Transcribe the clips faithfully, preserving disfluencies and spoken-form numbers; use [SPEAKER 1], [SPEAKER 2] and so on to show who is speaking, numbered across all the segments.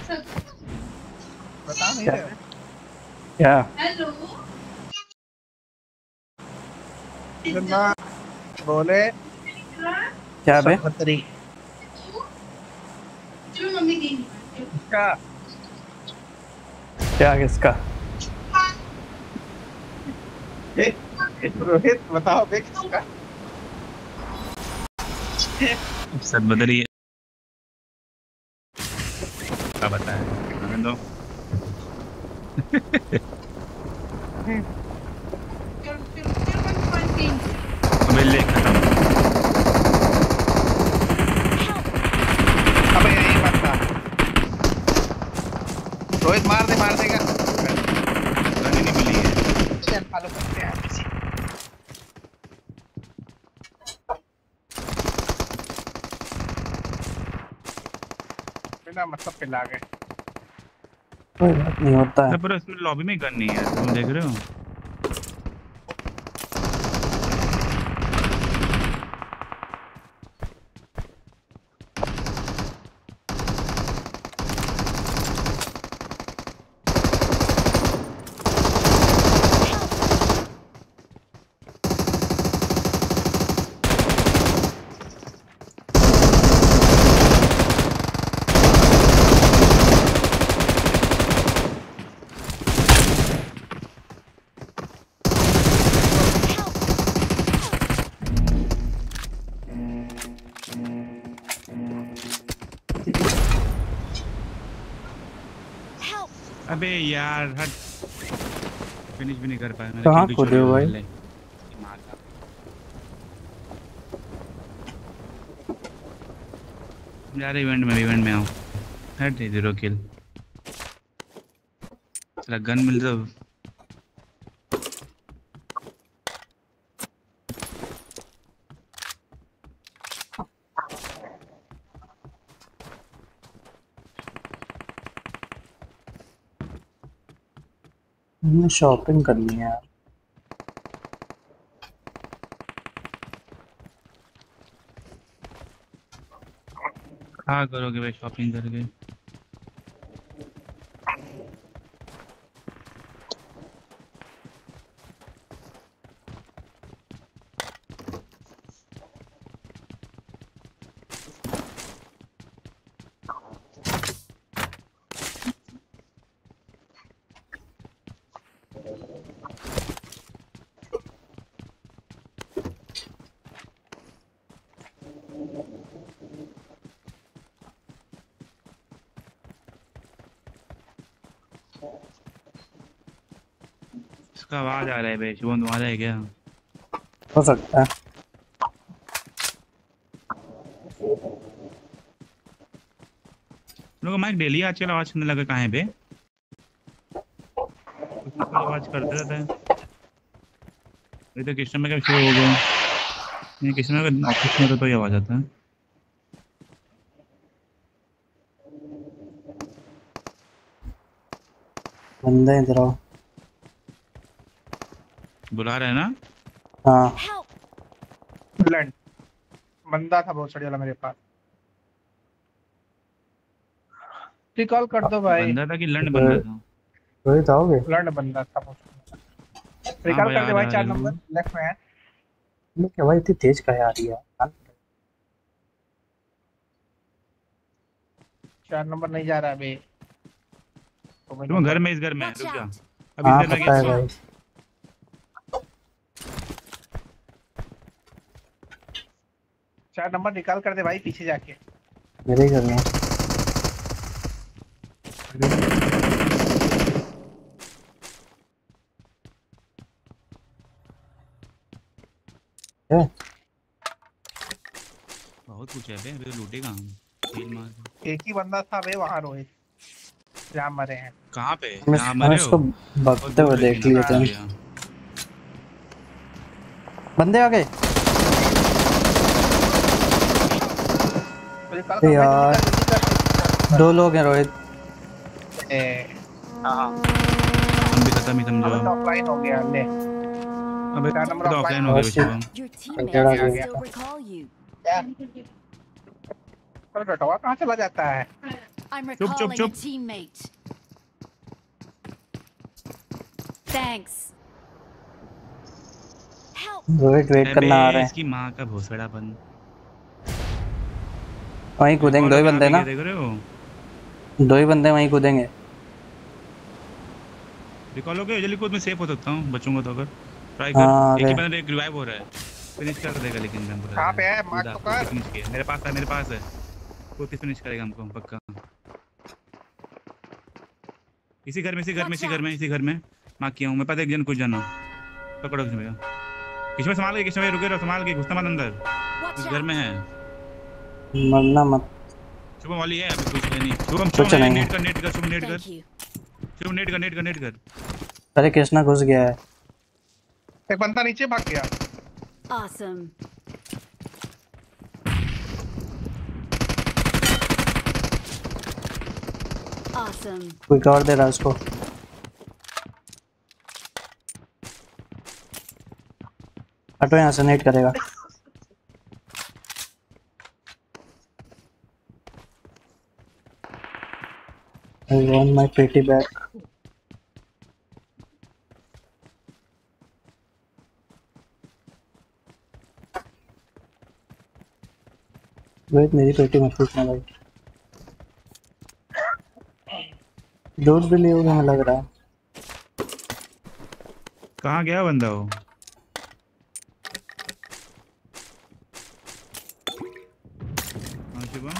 [SPEAKER 1] बता नहीं
[SPEAKER 2] क्या
[SPEAKER 1] रहे हो?
[SPEAKER 2] क्या
[SPEAKER 3] हेलो
[SPEAKER 1] ना बोले
[SPEAKER 2] क्या बे
[SPEAKER 1] सतहत्तरी
[SPEAKER 3] चलो मम्मी दी
[SPEAKER 1] क्या
[SPEAKER 2] क्या किसका
[SPEAKER 1] ए, रोहित बताओ बे किसका?
[SPEAKER 4] सब बदल ही क्या बताया हमें दो।
[SPEAKER 3] चलो चलो चलो वन पॉइंट तीन
[SPEAKER 4] अबे ले खत्म।
[SPEAKER 1] अबे यही बंदा रोहित मार दे मार देगा।
[SPEAKER 4] गन ही नहीं मिली है।
[SPEAKER 1] चल फॉलो करते हैं किसी बिना मतलब पे ला गए।
[SPEAKER 2] कोई बात नहीं होता है।
[SPEAKER 4] अरे पर इसमें लॉबी में गन नहीं है तुम देख रहे हो। अबे यार हट फिनिश भी नहीं कर पाया मैंने।
[SPEAKER 2] कहाँ
[SPEAKER 4] किल भी
[SPEAKER 2] कूदे
[SPEAKER 4] चोरी
[SPEAKER 2] हो
[SPEAKER 4] हो
[SPEAKER 2] भाई?
[SPEAKER 4] गई। मारना यार इवेंट में इवेंट में आओ। हट जीरो किल चला गन मिल तो
[SPEAKER 2] हमें शॉपिंग करनी है यार।
[SPEAKER 4] क्या करोगे भाई शॉपिंग करके। इसका आवाज आ रहा है भाई शुभम तुम्हारा है क्या।
[SPEAKER 2] हो सकता है।
[SPEAKER 4] लोग माइक डेली आजकल आवाज करने लगा कहाँ है बे। कुछ ना कुछ आवाज करते रहता है। अभी तो किशन में क्या शुरू हो गया। नहीं किशन में ऑफिस में तो, तो ही आवाज आता है।
[SPEAKER 2] बंदे इधर आओ।
[SPEAKER 4] बुला रहे हैं ना।
[SPEAKER 2] हाँ
[SPEAKER 1] लैंड बंदा था बहुत सड़ी वाला मेरे पास। रिकॉल कर दो भाई।
[SPEAKER 4] बंदा था कि लंड बंदा था।
[SPEAKER 2] रोहित आओगे?
[SPEAKER 1] लैंड बंदा था बहुत।
[SPEAKER 4] हाँ
[SPEAKER 1] रिकॉल
[SPEAKER 4] भाई
[SPEAKER 1] कर
[SPEAKER 4] आ
[SPEAKER 1] दे
[SPEAKER 4] रहा
[SPEAKER 1] भाई।
[SPEAKER 4] आ
[SPEAKER 1] चार
[SPEAKER 4] रहा
[SPEAKER 1] नंबर
[SPEAKER 4] हूँ।
[SPEAKER 1] लेफ्ट में है।
[SPEAKER 2] ये क्या भाई इतनी तेज कहाँ आ रही है यार?
[SPEAKER 1] चार नंबर नहीं जा रहा अभी। तो
[SPEAKER 4] तुम घर में इस घर में रुक जा। अब इस
[SPEAKER 2] हाँ
[SPEAKER 4] घर में
[SPEAKER 2] पता है
[SPEAKER 4] गया।
[SPEAKER 2] भाई।
[SPEAKER 1] चार नंबर निकाल कर दे भाई पीछे जाके।
[SPEAKER 2] मेरे ही घर में है।
[SPEAKER 4] बहुत कुछ है बे अभी तो लूटेगा हम। तीन मार
[SPEAKER 1] एक ही बंदा था बे वहाँ रोहित जहाँ मरे हैं।
[SPEAKER 4] कहाँ पे
[SPEAKER 2] हमें
[SPEAKER 4] यहाँ
[SPEAKER 2] हमें
[SPEAKER 4] मरे
[SPEAKER 2] इसको
[SPEAKER 4] हो। बहुत
[SPEAKER 2] भगते
[SPEAKER 4] दूर
[SPEAKER 2] हुए देख
[SPEAKER 4] लेकिन
[SPEAKER 2] लिए
[SPEAKER 4] हाँ,
[SPEAKER 2] थे हम।
[SPEAKER 4] भैया।
[SPEAKER 2] बंदे आ गए।
[SPEAKER 1] तो निकाल
[SPEAKER 2] अरे
[SPEAKER 1] कर भाई
[SPEAKER 2] यार
[SPEAKER 1] जल्दी कर जल्दी कर।
[SPEAKER 2] दो लोग हैं रोहित।
[SPEAKER 1] ए,
[SPEAKER 4] हाँ हम भी खत्म ही समझो।
[SPEAKER 1] अब तो ऑफलाइन हो गया ले।
[SPEAKER 4] अबे
[SPEAKER 1] चार नंबर
[SPEAKER 4] तो
[SPEAKER 1] ऑफलाइन
[SPEAKER 4] ऑफलाइन हो
[SPEAKER 1] हो
[SPEAKER 4] गए
[SPEAKER 2] और
[SPEAKER 4] शुभम।
[SPEAKER 5] Your
[SPEAKER 2] गया
[SPEAKER 5] teammates
[SPEAKER 1] गया
[SPEAKER 5] will
[SPEAKER 1] गया।
[SPEAKER 5] still recall you.
[SPEAKER 1] क्या? पर डटवा कहाँ चला जाता है?
[SPEAKER 5] I'm
[SPEAKER 4] Chup, chup,
[SPEAKER 5] recalling a
[SPEAKER 4] chup.
[SPEAKER 5] teammate. Thanks. Help.
[SPEAKER 2] Rohit wait करना आ रहे हैं।
[SPEAKER 4] इसकी माँ का भोसड़ापन।
[SPEAKER 2] वहीं कूदेंगे, दो ही बंदे ना,
[SPEAKER 4] देख रहे हो?
[SPEAKER 2] दो ही बंदे वहीं कूदेंगे।
[SPEAKER 4] रिकॉल हो गया, जल्दी कूद, मैं सेफ हो सकता हूँ, बचूंगा तो अगर ट्राई
[SPEAKER 2] हाँ,
[SPEAKER 4] कर। एक ही
[SPEAKER 2] अरे।
[SPEAKER 4] बंदा एक रिवाइव हो रहा है, फिनिश कर देगा लेकिन हमको।
[SPEAKER 1] कहाँ पे है? मार्क तो कर।
[SPEAKER 4] फिनिश किया, मेरे पास है, मेरे पास है, कूद के फिनिश करेगा हमको पक्का। इसी घर में, इसी घर में, इसी घर में, इसी घर में मार्क किया हूँ मैं। पता है एक जन कुछ जाना पकड़ो किसी में, किसी में संभाल के, किसी में रुके रहो, संभाल के घुसना मत अंदर,
[SPEAKER 5] Watch
[SPEAKER 4] इस घर में
[SPEAKER 5] out.
[SPEAKER 4] है।
[SPEAKER 2] मरना मत।
[SPEAKER 4] शुभम वाली है, अभी कुछ है नहीं। शुभम
[SPEAKER 2] कुछ
[SPEAKER 4] शुभम
[SPEAKER 2] नहीं है।
[SPEAKER 4] नेट कर, नेट कर, शुभम नेट कर,
[SPEAKER 5] Thank you.
[SPEAKER 4] शुभम नेट कर, नेट कर, नेट कर।
[SPEAKER 2] अरे कृष्णा घुस गया है।
[SPEAKER 1] एक बंदा नीचे भाग गया।
[SPEAKER 5] Awesome. Awesome.
[SPEAKER 2] कोई कवर दे रहा है उसको। हटो यहाँ से, नेट करेगा। I want my petty back. Wait, मेरी पेटी मत पूछना भाई। दूध भी लिए होगा, हमें लग रहा है।
[SPEAKER 4] कहाँ गया बंदा वो? हाँ शुभम,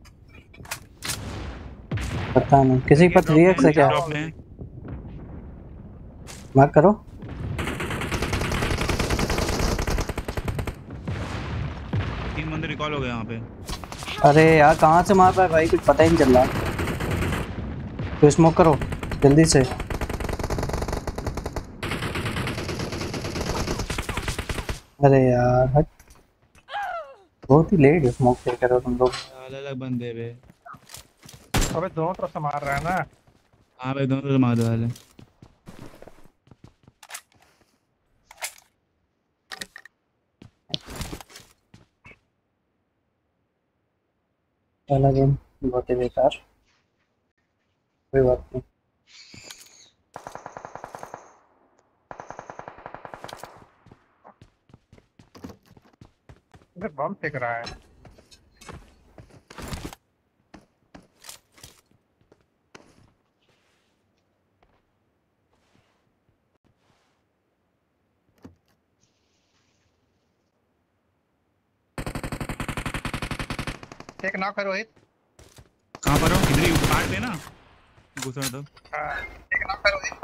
[SPEAKER 2] पता नहीं, किसी के पास रिएक्स है क्या?
[SPEAKER 4] ड्रॉप में
[SPEAKER 2] मार्क करो।
[SPEAKER 4] तीन बंदे रिकॉल हो गए यहाँ पे।
[SPEAKER 2] अरे यार कहाँ से मार रहा है भाई, कुछ पता ही नहीं चल रहा। तो स्मोक करो जल्दी से। अरे यार हट, बहुत ही लेट स्मोक से करो तुम लोग।
[SPEAKER 4] अलग अलग बंदे बे।
[SPEAKER 1] अबे दोनों तरफ से मार रहा है ना।
[SPEAKER 4] हाँ भाई, दोनों तो मार वाले।
[SPEAKER 2] पहला गेम बहुत ही बेकार, कोई बात नहीं।
[SPEAKER 1] अबे बम फेंक रहा है। एक नॉक है रोहित।
[SPEAKER 4] कहाँ पर हो? इधर ही काट देना, घुसा दो।
[SPEAKER 1] हाँ, एक नॉक है रोहित।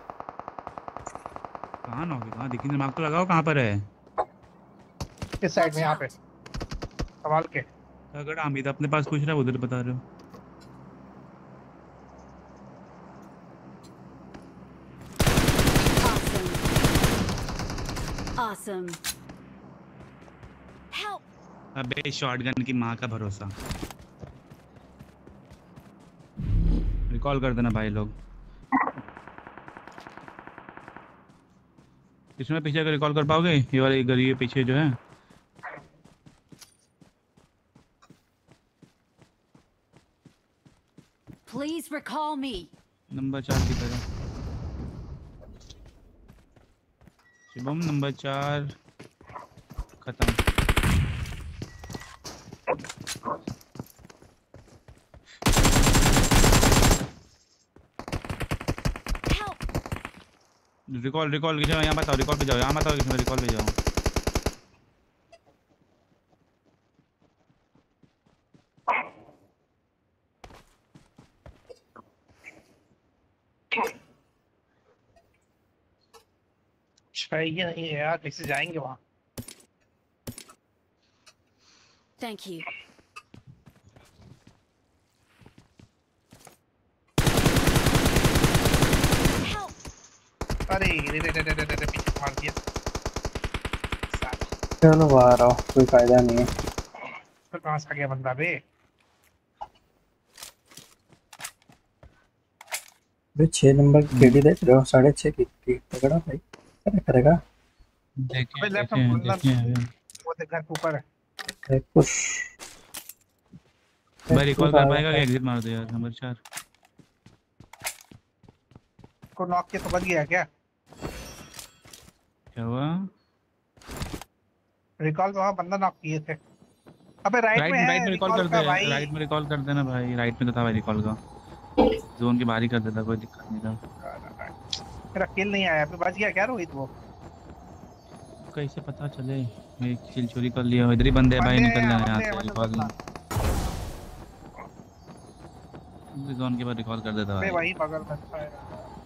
[SPEAKER 4] कहाँ नॉक है? कहाँ दिखी? दिमाग तो लगाओ, कहाँ पर है?
[SPEAKER 1] इस साइड में, यहाँ पे संभाल के।
[SPEAKER 4] अगर अमित अपने पास कुछ रहा है उधर बता रहे हो।
[SPEAKER 5] Awesome. Awesome. Help.
[SPEAKER 4] अबे शॉटगन की माँ का भरोसा। रिकॉल कर देना भाई लोग। इसमें पीछे अगर रिकॉल कर पाओगे, ये वाली गली के पीछे जो है।
[SPEAKER 5] Please recall me.
[SPEAKER 4] नंबर चार की तरह। शुभम नंबर चार खत्म।
[SPEAKER 5] Help.
[SPEAKER 4] रिकॉल रिकॉल किसी में यहाँ बताओ, रिकॉल पे जाओ, यहाँ बताओ किसी में रिकॉल पे जाओ।
[SPEAKER 1] चाहिए नहीं है यार, कैसे जाएंगे वहाँ?
[SPEAKER 5] Thank you. Help.
[SPEAKER 1] अरे रे रे रे रे रे रे, पीछे मार दिया।
[SPEAKER 2] चलो बाहर आओ, कोई फायदा नहीं है।
[SPEAKER 1] तो कहाँ से आ गया बंदा बे?
[SPEAKER 2] भाई छह नंबर की केडी देख रहे हो, साढ़े छह की की तगड़ा भाई, क्या करेगा?
[SPEAKER 4] देखिए
[SPEAKER 1] अबे लेफ्ट
[SPEAKER 4] देखिए
[SPEAKER 1] में बंदा,
[SPEAKER 4] देखिए।
[SPEAKER 1] वो देख घर के ऊपर है।
[SPEAKER 2] अरे कुछ
[SPEAKER 4] भाई रिकॉल कर पाएगा कि एग्जिट मार दो यार नंबर चार।
[SPEAKER 1] को नॉक के समझ गया क्या?
[SPEAKER 4] क्या हुआ?
[SPEAKER 1] रिकॉल तो वहाँ बंदा नॉक किए थे। अबे राइट
[SPEAKER 4] राइट
[SPEAKER 1] में
[SPEAKER 4] में
[SPEAKER 1] है
[SPEAKER 4] राइट में रिकॉल कर
[SPEAKER 1] का
[SPEAKER 4] दे,
[SPEAKER 1] भाई।
[SPEAKER 4] राइट में रिकॉल कर देना भाई, राइट में तो था भाई रिकॉल का, जोन के बाहर ही कर देता, कोई दिक्कत नहीं था।
[SPEAKER 1] मेरा किल नहीं आया, फिर बच गया क्या रोहित वो?
[SPEAKER 4] कैसे पता चले? मैं किल चोरी कर लिया, इधर ही बंदे हैं भाई,
[SPEAKER 1] बंदे
[SPEAKER 4] निकल
[SPEAKER 1] हैं,
[SPEAKER 4] लेना
[SPEAKER 1] बंदे
[SPEAKER 4] यहाँ
[SPEAKER 1] हैं,
[SPEAKER 4] से,
[SPEAKER 1] मतलब
[SPEAKER 4] रिकॉल
[SPEAKER 1] बंदा।
[SPEAKER 4] जोन के बाद रिकॉल कर देता
[SPEAKER 1] अबे
[SPEAKER 4] भाई।
[SPEAKER 1] वही बगल में था यार।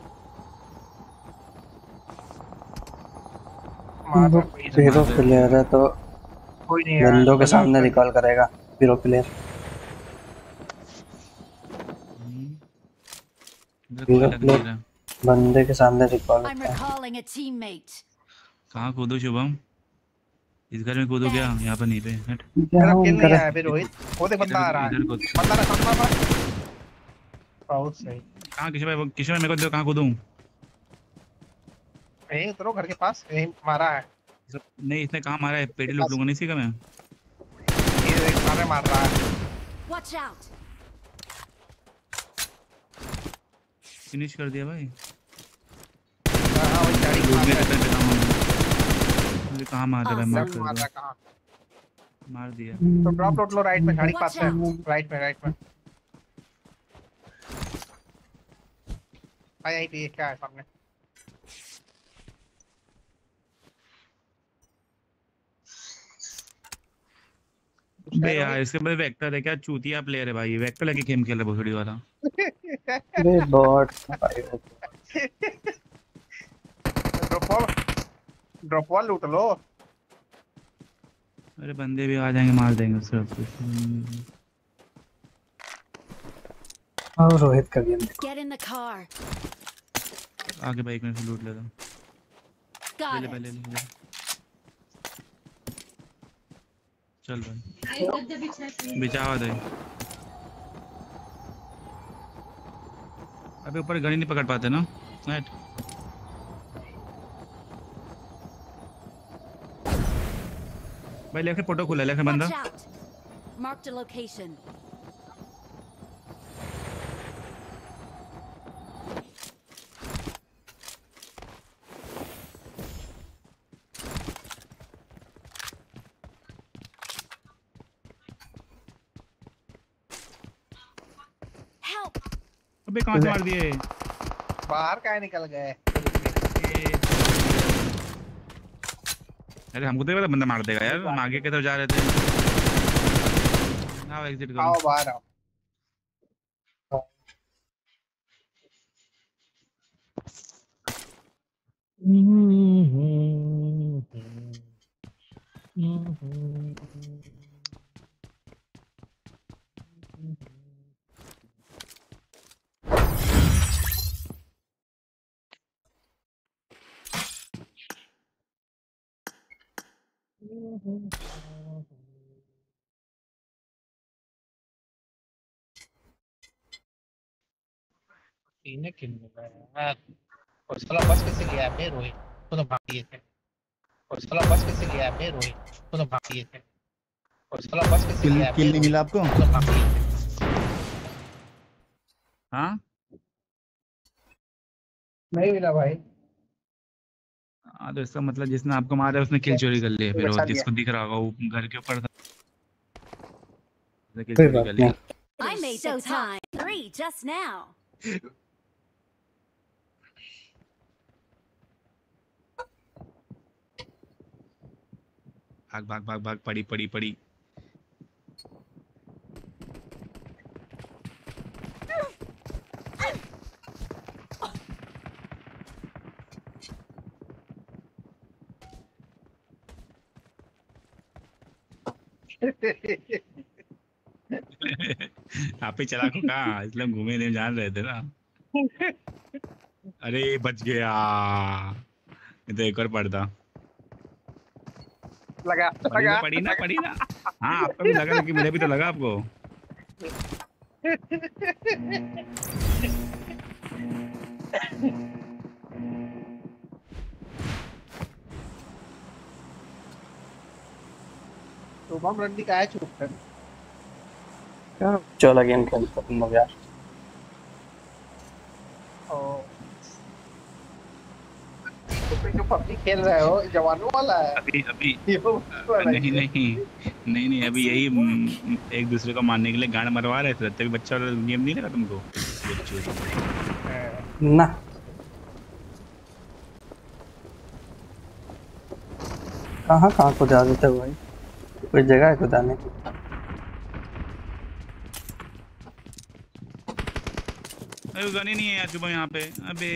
[SPEAKER 1] मार रहा कोई नहीं।
[SPEAKER 2] जीरो प्लेयर है तो
[SPEAKER 1] कोई नहीं यार,
[SPEAKER 2] बंदों के
[SPEAKER 1] चलो
[SPEAKER 2] सामने
[SPEAKER 1] चल।
[SPEAKER 2] रिकॉल करेगा जीरो प्लेयर।
[SPEAKER 4] इधर कोई लग नहीं रहा।
[SPEAKER 2] बंदे के सामने रिकॉल
[SPEAKER 5] I'm
[SPEAKER 2] होता है।
[SPEAKER 5] recalling a teammate.
[SPEAKER 4] कहाँ कूदो शुभम? इस घर में कूदो क्या? यहाँ पर नहीं पे हट।
[SPEAKER 1] मेरा
[SPEAKER 2] जाओ
[SPEAKER 1] किल नहीं
[SPEAKER 2] करे।
[SPEAKER 1] आया फिर रोहित। वो देख बंदा आ रहा है।
[SPEAKER 4] इधर कूद।
[SPEAKER 1] बंदा रहा सामने पर। बहुत सही।
[SPEAKER 4] कहाँ किशोर भाई, किशोर भाई मेरे को दो, कहाँ कूदूं?
[SPEAKER 1] यहीं उतरो घर के पास, यहीं मारा है।
[SPEAKER 4] सब नहीं, इसने कहाँ मारा है? पेटी लूट लूंगा, नहीं सीखा मैं।
[SPEAKER 1] ये देख सामने मार रहा है।
[SPEAKER 5] Watch out.
[SPEAKER 4] फिनिश कर दिया भाई।
[SPEAKER 1] हाँ वही गाड़ी
[SPEAKER 4] लूट
[SPEAKER 1] मार
[SPEAKER 4] में
[SPEAKER 1] रहा
[SPEAKER 4] चक्कर में कहाँ मारा? मुझे कहाँ मारा भाई? मार
[SPEAKER 1] है।
[SPEAKER 4] कर
[SPEAKER 1] मार रहा
[SPEAKER 4] दिया,
[SPEAKER 1] है कहाँ?
[SPEAKER 4] मार दिया।
[SPEAKER 1] तो ड्रॉप लोड लो राइट में, गाड़ी के पास है। राइट में, राइट में। भाई यहीं पे क्या है सामने?
[SPEAKER 4] बे यार इसके बाद वेक्टर है क्या? चूतिया प्लेयर है भाई, वेक्टर लेके गेम खेल रहा है भोसड़ी वाला।
[SPEAKER 2] अरे बॉट भाई वो।
[SPEAKER 1] ड्रॉप बॉल, ड्रॉप बॉल लूट लो।
[SPEAKER 4] अरे बंदे भी आ जाएंगे, मार देंगे उससे।
[SPEAKER 2] और रोहित का game
[SPEAKER 5] Get in the car.
[SPEAKER 4] आगे बाइक में से लूट लेता हूँ।
[SPEAKER 5] Got
[SPEAKER 4] ले
[SPEAKER 5] it.
[SPEAKER 4] पहले ले। चल भाई बिचावा दे। अबे ऊपर गन ही नहीं पकड़ पाते ना। राइट भाई, लेफ्ट फोटो खुला, लेफ्ट बंदा।
[SPEAKER 5] Watch out. Marked a location. Help.
[SPEAKER 4] अबे कहाँ से मार दिए?
[SPEAKER 1] बाहर का निकल गए।
[SPEAKER 4] अरे हमको तो ये पता बंदा मार देगा यार, हम आगे की तरफ जा रहे थे। आओ एग्जिट
[SPEAKER 1] आओ
[SPEAKER 4] करो।
[SPEAKER 1] बाहर आओ। तीन किल मिला यार। और साला बस कैसे गया बे रोहित? तो तो भाग दिए थे। और साला बस कैसे गया बे रोहित? तो तो भाग दिए थे। और साला बस कैसे
[SPEAKER 6] किल
[SPEAKER 1] गया?
[SPEAKER 6] किल नहीं मिला आपको?
[SPEAKER 1] तो भाग दिए थे।
[SPEAKER 4] हाँ
[SPEAKER 1] नहीं मिला भाई।
[SPEAKER 4] हाँ तो इसका मतलब जिसने आपको मारा है उसने किल चोरी कर लिया, फिर वो
[SPEAKER 1] बचा लिया।
[SPEAKER 4] जिसको दिख रहा होगा वो घर के ऊपर था, किल
[SPEAKER 2] कोई
[SPEAKER 4] चोरी
[SPEAKER 2] बात
[SPEAKER 4] कर
[SPEAKER 2] नहीं।
[SPEAKER 4] लिया।
[SPEAKER 5] I made the time. Three just now.
[SPEAKER 4] भाग भाग भाग भाग, पड़ी पड़ी पड़ी। आप ही चला को कहा, इसलिए हम घूमे नहीं जान रहे थे ना। अरे बच गया, ये तो एक और पड़ता।
[SPEAKER 1] लगा
[SPEAKER 4] पड़ी
[SPEAKER 1] लगा
[SPEAKER 4] ना पड़ी ना पड़ी ना। हाँ आपका भी लगा, लेकिन मेरे भी तो लगा आपको।
[SPEAKER 1] तो बम रंडी का है चुप कर।
[SPEAKER 2] क्या चला गेम खेलता तुम लोग यार।
[SPEAKER 1] जो पबजी खेल रहे हो जवानों वाला है
[SPEAKER 4] अभी अभी
[SPEAKER 1] ये वो वाला
[SPEAKER 4] नहीं
[SPEAKER 1] ही है।
[SPEAKER 4] नहीं नहीं नहीं अभी यही हम्म, एक दूसरे को मारने के लिए गांड मरवा रहे थे। तभी बच्चा वाला गेम नहीं लगा तुमको? बच्चों।
[SPEAKER 2] ना कहाँ कहाँ को जा देते हो भाई, कोई जगह है को जाने की?
[SPEAKER 4] अरे गन ही नहीं है यार सुबह यहाँ पे। अबे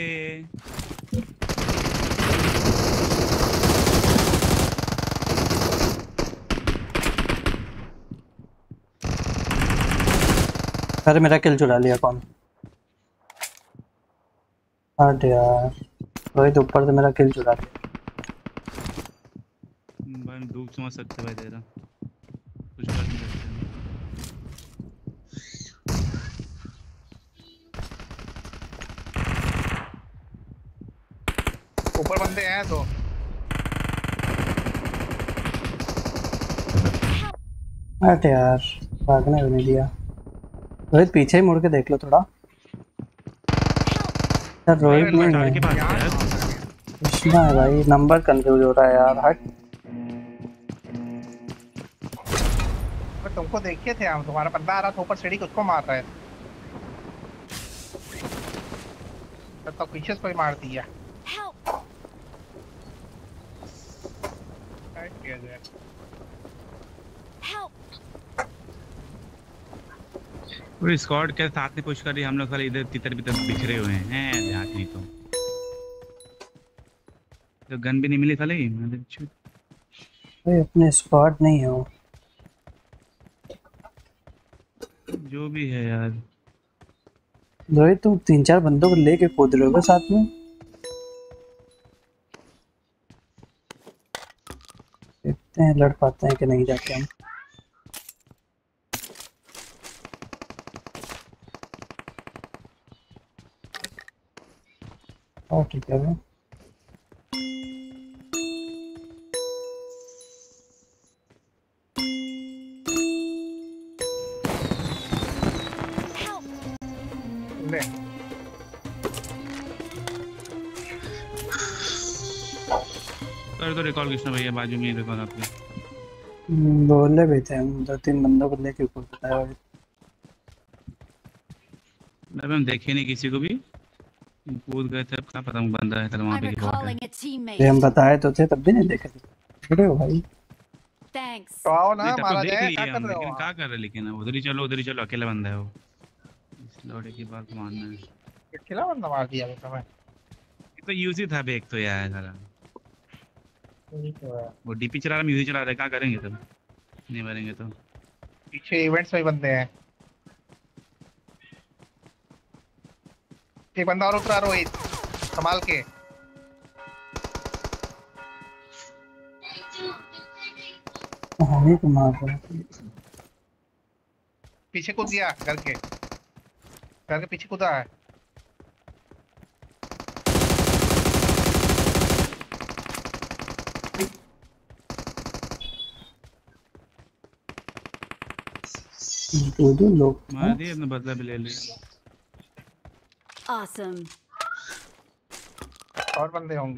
[SPEAKER 2] अरे मेरा किल चुरा लिया कौन? हट यार, वही तो ऊपर से मेरा किल चुरा लिया।
[SPEAKER 4] भाई दुख समझ सकते भाई तेरा, कुछ कर नहीं सकते।
[SPEAKER 1] ऊपर बंदे हैं तो
[SPEAKER 2] हट यार, भागने भी नहीं दिया। रोहित पीछे ही मुड़ के देख लो थोड़ा यार। रोहित नहीं
[SPEAKER 4] चार
[SPEAKER 2] है,
[SPEAKER 4] के पास है यार।
[SPEAKER 2] कृष्णा है भाई। नंबर कंफ्यूज हो रहा है यार। हट
[SPEAKER 1] मैं तुमको देखे थे हम, तुम्हारा बंदा आ रहा था ऊपर सीढ़ी को, उसको मार रहे थे तो पीछे से कोई मार दिया।
[SPEAKER 5] Help!
[SPEAKER 1] क्या किया जाए?
[SPEAKER 5] Help!
[SPEAKER 4] पूरी स्क्वाड के साथ में पुश कर रही, हम लोग साले इधर तितर बितर बिखरे हुए हैं। ध्यान नहीं तो तो गन भी नहीं मिली साले। मैंने
[SPEAKER 2] भाई अपने स्क्वाड नहीं हो
[SPEAKER 4] जो भी है यार।
[SPEAKER 2] रोहित, तुम तीन चार बंदों को लेके कूद रहे हो साथ में। देखते हैं लड़ पाते हैं कि नहीं जाके हम। और ठीक है भाई।
[SPEAKER 1] ले
[SPEAKER 4] कर दो रिकॉल कृष्णा भैया, बाजू में ही रिकॉल आपके।
[SPEAKER 2] हम्म, बोले भी थे हम, दो तीन बंदों को लेके कूदता है भाई।
[SPEAKER 4] अबे हम देखे नहीं किसी को भी, कूद गए थे। अब क्या पता बंदा है वहाँ
[SPEAKER 5] I'm
[SPEAKER 4] पे कि बहुत है।
[SPEAKER 5] recalling a
[SPEAKER 2] ये
[SPEAKER 5] teammate.
[SPEAKER 2] हम बताए तो थे, तब भी नहीं देखे थे। बड़े हो भाई।
[SPEAKER 5] Thanks.
[SPEAKER 1] तो आओ ना
[SPEAKER 4] नहीं, तब तो
[SPEAKER 1] मारा
[SPEAKER 4] देख
[SPEAKER 1] जाए।
[SPEAKER 4] लिए
[SPEAKER 1] क्या कर
[SPEAKER 4] हम,
[SPEAKER 1] रहे हो
[SPEAKER 4] लेकिन क्या
[SPEAKER 1] आप?
[SPEAKER 4] कर रहे? लेकिन उधर ही चलो, उधर ही चलो, अकेला बंदा है वो। इस लौड़े की बात मानना है।
[SPEAKER 1] खिला बंदा मार दिया वो समय।
[SPEAKER 4] ये तो यूजी था बे एक तो यार सारा। वो डीपी चला रहा है, यूजी चला रहा है। क्या करेंगे तब? नहीं मरेंगे तो।
[SPEAKER 1] पीछे इवेंट्स में बंदे हैं। एक बंदा और उतरा, रोहित संभाल के।
[SPEAKER 2] हमें को मार रहा है।
[SPEAKER 1] पीछे कूद गया घर के, घर के पीछे कूदा है।
[SPEAKER 2] दो दो लोग
[SPEAKER 4] मार दिए, अपना बदला भी ले लिया।
[SPEAKER 5] Awesome.
[SPEAKER 1] और बंदे होंगे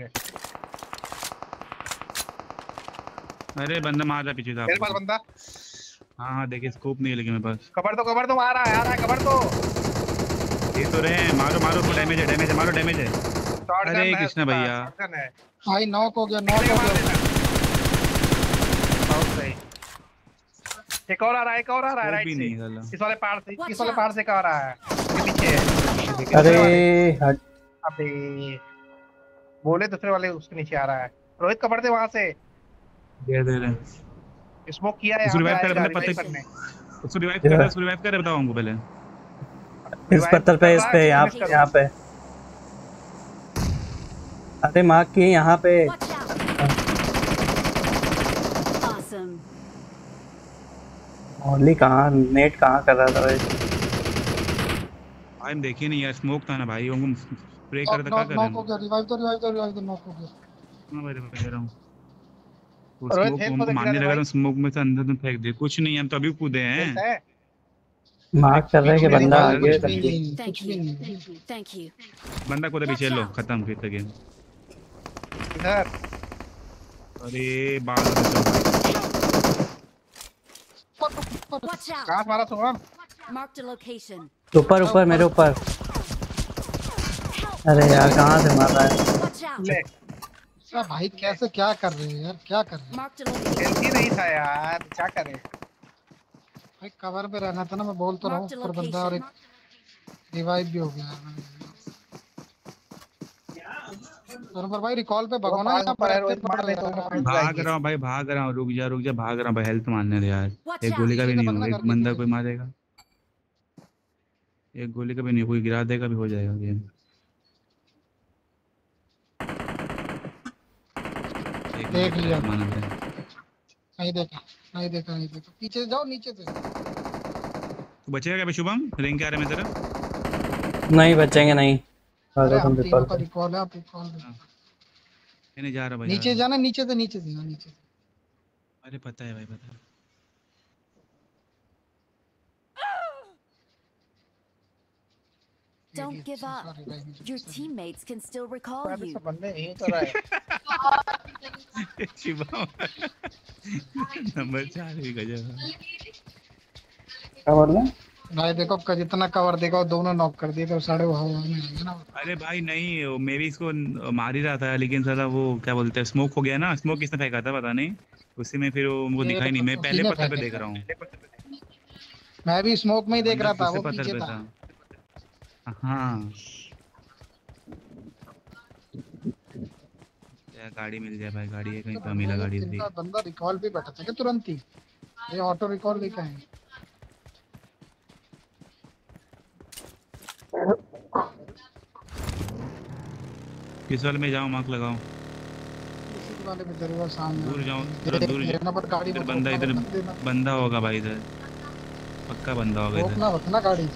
[SPEAKER 4] अरे बंदा मार रहा पीछे था
[SPEAKER 1] मेरे पास बंदा।
[SPEAKER 4] हाँ हाँ देखिए, स्कोप नहीं है लेकिन मेरे पास।
[SPEAKER 1] कबर दो, कबर दो, आ रहा है, आ रहा है, कबर दो।
[SPEAKER 4] ये तो रहे हैं, मारो मारो, उसको डैमेज है, डैमेज है, मारो डैमेज है।
[SPEAKER 1] शॉटगन
[SPEAKER 4] अरे
[SPEAKER 1] है
[SPEAKER 4] कृष्णा
[SPEAKER 1] उसके पास,
[SPEAKER 4] भैया।
[SPEAKER 1] शॉटगन है।
[SPEAKER 3] भाई नॉक हो गया, नॉक हो
[SPEAKER 1] मार
[SPEAKER 3] गया।
[SPEAKER 1] देना। बहुत सही। एक और आ रहा है, एक और आ रहा है
[SPEAKER 4] स्कोप
[SPEAKER 1] राइट
[SPEAKER 4] भी
[SPEAKER 1] से।
[SPEAKER 4] नहीं है साला।
[SPEAKER 1] इस वाले पहाड़ से,
[SPEAKER 5] Watch
[SPEAKER 1] इस वाले
[SPEAKER 5] out.
[SPEAKER 1] पहाड़ से एक और आ रहा है। ये पीछे है।
[SPEAKER 2] अरे हट।
[SPEAKER 1] अबे बोले दूसरे वाले उसके नीचे आ रहा है। रोहित कबर दे वहां से।
[SPEAKER 4] दे दे रहे।
[SPEAKER 1] स्मोक किया है,
[SPEAKER 4] उसको
[SPEAKER 1] यहाँ पे
[SPEAKER 4] रिवाइव कर,
[SPEAKER 1] आएगा
[SPEAKER 4] मतलब
[SPEAKER 1] रिवाइव
[SPEAKER 4] पता
[SPEAKER 1] करने।
[SPEAKER 4] उसको रिवाइव कर, उसको रिवाइव कर, बताओ हमको पहले।
[SPEAKER 2] इस पत्थर पे, इस पे, यहाँ
[SPEAKER 5] कर रहा है।
[SPEAKER 2] यहाँ पे। अरे मार्क किए यहाँ पे।
[SPEAKER 5] Watch out. Awesome.
[SPEAKER 2] ओनली कहाँ, नेट कहाँ कर रहा था भाई?
[SPEAKER 4] भाई हम देखे नहीं यार, स्मोक था ना भाई, हमको स्प्रे कर
[SPEAKER 3] नॉक
[SPEAKER 4] था। क्या
[SPEAKER 3] नॉक
[SPEAKER 4] कर
[SPEAKER 3] नॉक हो
[SPEAKER 4] रहे
[SPEAKER 3] गया, रिवाइव दो, रिवाइव दो, रिवाइव दो, नॉक हो गया।
[SPEAKER 4] हैं? मैं दे रहा हूँ। वो
[SPEAKER 1] रोहित
[SPEAKER 4] स्मोक
[SPEAKER 1] हेल्थ
[SPEAKER 4] हमको
[SPEAKER 1] को
[SPEAKER 4] मारने
[SPEAKER 1] गिरा
[SPEAKER 4] लगा
[SPEAKER 1] दे
[SPEAKER 4] तो स्मोक में से अंदर में फेंक दे। कुछ नहीं, हम तो अभी कूदे
[SPEAKER 1] हेल्थ
[SPEAKER 4] हैं।
[SPEAKER 1] है।
[SPEAKER 2] मार्क कर रहे हैं कि
[SPEAKER 4] मेरी
[SPEAKER 2] बंदा
[SPEAKER 4] कॉल
[SPEAKER 2] आगे है
[SPEAKER 3] कुछ भी
[SPEAKER 2] जल्दी।
[SPEAKER 3] नहीं
[SPEAKER 5] Thank
[SPEAKER 3] कुछ भी
[SPEAKER 5] you.
[SPEAKER 3] नहीं
[SPEAKER 5] Thank you.
[SPEAKER 4] बंदा को तो पीछे लो, खत्म फिर तक गेम।
[SPEAKER 1] इधर
[SPEAKER 4] अरे बाल बचाओ।
[SPEAKER 5] Watch out.
[SPEAKER 1] कहाँ से मारा शुभम?
[SPEAKER 5] Marked a location.
[SPEAKER 2] ऊपर ऊपर मेरे ऊपर। अरे यार कहाँ से मार रहा है?
[SPEAKER 5] Watch out.
[SPEAKER 1] ले
[SPEAKER 3] अच्छा भाई कैसे क्या कर रहे हैं यार क्या कर रहे हैं
[SPEAKER 5] Marked a location.
[SPEAKER 1] हेल्थ ही नहीं था यार, क्या करे?
[SPEAKER 3] भाई कवर पे रहना था ना मैं बोल तो रहा हूँ
[SPEAKER 5] Marked a
[SPEAKER 3] ऊपर बंदा और एक
[SPEAKER 5] location.
[SPEAKER 3] रिवाइव भी हो गया है पर भाई रिकॉल पे भगो ना
[SPEAKER 1] पास
[SPEAKER 3] यहाँ
[SPEAKER 1] पर है,
[SPEAKER 3] पर
[SPEAKER 1] रोहित मार ले तो उन्हें फिर
[SPEAKER 4] भाग
[SPEAKER 1] जाएगी।
[SPEAKER 4] रहा हूँ भाई, भाग रहा हूँ, रुक जा रुक जा, भाग रहा हूँ भाई, हेल्थ मारने दे यार।
[SPEAKER 5] Watch
[SPEAKER 4] एक
[SPEAKER 5] out.
[SPEAKER 4] गोली का भी
[SPEAKER 3] पीछे
[SPEAKER 4] नहीं
[SPEAKER 3] से
[SPEAKER 4] हो,
[SPEAKER 3] बंदा
[SPEAKER 4] एक
[SPEAKER 3] घर के
[SPEAKER 4] बंदा
[SPEAKER 3] पीछे
[SPEAKER 4] कोई मारेगा, एक गोली का भी नहीं, कोई गिरा देगा भी हो जाएगा गेम। एक
[SPEAKER 3] देख
[SPEAKER 4] मिनट
[SPEAKER 3] लिया।
[SPEAKER 4] टाइम माना दे।
[SPEAKER 3] नहीं देखा नहीं देखा नहीं देखा पीछे से जाओ नीचे से
[SPEAKER 4] तू बचेगा क्या बे शुभम? रिंग क्या आ रहा है मैं तेरा?
[SPEAKER 2] नहीं बचेंगे नहीं।
[SPEAKER 3] अरे
[SPEAKER 2] अरे तुम
[SPEAKER 3] हम तीनों
[SPEAKER 2] रिकॉल
[SPEAKER 3] का
[SPEAKER 2] पे।
[SPEAKER 3] रिकॉल है आप रिकॉल
[SPEAKER 4] हाँ, नहीं जा रहा भाई, जा
[SPEAKER 3] नीचे
[SPEAKER 4] रहा हूँ।
[SPEAKER 3] जाना नीचे से नीचे से हाँ, नीचे से
[SPEAKER 4] अरे पता है भाई, पता है।
[SPEAKER 5] Don't give up.
[SPEAKER 3] Sorry, भाई,
[SPEAKER 5] Your
[SPEAKER 3] sorry.
[SPEAKER 5] teammates can still recall
[SPEAKER 1] अरे
[SPEAKER 5] you.
[SPEAKER 1] सब बंदे यहीं तो रहे।
[SPEAKER 4] शुभम नंबर चार भी गजब है।
[SPEAKER 2] क्या बोल रहे हैं?
[SPEAKER 3] भाई देखो क- जितना कवर देखा वो दोनों नॉक कर दिए तो साढ़े वो हवा में आएंगे ना
[SPEAKER 4] अरे भाई नहीं, मैं भी इसको मार ही रहा था, लेकिन साला वो क्या बोलते हैं, स्मोक हो गया ना, स्मोक किसने फेंका था पता नहीं, उसी में फिर वो वो
[SPEAKER 3] ये
[SPEAKER 4] दिखा ही नहीं। मैं
[SPEAKER 3] उसी
[SPEAKER 4] पहले
[SPEAKER 3] ने
[SPEAKER 4] पत्थर पे
[SPEAKER 3] फेंका
[SPEAKER 4] देख रहा हूँ,
[SPEAKER 3] मैं भी स्मोक में ही देख
[SPEAKER 4] बंदा
[SPEAKER 3] रहा था
[SPEAKER 4] दूसरे
[SPEAKER 3] वो
[SPEAKER 4] पत्थर
[SPEAKER 3] पीछे
[SPEAKER 4] पे
[SPEAKER 3] था
[SPEAKER 4] था। हाँ, क्या गाड़ी मिल जाए भाई, गाड़ी है कहीं पर, मिला गाड़ी थी।
[SPEAKER 3] इनका बंदा रिकॉल पे बैठा था क्या तुरंत ही ये ऑटो रिकॉल लेके आए
[SPEAKER 4] किस वाले में जाऊँ, मार्क लगाऊं?
[SPEAKER 3] इसी वाले में जरूर सामने
[SPEAKER 4] दूर जाऊं,
[SPEAKER 3] देख
[SPEAKER 4] थोड़ा दूर
[SPEAKER 3] लेना पर गाड़ी
[SPEAKER 4] इधर
[SPEAKER 3] मत
[SPEAKER 4] बंदा,
[SPEAKER 3] रोकना,
[SPEAKER 4] इधर
[SPEAKER 3] मत देना।
[SPEAKER 4] बंदा होगा भाई, इधर पक्का बंदा होगा इधर।
[SPEAKER 3] रोकना मत ना गाड़ी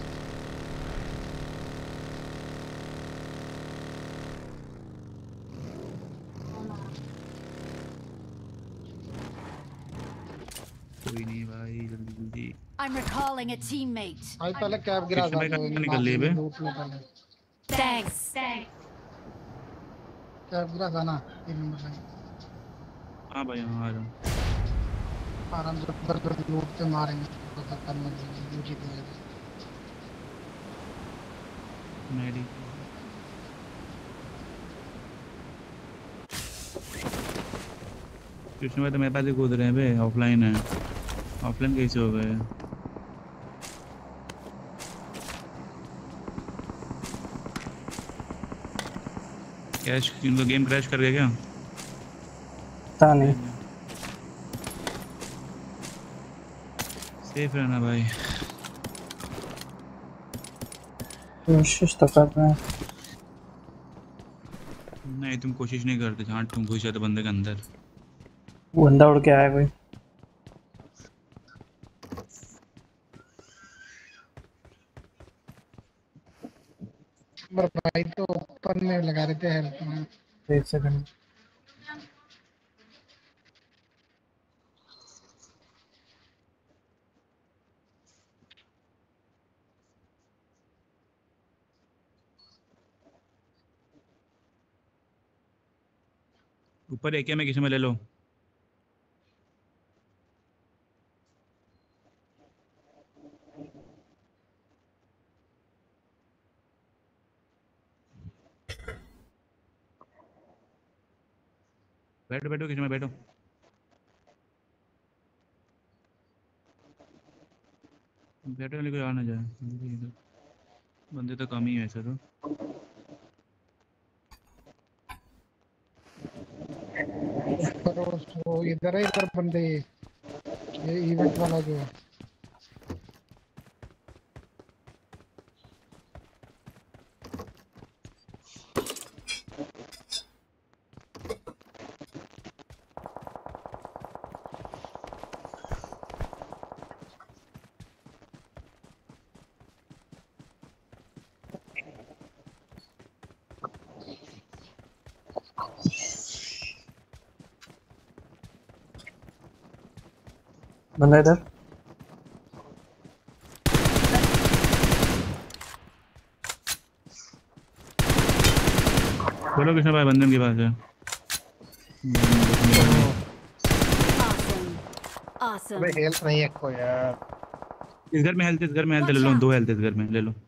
[SPEAKER 4] कोई नहीं भाई, जल्दी जल्दी।
[SPEAKER 5] I'm recalling a teammate.
[SPEAKER 3] भाई पहले कैब गिरा
[SPEAKER 4] किसमें
[SPEAKER 3] था
[SPEAKER 4] कहाँ निकल लिए बे?
[SPEAKER 5] Thanks. Thanks.
[SPEAKER 3] कैब गिरा था ना तीन नंबर लाइन
[SPEAKER 4] हाँ भाई, हाँ आ रहा हूँ।
[SPEAKER 3] आराम से ऊपर पे लूट के मारेंगे तो खत्म हो जाएगी मुझे भी लगे
[SPEAKER 4] मेरी कृष्ण भाई तो मेरे पास ही कूद रहे हैं बे, ऑफलाइन है। ऑफलाइन कैसे हो गए? क्रैश, इनको गेम क्रैश कर गया क्या?
[SPEAKER 2] पता नहीं।
[SPEAKER 4] सेफ रहना भाई।
[SPEAKER 2] कोशिश तो कर रहे हैं।
[SPEAKER 4] नहीं तुम कोशिश नहीं करते, जहाँ तुम घुस जाते बंदे के अंदर।
[SPEAKER 2] बंदा उड़ के आया कोई।
[SPEAKER 3] पर भाई तो ऊपर में लगा रहे थे हेल्थ में
[SPEAKER 2] एक सेकंड।
[SPEAKER 4] ऊपर एक में किसी में ले लो। बैठो बैठो, किसी में बैठो। बैठो वाले कोई आ ना जाए, बंदे तो कम ही है ऐसे तो।
[SPEAKER 3] पर वो इधर है इधर बंदे ये इवेंट वाला जो है
[SPEAKER 2] बंदा इधर।
[SPEAKER 4] बोलो कृष्ण भाई बंदन के पास है।
[SPEAKER 5] Awesome. Awesome.
[SPEAKER 1] अबे हेल्थ नहीं है कोई यार।
[SPEAKER 4] इस घर में हेल्थ, इस घर में हेल्थ ले लो, दो हेल्थ इस घर में ले लो।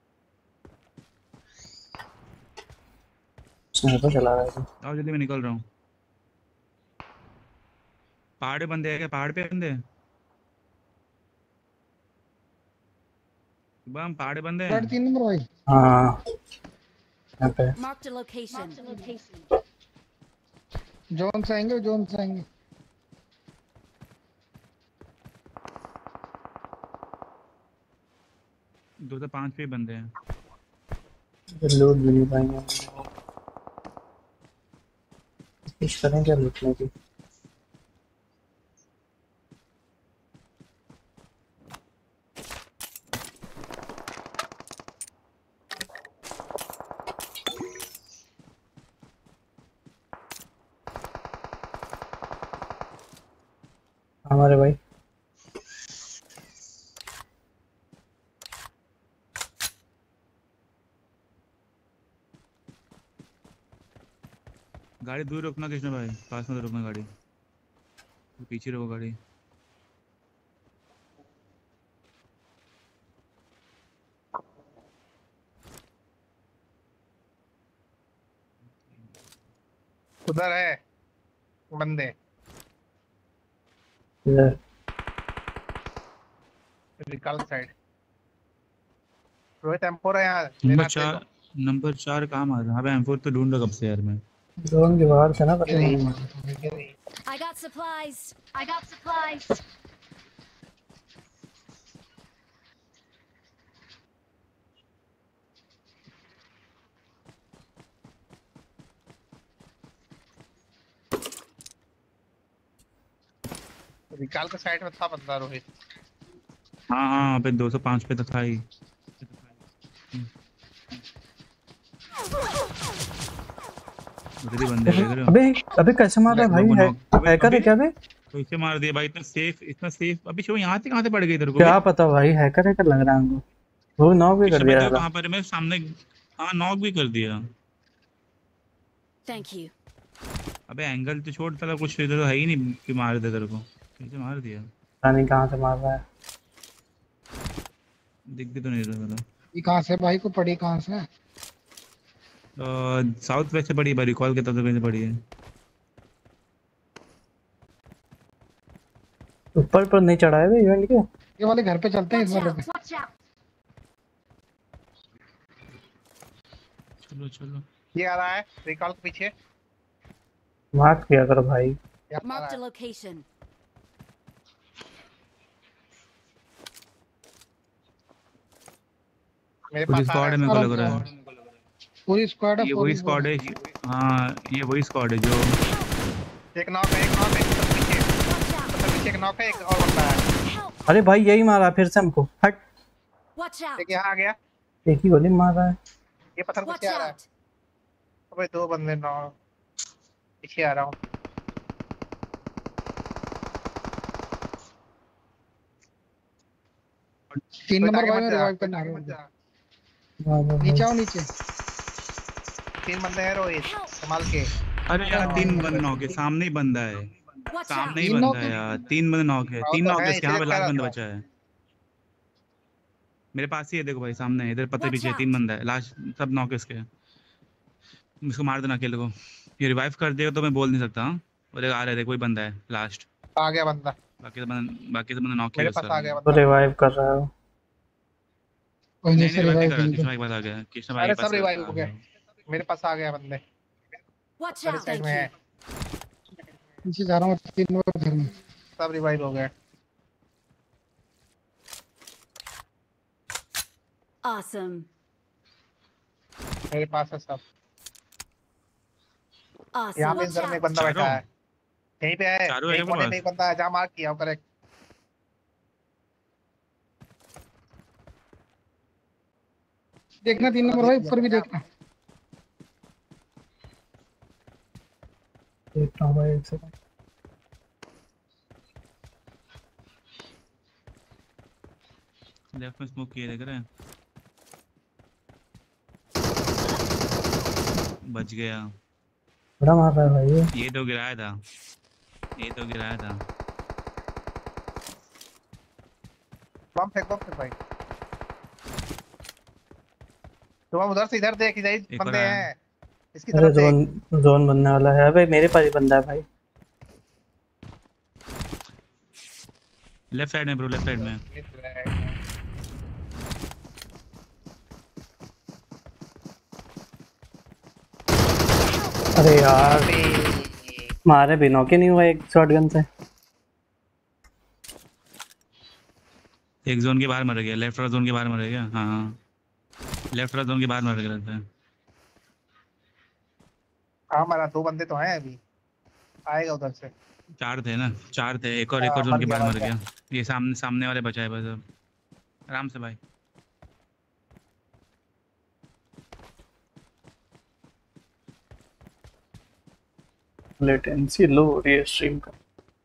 [SPEAKER 2] स्नाइपर चला रहा है।
[SPEAKER 4] आओ जल्दी, मैं निकल रहा हूँ। पहाड़ पे बंदे हैं क्या? पहाड़ पे बंदे हैं? बम पहाड़ पे बंदे हैं।
[SPEAKER 3] तीन नंबर भाई।
[SPEAKER 2] हाँ यहाँ पे
[SPEAKER 5] Marked a location.
[SPEAKER 3] जोन से आएंगे, जोन से आएंगे।
[SPEAKER 4] दो से पांच पे ही बंदे हैं।
[SPEAKER 2] लूट भी नहीं पाएंगे। कोशिश करें क्या लूटने की। हमारे भाई
[SPEAKER 4] गाड़ी दूर रोकना कृष्ण भाई, पास में रोकना गाड़ी, पीछे रोको गाड़ी।
[SPEAKER 1] उधर है बंदे।
[SPEAKER 2] इधर
[SPEAKER 1] recall side. Rohit M four है यहाँ।
[SPEAKER 4] नंबर
[SPEAKER 1] लेना
[SPEAKER 4] चार, नंबर चार कहाँ मार रहा है? अबे एम फोर तो ढूंढ रहा कब से यार मैं।
[SPEAKER 2] ड्रोन के बाहर था ना, पता नहीं।
[SPEAKER 5] I got supplies. I got supplies.
[SPEAKER 1] Recall के साइड में था बंदा रोहित।
[SPEAKER 4] हाँ हाँ पे दो सौ पाँच पे तो था ही। उधर ही बंदे लग रहे हो।
[SPEAKER 2] अबे अबे कैसे मार रहा है भाई? है, हैकर है क्या बे?
[SPEAKER 4] तो इसे मार दिया भाई, इतना सेफ, इतना सेफ। अभी शो यहाँ से कहाँ से पड़ गई इधर को?
[SPEAKER 2] क्या पता भाई, हैकर हैकर लग रहा है हमको। वो नॉक भी कर दिया है।
[SPEAKER 4] कहाँ पर है? मेरे सामने। हाँ नॉक भी कर दिया।
[SPEAKER 5] Thank you.
[SPEAKER 4] अबे एंगल तो छोड़, साला कुछ इधर तो है ही नहीं कि मार दे तेरे को। कैसे मार दिया?
[SPEAKER 2] पता नहीं कहाँ से मार रहा है।
[SPEAKER 4] दिख भी तो नहीं रहा साला।
[SPEAKER 3] ये कहाँ से भाई को पड़ी, कहाँ से?
[SPEAKER 4] साउथ वेस्ट से पड़ी है, रिकॉल के तरफ से पड़ी है।
[SPEAKER 2] ऊपर पर नहीं चढ़ा है इवेंट के।
[SPEAKER 3] ये वाले घर पे चलते हैं, इस
[SPEAKER 5] Watch
[SPEAKER 3] वाले
[SPEAKER 5] out.
[SPEAKER 3] पे।
[SPEAKER 5] Watch out.
[SPEAKER 4] चलो चलो।
[SPEAKER 1] ये आ रहा है रिकॉल के पीछे।
[SPEAKER 2] मार्क किया करो भाई।
[SPEAKER 1] यहाँ आ
[SPEAKER 5] Marked a
[SPEAKER 1] रहा है।
[SPEAKER 5] location.
[SPEAKER 1] मेरे
[SPEAKER 4] पूरी
[SPEAKER 1] पास आ
[SPEAKER 4] स्क्वाड है,
[SPEAKER 1] रहा
[SPEAKER 4] मेरे को लग रहा है।
[SPEAKER 3] पूरी स्क्वाड है।
[SPEAKER 4] ये
[SPEAKER 3] पूरी
[SPEAKER 4] वही स्क्वाड है। हाँ ये वही स्क्वाड है जो।
[SPEAKER 1] है। एक नॉक है, एक नॉक है, एक सबसे पीछे।
[SPEAKER 5] Watch out.
[SPEAKER 1] सबसे पीछे एक नॉक है, एक और बंदा है।
[SPEAKER 5] Help.
[SPEAKER 2] अरे भाई यही मारा फिर से हमको। हट।
[SPEAKER 5] Watch out.
[SPEAKER 1] एक यहाँ आ गया।
[SPEAKER 2] एक ही गोली मार रहा है।
[SPEAKER 1] ये पत्थर
[SPEAKER 5] Watch
[SPEAKER 1] पीछे आ रहा है।
[SPEAKER 5] out.
[SPEAKER 1] अबे दो बंदे नौ पीछे आ रहा हूँ।
[SPEAKER 3] तीन
[SPEAKER 1] रोहित
[SPEAKER 3] नंबर
[SPEAKER 1] आगे
[SPEAKER 3] भाई
[SPEAKER 1] मत
[SPEAKER 3] में
[SPEAKER 1] जा,
[SPEAKER 3] रिवाइव
[SPEAKER 1] रोहित
[SPEAKER 3] करना
[SPEAKER 1] आगे
[SPEAKER 3] है।
[SPEAKER 1] मत जा।
[SPEAKER 2] मार रहा है
[SPEAKER 3] नीचे
[SPEAKER 2] भाई।
[SPEAKER 3] आओ, नीचे।
[SPEAKER 1] तीन बंदे हैं रोहित, संभाल के।
[SPEAKER 4] अरे यार तीन बंदे नॉक है, सामने ही बंदा है।
[SPEAKER 5] Watch out.
[SPEAKER 4] सामने ही
[SPEAKER 3] तीन
[SPEAKER 4] बंदा
[SPEAKER 3] नॉक
[SPEAKER 4] है
[SPEAKER 3] है?
[SPEAKER 4] यार, तीन बंदे नॉक है,
[SPEAKER 1] हाँ,
[SPEAKER 4] तीन
[SPEAKER 1] तो
[SPEAKER 4] नॉक है।
[SPEAKER 1] है,
[SPEAKER 4] इसके यहाँ पे
[SPEAKER 1] इसलिए
[SPEAKER 4] लास्ट
[SPEAKER 1] कह
[SPEAKER 4] बंदा
[SPEAKER 1] रहा
[SPEAKER 4] बचा है। मेरे पास ही है, देखो भाई सामने है, इधर पत्थर
[SPEAKER 5] Watch
[SPEAKER 4] पीछे है,
[SPEAKER 5] out.
[SPEAKER 4] तीन बंदा है, लास्ट सब नॉक है इसके। इसको मार देना अकेले को। ये रिवाइव कर देगा तो मैं बोल नहीं सकता। हाँ और एक आ रहा है, कोई बंदा है लास्ट।
[SPEAKER 1] आ गया बंदा।
[SPEAKER 4] बाकी सब बंदा, बाकी सब बंदा नॉक है
[SPEAKER 1] मेरे
[SPEAKER 4] उसका।
[SPEAKER 1] पास आ गया
[SPEAKER 2] वो
[SPEAKER 1] बंदा।
[SPEAKER 2] रिवाइव कर रहा है।
[SPEAKER 3] कोई
[SPEAKER 4] नहीं
[SPEAKER 3] नहीं
[SPEAKER 4] नहीं
[SPEAKER 3] से
[SPEAKER 4] रिवाइव नहीं
[SPEAKER 3] रिवाइव
[SPEAKER 4] कर रहा, कृष्ण
[SPEAKER 3] करने
[SPEAKER 4] भाई के पास आ गया, कृष्ण भाई
[SPEAKER 1] अरे
[SPEAKER 4] के पास
[SPEAKER 1] सब रिवाइव
[SPEAKER 4] आ
[SPEAKER 1] हो
[SPEAKER 4] गया।
[SPEAKER 1] गए। मेरे पास आ गया बंदे।
[SPEAKER 5] Watch
[SPEAKER 1] मेरे
[SPEAKER 5] out.
[SPEAKER 1] साइड
[SPEAKER 5] Thank
[SPEAKER 1] में है।
[SPEAKER 5] you.
[SPEAKER 3] नीचे जा रहा हूँ, तीन नंबर घर में।
[SPEAKER 1] सब रिवाइव हो गए।
[SPEAKER 5] Awesome.
[SPEAKER 1] मेरे पास है सब।
[SPEAKER 5] Awesome.
[SPEAKER 1] यहाँ पे इस
[SPEAKER 5] Watch
[SPEAKER 1] घर में एक
[SPEAKER 5] out.
[SPEAKER 1] बंदा बैठा
[SPEAKER 4] चारों?
[SPEAKER 1] है। यहीं पे है।
[SPEAKER 4] चारों है
[SPEAKER 1] एक
[SPEAKER 4] क्या
[SPEAKER 1] कोने
[SPEAKER 4] बस?
[SPEAKER 1] में एक बंदा है, जहाँ मार्क किया हो करेक्ट।
[SPEAKER 3] देखना तीन नंबर भाई, ऊपर भी देखना।
[SPEAKER 2] देख रहा हूँ भाई, एक सेकंड।
[SPEAKER 4] लेफ्ट में स्मोक किए देख रहे हैं। बच गया।
[SPEAKER 2] बड़ा मार रहा है भाई ये।
[SPEAKER 4] ये तो गिराया था, ये तो गिराया था।
[SPEAKER 1] बम फेंक बम फेंक भाई। तो हम उधर से इधर देख, इधर
[SPEAKER 4] एक और
[SPEAKER 1] बंदे
[SPEAKER 4] आया।
[SPEAKER 1] हैं इसकी
[SPEAKER 2] अरे
[SPEAKER 1] तरफ देख।
[SPEAKER 2] जोन जोन बनने वाला है भाई, मेरे पास ही बंदा है भाई।
[SPEAKER 4] लेफ्ट साइड में ब्रो, लेफ्ट साइड में।
[SPEAKER 2] अरे यार मारे भी नॉक ही नहीं हुआ एक शॉटगन से।
[SPEAKER 4] एक जोन के बाहर मर गया, लेफ्ट वाला जोन के बाहर मर गया। हाँ लेफ्ट वाला जोन के बाहर मर गया लगता है।
[SPEAKER 1] हाँ हमारा दो बंदे तो हैं अभी, आएगा उधर से।
[SPEAKER 4] चार थे ना, चार थे, एक और एक
[SPEAKER 1] हाँ,
[SPEAKER 4] और जोन
[SPEAKER 1] मर
[SPEAKER 4] के
[SPEAKER 1] गया,
[SPEAKER 4] बाहर
[SPEAKER 1] मर
[SPEAKER 4] मर
[SPEAKER 1] गया।
[SPEAKER 4] गया। ये सामने सामने वाले बचा है बस अब। आराम से भाई।
[SPEAKER 2] लेटेंसी लो हो रही है स्ट्रीम का।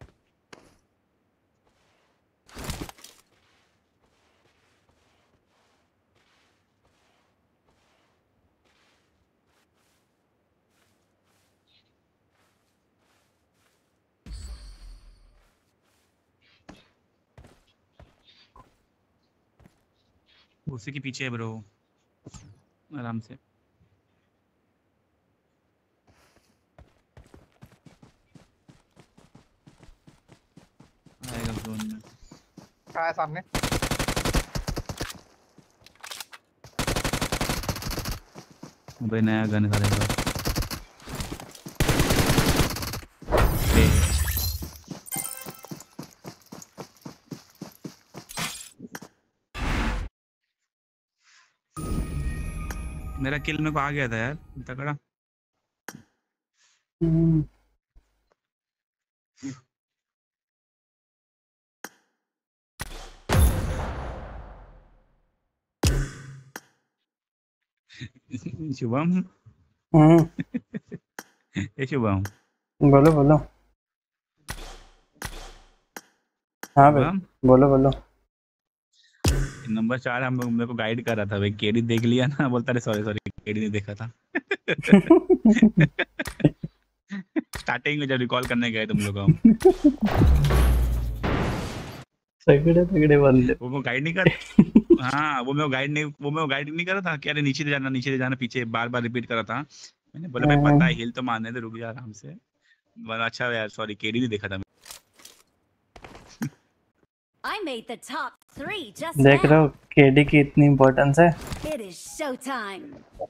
[SPEAKER 4] उसी के पीछे है ब्रो, आराम से। आएगा जोन में।
[SPEAKER 1] कहाँ है सामने?
[SPEAKER 4] भाई नया गन करेगा। मेरा किल मेरे को आ गया था यार, तगड़ा।
[SPEAKER 2] हम्म,
[SPEAKER 4] शुभम।
[SPEAKER 2] हम्म,
[SPEAKER 4] ये शुभम।
[SPEAKER 2] बोलो बोलो। हाँ भाई
[SPEAKER 4] शुभम
[SPEAKER 2] बोलो बोलो।
[SPEAKER 4] नंबर चार हम मेरे को गाइड कर रहा था भाई, केडी देख लिया ना, बोलता अरे सॉरी सॉरी केडी नहीं देखा था। स्टार्टिंग में जब रिकॉल करने गए तुम लोग हम,
[SPEAKER 2] तगड़े तगड़े बंदे।
[SPEAKER 4] वो मैं गाइड नहीं कर हाँ वो मैं गाइड नहीं वो मैं गाइड नहीं कर रहा था कि अरे नीचे से जाना नीचे से जाना, पीछे बार बार रिपीट कर रहा था। मैंने बोला भाई पता है हिल तो मारने दे, रुक जा आराम से। बोला अच्छा यार सॉरी केडी नहीं देखा था।
[SPEAKER 5] I made the top three just
[SPEAKER 2] देख रहे हो
[SPEAKER 5] now.
[SPEAKER 2] केडी की इतनी इम्पोर्टेंस है।
[SPEAKER 5] It is showtime.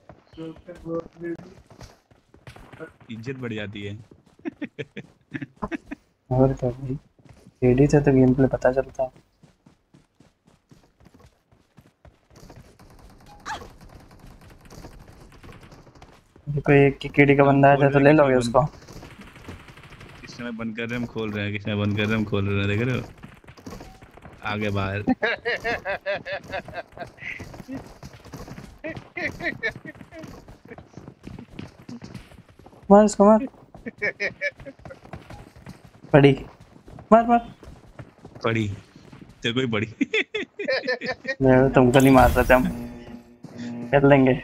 [SPEAKER 4] इज्जत बढ़ जाती है।
[SPEAKER 2] और क्या भाई, केडी से तो गेम प्ले पता चलता है। कोई एक केडी का बंदा है तो ले लोगे उसको।
[SPEAKER 4] किस समय बंद कर रहे हम खोल रहे हैं, किस समय बंद कर रहे हम खोल रहे हैं, देख रहे हो आगे बाहर।
[SPEAKER 2] मार इसको मार। पड़ी मार मार।
[SPEAKER 4] पड़ी तेरे को ही पड़ी।
[SPEAKER 2] नहीं, तुमको नहीं मार रहे थे हम, कर लेंगे।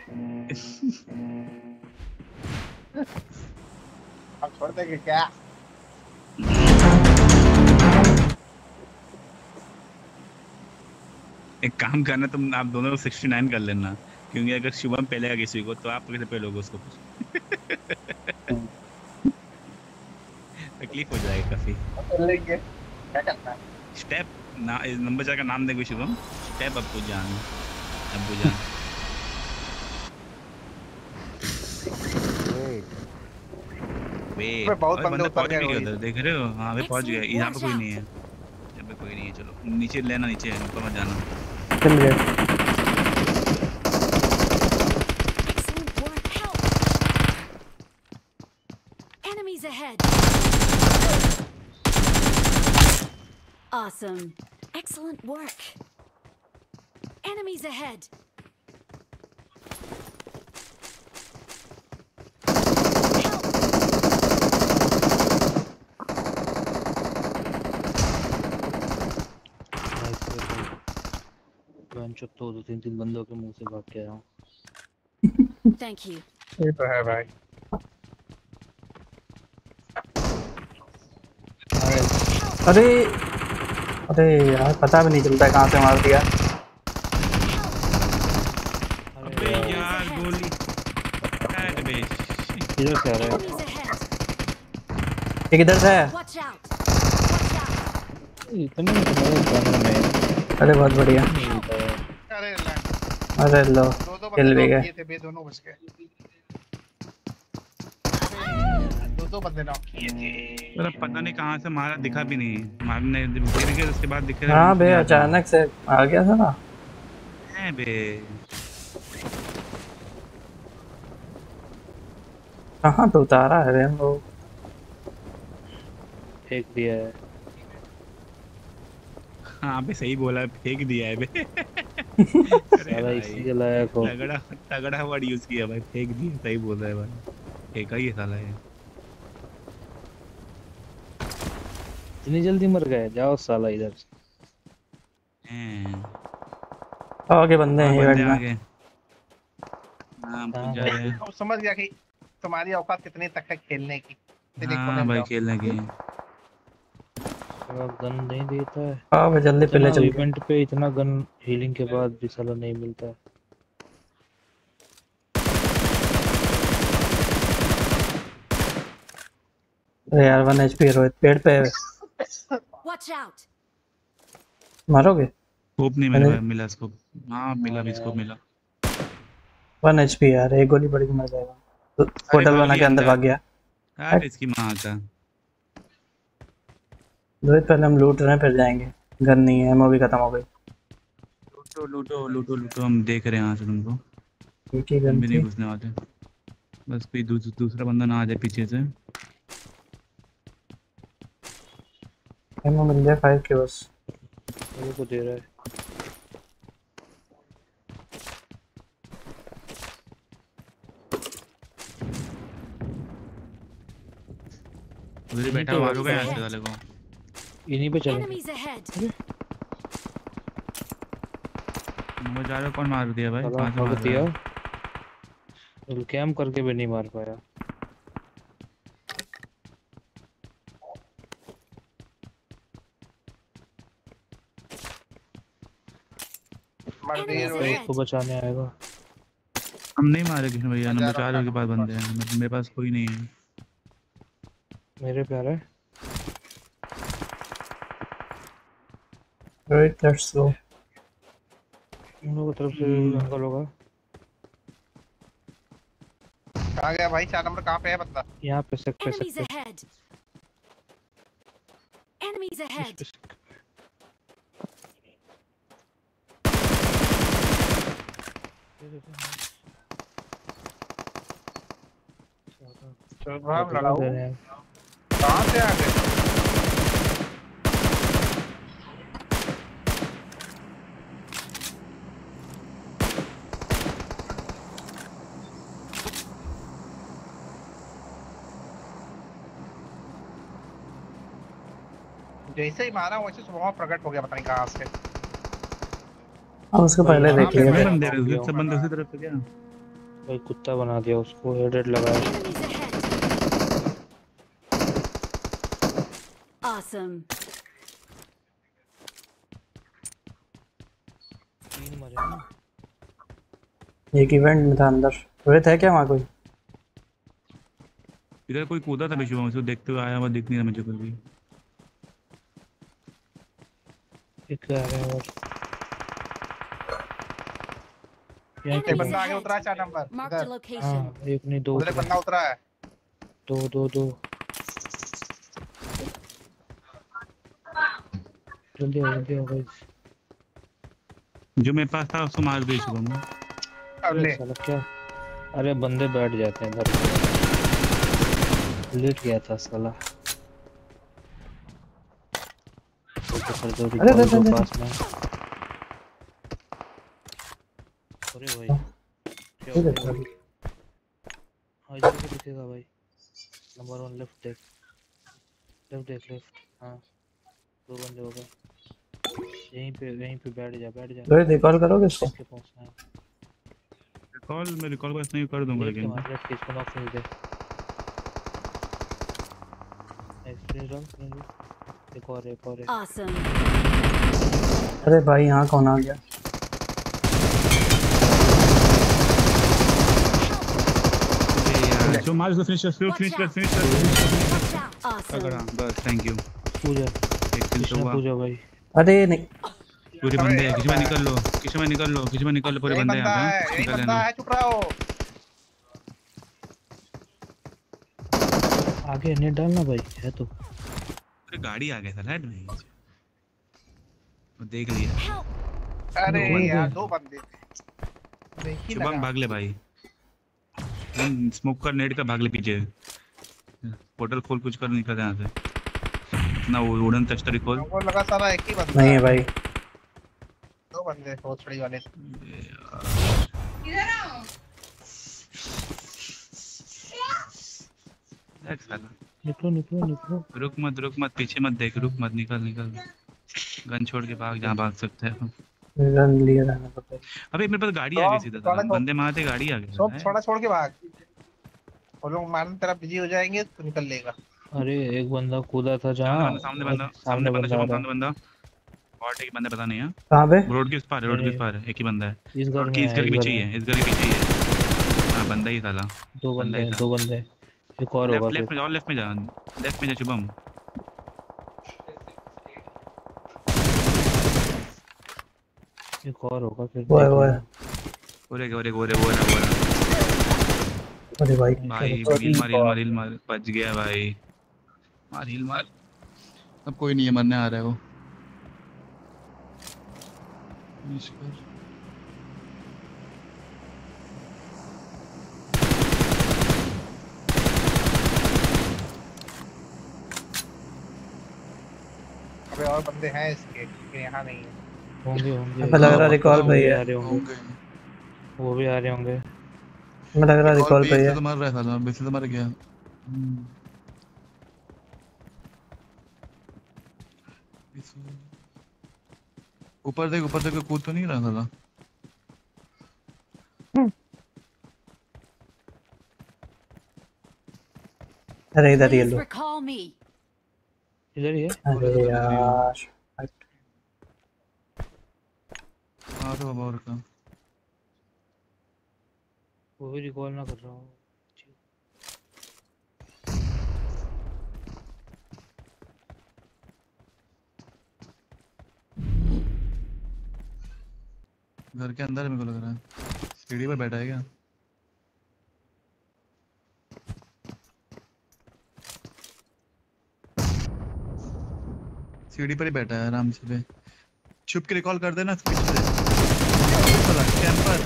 [SPEAKER 1] अब छोड़ देंगे क्या?
[SPEAKER 4] एक काम करना तुम, आप दोनों सिक्सटी नाइन कर लेना, क्योंकि अगर शुभम पहलेगा किसी को तो आप कैसे पहलोगे उसको। तकलीफ हो जाएगी काफी।
[SPEAKER 1] कर लेंगे, क्या करना है?
[SPEAKER 4] स्टेप ना, इस नंबर चार का नाम देखो शुभम, स्टेप अब्बू जान, अब्बू जान। वेट
[SPEAKER 1] इसमें बहुत बंदे उतर
[SPEAKER 4] पहुंच
[SPEAKER 1] गए
[SPEAKER 4] भी गए
[SPEAKER 1] रोहित।
[SPEAKER 4] उधर, देख रहे हो हाँ वे पहुंच गए। यहाँ पे
[SPEAKER 5] Watch
[SPEAKER 4] कोई
[SPEAKER 5] out.
[SPEAKER 4] नहीं है, यहाँ पे कोई नहीं है। चलो नीचे लेना, नीचे ऊपर मत जाना।
[SPEAKER 2] चल गए।
[SPEAKER 5] Excellent work. Help. Enemies ahead. Awesome. Excellent work. Enemies ahead.
[SPEAKER 6] Bench तो दो तीन तीन बंदों के मुंह से भाग के आया हूँ।
[SPEAKER 5] Thank you.
[SPEAKER 1] ये तो है भाई।
[SPEAKER 2] अरे अरे यार पता भी नहीं चलता है कहाँ से मार दिया।
[SPEAKER 4] अबे यार गोली अरे बे
[SPEAKER 6] इधर से आ रहा है।
[SPEAKER 5] Enemies ahead.
[SPEAKER 2] ये किधर से है?
[SPEAKER 5] Watch out. Watch out.
[SPEAKER 6] इतने में तुम्हारे कैमरा में
[SPEAKER 2] अरे बहुत बढ़िया।
[SPEAKER 6] नहीं मिलता है।
[SPEAKER 1] अरे लैंड
[SPEAKER 2] अरे लो
[SPEAKER 1] दो दो
[SPEAKER 2] किल
[SPEAKER 1] बंदे
[SPEAKER 2] भी
[SPEAKER 1] नॉक
[SPEAKER 2] गए।
[SPEAKER 1] किए थे बे, दोनों बच गए। दो दो बंदे नॉक किए थे।
[SPEAKER 4] मतलब पता नहीं कहाँ से मारा, दिखा भी नहीं मारने गिर गए उसके बाद दिखे।
[SPEAKER 2] हाँ बे अचानक से आ गया था ना।
[SPEAKER 4] है बे
[SPEAKER 2] कहाँ पे उतारा है रे हम लोग?
[SPEAKER 6] फेंक दिया है।
[SPEAKER 4] हाँ बे सही बोला, फेंक दिया है बे।
[SPEAKER 6] साला इसी के लायक हो।
[SPEAKER 4] तगड़ा तगड़ा वर्ड यूज किया भाई, फेंक दिया, सही बोल रहा है भाई, फेंका ही है साला ये।
[SPEAKER 6] इतनी जल्दी मर गए? जाओ साला इधर से।
[SPEAKER 4] हैं
[SPEAKER 2] आगे बंदे हैं
[SPEAKER 4] बंदे
[SPEAKER 2] इवेंट में।
[SPEAKER 4] आगे। हाँ
[SPEAKER 6] हाँ
[SPEAKER 4] पूछ जा
[SPEAKER 6] भाई।
[SPEAKER 4] रहे हैं।
[SPEAKER 1] अब समझ गया कि तुम्हारी औकात कितने तक है खेलने की। तेरे कोने
[SPEAKER 4] हाँ
[SPEAKER 1] में
[SPEAKER 4] भाई
[SPEAKER 1] जाओ।
[SPEAKER 4] खेलने की।
[SPEAKER 6] साला गन नहीं देता है।
[SPEAKER 2] हाँ भाई जल्दी पहले
[SPEAKER 6] इतना
[SPEAKER 2] चल।
[SPEAKER 6] इवेंट पे इतना गन हीलिंग के बाद भी साला नहीं मिलता है।
[SPEAKER 2] अरे यार वन एचपी है रोहित, पेड़ पे है।
[SPEAKER 5] Watch out.
[SPEAKER 2] मारोगे?
[SPEAKER 4] स्कोप नहीं मिला
[SPEAKER 2] अरे।
[SPEAKER 4] भाई, मिला स्कोप। हाँ मिला भी, स्कोप मिला।
[SPEAKER 2] वन एचपी यार, एक गोली पड़ी तो मर जाएगा। तो पोर्टल
[SPEAKER 4] भाग
[SPEAKER 2] बना के
[SPEAKER 4] गया
[SPEAKER 2] अंदर
[SPEAKER 4] अंदर।
[SPEAKER 2] भाग गया।
[SPEAKER 4] यार इसकी माँ का।
[SPEAKER 2] रोहित पहले हम लूट रहे हैं फिर जाएंगे। गन नहीं है, एमओ भी खत्म हो गई।
[SPEAKER 4] लूटो लूटो लूटो लूटो, हम देख रहे हैं यहाँ से तुमको।
[SPEAKER 2] एक ही
[SPEAKER 4] हम
[SPEAKER 2] गन
[SPEAKER 4] भी नहीं
[SPEAKER 2] थी।
[SPEAKER 4] घुसने वाले, बस कोई दूस, दूसरा बंदा ना आ जाए पीछे से।
[SPEAKER 2] एमओ मिल जाए फाइव के बस।
[SPEAKER 6] मेरे को दे रहा है।
[SPEAKER 4] उधर ही बैठा
[SPEAKER 6] तो
[SPEAKER 4] मारोगे यहाँ
[SPEAKER 5] है।
[SPEAKER 4] से वाले को।
[SPEAKER 6] इन्हीं पे चलेंगे।
[SPEAKER 5] Enemies ahead.
[SPEAKER 4] मुझे जा रहा, कौन मार दिया भाई?
[SPEAKER 6] साला
[SPEAKER 4] कहाँ से
[SPEAKER 6] भाग
[SPEAKER 4] मार
[SPEAKER 6] दिया।
[SPEAKER 4] दिया?
[SPEAKER 6] कैम करके भी नहीं मार पाया।
[SPEAKER 1] मर दिए
[SPEAKER 5] Enemies
[SPEAKER 1] रोहित।
[SPEAKER 5] ahead.
[SPEAKER 6] उसको बचाने आएगा।
[SPEAKER 4] हम नहीं मारे कृष्ण भैया, नंबर
[SPEAKER 1] जा
[SPEAKER 4] चार
[SPEAKER 1] रहा
[SPEAKER 4] के पास बंदे हैं, मेरे मेरे पास कोई नहीं है।
[SPEAKER 6] मेरे पे आ रहा है।
[SPEAKER 2] Rohit let's go.
[SPEAKER 6] उन लोगों की तरफ से जंगल होगा।
[SPEAKER 1] कहाँ गया भाई? चार नंबर कहाँ पे है बंदा?
[SPEAKER 6] यहाँ पे सक पे
[SPEAKER 5] Enemies
[SPEAKER 6] सक पे।
[SPEAKER 5] ahead. Enemies ahead.
[SPEAKER 1] चल भाग
[SPEAKER 6] बदला
[SPEAKER 1] लड़ाओ।
[SPEAKER 6] दे रहे हैं।
[SPEAKER 1] कहाँ से आ गए? जैसे ही मारा वैसे सुबह प्रकट हो गया, पता नहीं कहाँ से।
[SPEAKER 2] अब उसको पहले
[SPEAKER 6] भाई,
[SPEAKER 2] देख
[SPEAKER 6] यहाँ
[SPEAKER 2] लिया
[SPEAKER 6] पे
[SPEAKER 2] था।
[SPEAKER 4] बंदे हैं, सब बंदे उसी तरफ से क्या?
[SPEAKER 6] भाई कुत्ता बना दिया उसको, हेडेड लगाया।
[SPEAKER 5] Enemies ahead. Awesome.
[SPEAKER 6] तीन मरे ना।
[SPEAKER 2] एक इवेंट में था अंदर। रोहित है क्या वहाँ कोई?
[SPEAKER 4] इधर कोई कूदा था विशु, उसको देखते हुए आया हुआ, दिख नहीं रहा मुझे कुछ भी।
[SPEAKER 6] एक आ रहे हैं और यहाँ
[SPEAKER 1] एक
[SPEAKER 6] पे
[SPEAKER 1] बंदा आगे उतरा है चार नंबर
[SPEAKER 5] Marked a
[SPEAKER 1] इधर।
[SPEAKER 5] location.
[SPEAKER 6] हाँ एक नहीं दो
[SPEAKER 1] उधर एक बंदा उतरा है।
[SPEAKER 6] दो दो दो जल्दी आओ जल्दी आओ भाई।
[SPEAKER 4] जो मेरे पास था उसको मार दिया शुभम ने।
[SPEAKER 1] अब ले।
[SPEAKER 6] साला क्या? अरे बंदे बैठ जाते हैं इधर। लेट गया था साला। तो कर दो
[SPEAKER 2] अरे, अरे,
[SPEAKER 6] रिकॉल
[SPEAKER 2] अरे,
[SPEAKER 6] पास में। अरे भाई क्या
[SPEAKER 2] ठीक है,
[SPEAKER 6] हुआ? हाँ इधर को दिखेगा भाई। नंबर वन लेफ्ट देख, लेफ्ट देख लेफ्ट। हाँ दो बंदे हो गए। यहीं पे यहीं पे बैठ जा बैठ जा।
[SPEAKER 2] रोहित रिकॉल करोगे इसको?
[SPEAKER 6] इसके पहुंचना है।
[SPEAKER 4] रिकॉल मैं रिकॉल को नहीं कर दूंगा
[SPEAKER 6] लेफ्ट के
[SPEAKER 4] लेकिन।
[SPEAKER 6] मार लेफ्ट के इसको नॉक नहीं दे। एक्सप्रेस डाल नहीं। एक और एक और है।
[SPEAKER 5] Awesome.
[SPEAKER 2] अरे भाई यहाँ कौन आ गया?
[SPEAKER 4] जो मार उसको फिनिश कर फिनिश कर फिनिश कर
[SPEAKER 5] Watch out. Awesome.
[SPEAKER 4] अगर हाँ बस थैंक यू
[SPEAKER 6] पूजा
[SPEAKER 4] एक किल तो
[SPEAKER 6] कृष्णा
[SPEAKER 4] हुआ
[SPEAKER 6] पूजा भाई।
[SPEAKER 2] अरे नहीं,
[SPEAKER 4] पूरे बंदे हैं किसी में निकल लो किसी में निकल लो किसी में निकल लो पूरे
[SPEAKER 1] यही
[SPEAKER 4] बंदे हैं
[SPEAKER 1] बंदा
[SPEAKER 4] यहाँ
[SPEAKER 1] है,
[SPEAKER 4] पे
[SPEAKER 1] यही
[SPEAKER 4] निकल
[SPEAKER 1] बंदा
[SPEAKER 4] लेना
[SPEAKER 1] है, चुप रहो।
[SPEAKER 6] आगे नेट डालना भाई है तो।
[SPEAKER 4] अरे गाड़ी आ गया था राइट भाई वो देख लिया
[SPEAKER 5] Help.
[SPEAKER 1] अरे
[SPEAKER 6] दो
[SPEAKER 1] यार
[SPEAKER 6] दे।
[SPEAKER 1] दो बंदे थे। देख ही
[SPEAKER 4] शुभम
[SPEAKER 1] लगा।
[SPEAKER 4] भाग ले भाई हम स्मोक कर नेट का भाग ले पीछे पोर्टल खोल कुछ कर निकल यहाँ से ना वो उड़न तश्तरी खोल
[SPEAKER 1] हमको लगा सारा एक ही बंदा
[SPEAKER 2] नहीं है भाई।
[SPEAKER 1] दो बंदे भोसड़ी वाले।
[SPEAKER 4] देख साला
[SPEAKER 6] निकलो निकलो निकलो।
[SPEAKER 4] रुक मत रुक मत पीछे मत देख रुक मत निकल निकल गन छोड़ के भाग जहाँ भाग सकते हैं
[SPEAKER 2] रन लिया रहना पड़ता है।
[SPEAKER 4] अबे मेरे पास गाड़ी आ गई सीधा
[SPEAKER 1] थोड़ा-
[SPEAKER 4] साला बंदे मारते गाड़ी आ
[SPEAKER 1] सब
[SPEAKER 4] गई
[SPEAKER 1] थोड़ा छोड़ के भाग। और लोग मारने तरफ बिजी हो जाएंगे तो निकल लेगा।
[SPEAKER 6] अरे एक बंदा कूदा था जहाँ
[SPEAKER 4] सामने बंदा
[SPEAKER 6] और
[SPEAKER 4] सामने बंदा
[SPEAKER 6] आ
[SPEAKER 4] शुभम
[SPEAKER 6] रहा
[SPEAKER 4] सामने बंदा और एक बंदा पता नहीं है
[SPEAKER 2] कहाँ पे?
[SPEAKER 4] रोड के उस पार है रोड के उस पार है एक ही बंदा है
[SPEAKER 6] है। इस घर
[SPEAKER 4] रोड
[SPEAKER 6] में
[SPEAKER 4] की इस
[SPEAKER 6] है,
[SPEAKER 4] घर के
[SPEAKER 6] इस घर
[SPEAKER 4] पीछे ही
[SPEAKER 6] में
[SPEAKER 4] है इस घर के पीछे ही है हाँ बंदा ही साला
[SPEAKER 6] दो
[SPEAKER 4] बंदा
[SPEAKER 6] बंदे
[SPEAKER 4] ही
[SPEAKER 6] हैं
[SPEAKER 4] था
[SPEAKER 6] दो बंदे हैं। एक और होगा
[SPEAKER 4] लेफ्ट लेफ्ट
[SPEAKER 6] फिर।
[SPEAKER 4] में जाओ लेफ्ट में जा लेफ्ट में जा शुभम
[SPEAKER 6] एक और होगा फिर।
[SPEAKER 2] वो है,
[SPEAKER 6] देख
[SPEAKER 2] वो है।
[SPEAKER 6] लेना।
[SPEAKER 4] ओरे ओरे ओरे ओरे ओरे
[SPEAKER 2] अरे भाई
[SPEAKER 4] भाई हिल मार हिल मार हिल मार बच गया भाई मार हिल मार अब कोई नहीं है मरने आ रहा है वो फिनिश कर
[SPEAKER 1] अबे और बंदे हैं इसके लेकिन यहाँ नहीं है।
[SPEAKER 6] होंगे होंगे।
[SPEAKER 2] हमें लग रहा रिकॉल पे ही
[SPEAKER 6] वो भी
[SPEAKER 2] है।
[SPEAKER 6] आ रहे होंगे वो भी आ रहे होंगे।
[SPEAKER 2] हमें लग रहा रिकॉल पे ही है।
[SPEAKER 4] तो मर रहा था बेस तो मर गया ऊपर देख ऊपर देख कूद तो नहीं रहा था
[SPEAKER 2] अरे इधर ये
[SPEAKER 5] Please
[SPEAKER 2] लो।
[SPEAKER 5] recall me.
[SPEAKER 6] इधर ही है।
[SPEAKER 2] अरे यार
[SPEAKER 4] हाँ तो बाबा और का
[SPEAKER 6] वो भी रिकॉल ना कर रहा हूँ।
[SPEAKER 4] घर के अंदर मेरे को लग रहा है सीढ़ी पर बैठा है क्या सीढ़ी पर ही बैठा है आराम से पे छुप के रिकॉल कर देना पीछे से कैंपर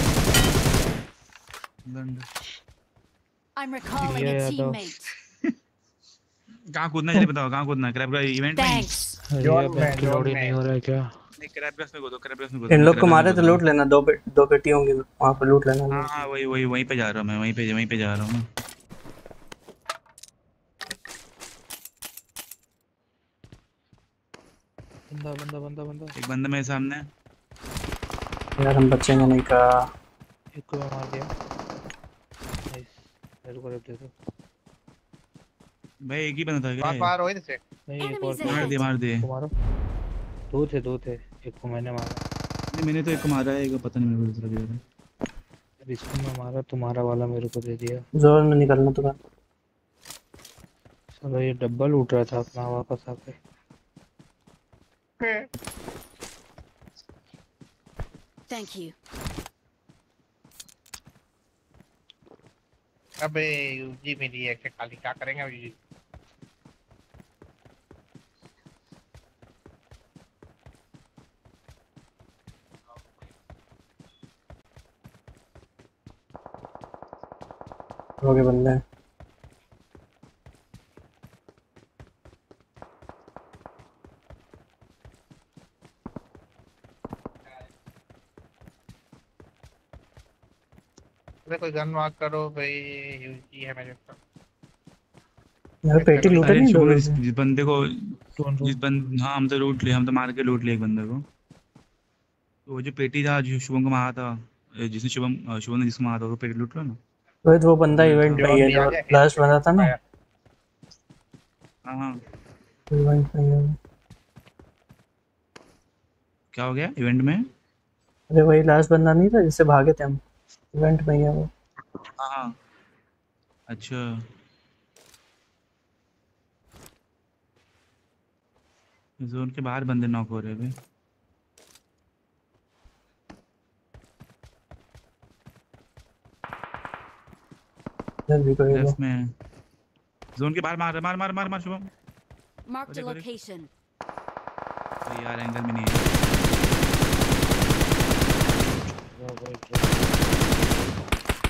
[SPEAKER 4] लंड
[SPEAKER 5] I'm recalling
[SPEAKER 6] Yeah,
[SPEAKER 5] a
[SPEAKER 6] yeah, dog.
[SPEAKER 5] teammate.
[SPEAKER 4] कहाँ कूदना है जल्दी बताओ कहाँ कूदना है क्रैब का इवेंट में
[SPEAKER 5] Thanks.
[SPEAKER 6] अरे
[SPEAKER 1] जोन
[SPEAKER 6] यार
[SPEAKER 1] में,
[SPEAKER 6] बैक
[SPEAKER 1] जोन
[SPEAKER 6] लोडिंग
[SPEAKER 1] में।
[SPEAKER 6] नहीं हो रहा है क्या?
[SPEAKER 4] नहीं क्रैब ब्रश में कूदो क्रैब ब्रश में कूदो
[SPEAKER 2] इन लोग को
[SPEAKER 4] क्रैब
[SPEAKER 2] मारे
[SPEAKER 4] ब्रश
[SPEAKER 2] तो
[SPEAKER 4] में
[SPEAKER 2] लूट लेना। दो पे, दो पेटी होंगी वहाँ पे लूट लेना।
[SPEAKER 4] कूदो। हाँ हाँ वही वही वहीं पे जा रहा हूँ मैं वहीं पे वहीं पे जा रहा हूँ मैं
[SPEAKER 6] बंदा बंदा बंदा बंदा।
[SPEAKER 4] एक बंदा मेरे सामने है
[SPEAKER 2] यार हम बचेंगे नहीं का।
[SPEAKER 6] एक को मैं मार दिया। नाइस। मेरे को रेप दे दो।
[SPEAKER 4] भाई एक ही बंदा था क्या
[SPEAKER 1] बार
[SPEAKER 4] ये?
[SPEAKER 1] बार हो इधर से।
[SPEAKER 6] नहीं एक और
[SPEAKER 5] Enemies
[SPEAKER 6] था।
[SPEAKER 4] मार दिए मार दिए
[SPEAKER 6] को मारो। दो थे दो थे। एक को मैंने मारा।
[SPEAKER 4] नहीं मैंने तो एक को मारा है एक को पता नहीं मेरे को दूसरा किधर है
[SPEAKER 6] अब इसको मैं मारा तुम्हारा वाला मेरे को दे दिया।
[SPEAKER 2] जोर में निकलना तो।
[SPEAKER 6] चलो ये डब्बल उठ रहा था अपना वापस आके।
[SPEAKER 5] Thank you.
[SPEAKER 1] अबे यूजी मिली है क्या खाली क्या करेंगे अब यूजी।
[SPEAKER 2] हो गए बंदे।
[SPEAKER 1] अरे कोई गन मार्क करो भाई यूजी है मेरे पास।
[SPEAKER 2] यार पेटी लूटे
[SPEAKER 4] अरे
[SPEAKER 2] नहीं
[SPEAKER 4] शुभम
[SPEAKER 2] लोगों
[SPEAKER 4] जिस
[SPEAKER 2] से।
[SPEAKER 4] जिस बंदे को
[SPEAKER 6] कौन
[SPEAKER 4] जिस बंद हाँ हम तो लूट लिए हम तो मार के लूट लिए एक बंदे को वो जो पेटी था जो शुभम को मारा था जिसने शुभम शुभम ने जिसको मारा था वो पेटी लूट लो ना
[SPEAKER 2] रोहित वो बंदा इवेंट में ही है जो लास्ट बंदा था ना।
[SPEAKER 4] हाँ हाँ
[SPEAKER 2] इवेंट में ही है।
[SPEAKER 4] क्या हो गया इवेंट में?
[SPEAKER 2] अरे वही लास्ट बंदा नहीं था जिससे भागे थे हम, इवेंट में ही है वो।
[SPEAKER 4] हाँ हाँ अच्छा जोन के बाहर बंदे नॉक हो रहे हैं।
[SPEAKER 2] इधर भी कोई
[SPEAKER 4] लेफ्ट में जोन के बाहर मार मार मार मार मार Shubham.
[SPEAKER 5] Marked a
[SPEAKER 4] Correct, correct.
[SPEAKER 5] location.
[SPEAKER 4] तो यार एंगल में नहीं है।
[SPEAKER 6] ड्रॉप भाई ड्रॉप।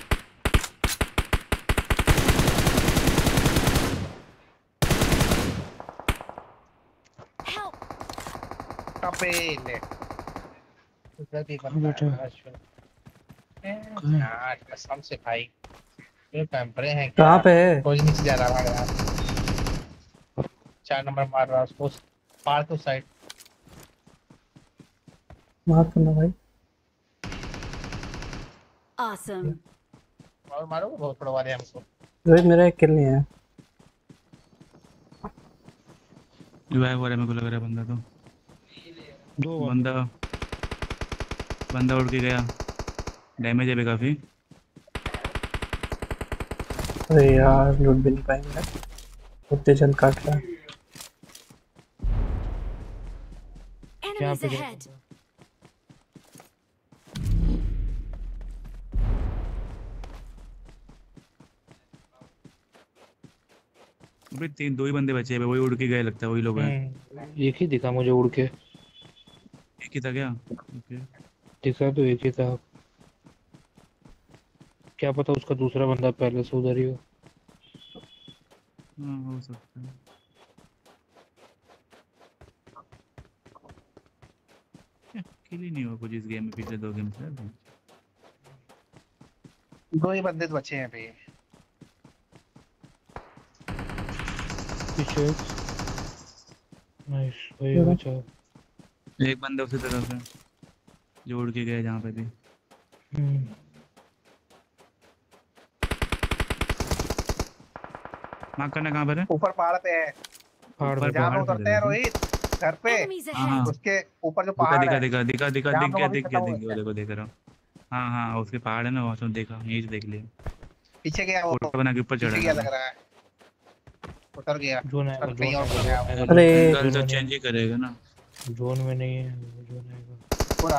[SPEAKER 5] Help!
[SPEAKER 1] अबे ले उधर भी बंदा
[SPEAKER 6] बैठा
[SPEAKER 1] है अश्विन। ए, यार कसम से भाई ये कैंपरे हैं क्या?
[SPEAKER 2] कहाँ पे है?
[SPEAKER 1] कोई नीचे जा रहा है यार। चार नंबर मार रहा है उसको पार तो साइड।
[SPEAKER 2] मार करना भाई।
[SPEAKER 5] Awesome.
[SPEAKER 1] और मारो बहुत बड़ा वाले हमको।
[SPEAKER 2] रोहित मेरा एक किल नहीं है।
[SPEAKER 4] रिवाइव हो रहा है मेरे को लग रहा है बंदा तो।
[SPEAKER 6] दो
[SPEAKER 4] बंदा बंदा उड़ के गया। डैमेज है भी काफी।
[SPEAKER 2] अरे यार लूट भी नहीं पाएंगे, उतने जल्द काट रहा है।
[SPEAKER 6] यहाँ
[SPEAKER 5] Enemies
[SPEAKER 6] पे
[SPEAKER 5] ahead.
[SPEAKER 4] अभी तीन दो ही बंदे बचे हैं, वही उड़ के गए लगता है, वही लोग हैं।
[SPEAKER 6] हम्म, एक ही दिखा मुझे उड़ के।
[SPEAKER 4] एक ही था क्या? ओके
[SPEAKER 6] दिखा तो एक ही था, क्या पता उसका दूसरा बंदा पहले से उधर ही हो।
[SPEAKER 4] हाँ हो सकता है। किल ही नहीं हुआ कुछ इस गेम में पिछले दो गेम से।
[SPEAKER 1] दो ही बंदे तो बचे हैं अभी।
[SPEAKER 6] पीछे नाइस भाई
[SPEAKER 2] चलो।
[SPEAKER 6] बचा।
[SPEAKER 4] एक बंदा उसी तरफ है जो उड़ के गए जहाँ पे भी।
[SPEAKER 6] हम्म,
[SPEAKER 4] मार्क करना कहाँ पर है?
[SPEAKER 1] ऊपर पहाड़ पे है
[SPEAKER 6] पहाड़
[SPEAKER 4] ऊपर
[SPEAKER 6] पे
[SPEAKER 1] जहाँ
[SPEAKER 4] पहाड़
[SPEAKER 1] पे
[SPEAKER 4] पे
[SPEAKER 1] उतरते हैं
[SPEAKER 4] है।
[SPEAKER 1] रोहित घर पे।
[SPEAKER 5] Enemies
[SPEAKER 4] हाँ हाँ
[SPEAKER 5] ahead.
[SPEAKER 1] उसके ऊपर जो
[SPEAKER 4] दिखा
[SPEAKER 1] पहाड़
[SPEAKER 4] दिखा
[SPEAKER 1] है
[SPEAKER 4] दिखा दिखा दिखा
[SPEAKER 1] जहाँ
[SPEAKER 4] दिख
[SPEAKER 1] हम
[SPEAKER 4] गया
[SPEAKER 1] लोग अभी
[SPEAKER 4] दिख गया
[SPEAKER 1] खत्म
[SPEAKER 4] दिख
[SPEAKER 1] हुए
[SPEAKER 4] गया
[SPEAKER 1] थे।
[SPEAKER 4] देखो देख रहा हूँ। हाँ हाँ उसके पहाड़ है ना वहाँ से देखा, यहीं से देख लिया।
[SPEAKER 1] पीछे गया वो
[SPEAKER 4] फोटो बना के ऊपर
[SPEAKER 1] पीछे
[SPEAKER 4] चढ़ा
[SPEAKER 1] गया
[SPEAKER 4] था।
[SPEAKER 1] लग रहा है उतर गया।
[SPEAKER 6] जोन आएगा
[SPEAKER 1] उतर
[SPEAKER 6] जोन
[SPEAKER 1] कहीं और
[SPEAKER 6] आएगा
[SPEAKER 1] चला गया
[SPEAKER 6] जोन आएगा
[SPEAKER 1] वो।
[SPEAKER 2] अरे
[SPEAKER 4] एंगल
[SPEAKER 6] जोन
[SPEAKER 4] तो
[SPEAKER 6] में
[SPEAKER 4] चेंज
[SPEAKER 6] नहीं
[SPEAKER 4] ही करेगा ना।
[SPEAKER 6] जोन में नहीं है वो जोन आएगा।
[SPEAKER 1] पूरा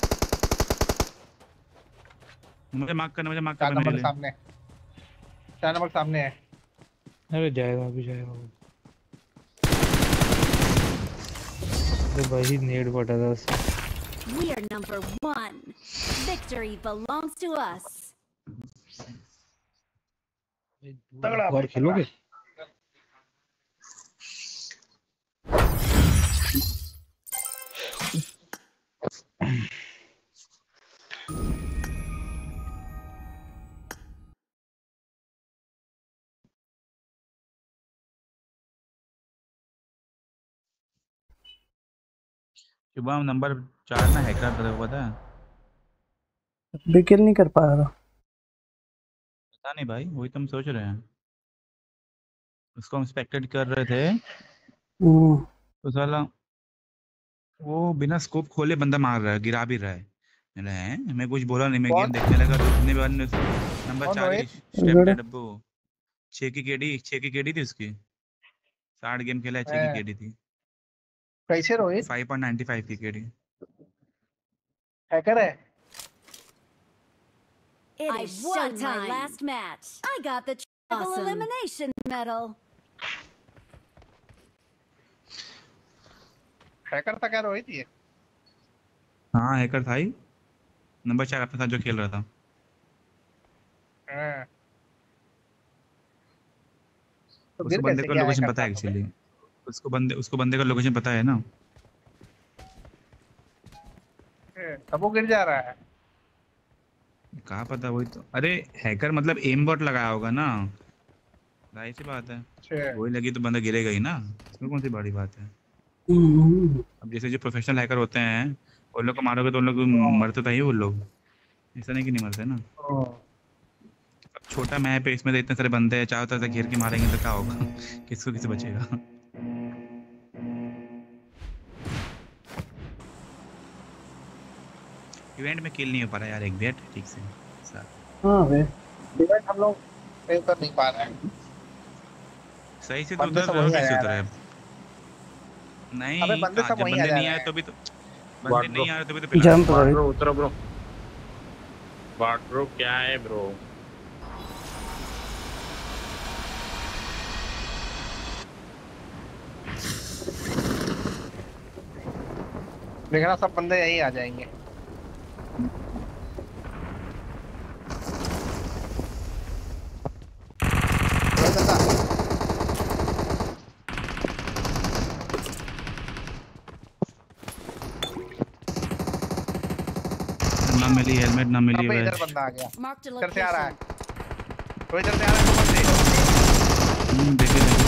[SPEAKER 4] मुझे मार्क करना मुझे मार्क
[SPEAKER 1] चार
[SPEAKER 4] करना
[SPEAKER 1] नंबर
[SPEAKER 4] मेरे
[SPEAKER 1] के
[SPEAKER 4] लिए।
[SPEAKER 1] सामने चार नंबर के सामने है।
[SPEAKER 6] अरे जाएगा अभी जाएगा वो। अरे भाई नेड पड़ा था उससे।
[SPEAKER 5] We are number one. Victory belongs to us.
[SPEAKER 1] तगड़ा
[SPEAKER 6] और खेलोगे?
[SPEAKER 4] शुभम नंबर चार ना हैकर था वो पता है?
[SPEAKER 2] भी किल नहीं कर पा रहा।
[SPEAKER 4] पता नहीं भाई वही तो हम सोच रहे हैं। उसको हम स्पेक्टेट कर रहे थे
[SPEAKER 2] हम्म,
[SPEAKER 4] तो साला वो बिना स्कोप खोले बंदा मार रहा है, गिरा भी रहा है। मैंने हैं मैं कुछ बोला नहीं, मैं
[SPEAKER 1] कौन?
[SPEAKER 4] गेम देखने लगा तो सुनने वाले ने नंबर
[SPEAKER 1] कौन
[SPEAKER 4] चालीस
[SPEAKER 1] रोहित?
[SPEAKER 4] Step
[SPEAKER 2] good.
[SPEAKER 4] डेड वो छः की केडी छः की केडी थी उसकी। साठ गेम खेला है, छः की
[SPEAKER 1] है।
[SPEAKER 4] केडी थी।
[SPEAKER 1] कैसे Rohit
[SPEAKER 4] five point ninety five की केडी।
[SPEAKER 1] हैकर है?
[SPEAKER 5] It
[SPEAKER 7] I
[SPEAKER 5] is
[SPEAKER 7] won my
[SPEAKER 5] showtime.
[SPEAKER 7] last match.
[SPEAKER 5] I got the triple
[SPEAKER 7] Awesome.
[SPEAKER 5] elimination medal.
[SPEAKER 1] Hacker था क्या रोहित ये?
[SPEAKER 4] हाँ हैकर था ही, नंबर चार अपने साथ जो खेल रहा था।
[SPEAKER 1] हाँ। तो
[SPEAKER 4] उसको
[SPEAKER 1] गिर
[SPEAKER 4] बंदे
[SPEAKER 1] कैसे
[SPEAKER 4] का
[SPEAKER 1] गया
[SPEAKER 4] लोकेशन
[SPEAKER 1] हैकर
[SPEAKER 4] पता है
[SPEAKER 1] था तो?
[SPEAKER 4] एक्चुअली। उसको बंदे उसको बंदे का लोकेशन पता है ना।
[SPEAKER 1] तब वो गिर जा रहा है।
[SPEAKER 4] कहाँ पता वही तो। अरे हैकर मतलब एम बॉट लगाया होगा ना, जाहिर सी बात है।
[SPEAKER 1] अच्छा।
[SPEAKER 4] वही लगी तो बंदा गिरेगा ही ना, इसमें कौन सी बड़ी बात है।
[SPEAKER 2] हम्म,
[SPEAKER 4] अब जैसे जो प्रोफेशनल हैकर होते हैं उन लोग को मारोगे तो उन लोग मरते तो ही वो लोग, ऐसा नहीं कि नहीं मरते ना। अब छोटा मैप है, इसमें तो इतने सारे बंदे हैं, चारों तरफ से घेर के मारेंगे तो क्या होगा, किसको किसे बचेगा। इवेंट में किल नहीं हो पा रहा यार एक भी ठीक से सर।
[SPEAKER 2] हाँ बे
[SPEAKER 1] इवेंट हम लोग पे कर नहीं पा रहे हैं।
[SPEAKER 4] सही से तो
[SPEAKER 1] बंदे
[SPEAKER 4] उधर
[SPEAKER 1] सब
[SPEAKER 4] रहो
[SPEAKER 1] वहीं आ
[SPEAKER 4] कैसे
[SPEAKER 1] जा
[SPEAKER 4] उतर
[SPEAKER 1] रहे
[SPEAKER 4] है
[SPEAKER 1] हैं।
[SPEAKER 4] नहीं
[SPEAKER 1] अबे बंदे
[SPEAKER 4] कहाँ
[SPEAKER 1] सब
[SPEAKER 4] जब
[SPEAKER 1] वहीं आ
[SPEAKER 4] बंदे
[SPEAKER 1] जा
[SPEAKER 4] नहीं
[SPEAKER 1] रहे
[SPEAKER 4] आए
[SPEAKER 1] हैं।
[SPEAKER 4] तो भी तो बंदे
[SPEAKER 7] वाट
[SPEAKER 4] नहीं
[SPEAKER 7] ब्रो
[SPEAKER 4] आ रहे तो भी तो पिला
[SPEAKER 2] जंप
[SPEAKER 7] वाट
[SPEAKER 2] भाई
[SPEAKER 7] ब्रो उतरो ब्रो वाट ब्रो क्या है ब्रो
[SPEAKER 1] देखना सब बंदे यहीं आ जाएंगे। रोहित दादा,
[SPEAKER 4] ना मिली हेलमेट ना मिली
[SPEAKER 1] अबे इधर
[SPEAKER 4] वेस्ट।
[SPEAKER 1] बंदा आ गया।
[SPEAKER 5] Marked a
[SPEAKER 1] इधर से आ रहा है।
[SPEAKER 5] location.
[SPEAKER 1] रोहित इधर से आ रहा है ऊपर से।
[SPEAKER 4] हम्म देखे देखे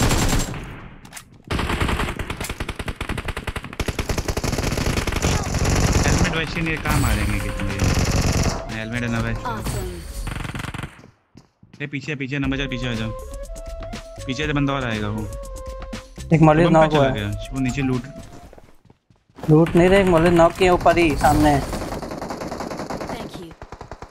[SPEAKER 4] हेलमेट वैसे नहीं कहाँ मारेंगे कितने हेलमेट है ना वेस्ट है।
[SPEAKER 5] Awesome.
[SPEAKER 4] ये पीछे पीछे नंबर चार पीछे आ जाओ पीछे से बंदा और आएगा वो
[SPEAKER 2] एक मॉलिस
[SPEAKER 4] शुभम कहाँ
[SPEAKER 2] नॉक हुआ
[SPEAKER 4] चला
[SPEAKER 2] है।
[SPEAKER 4] गया वो नीचे लूट
[SPEAKER 2] लूट नहीं रहे, एक मॉलिस नॉक के ऊपर ही सामने है।
[SPEAKER 5] Thank you.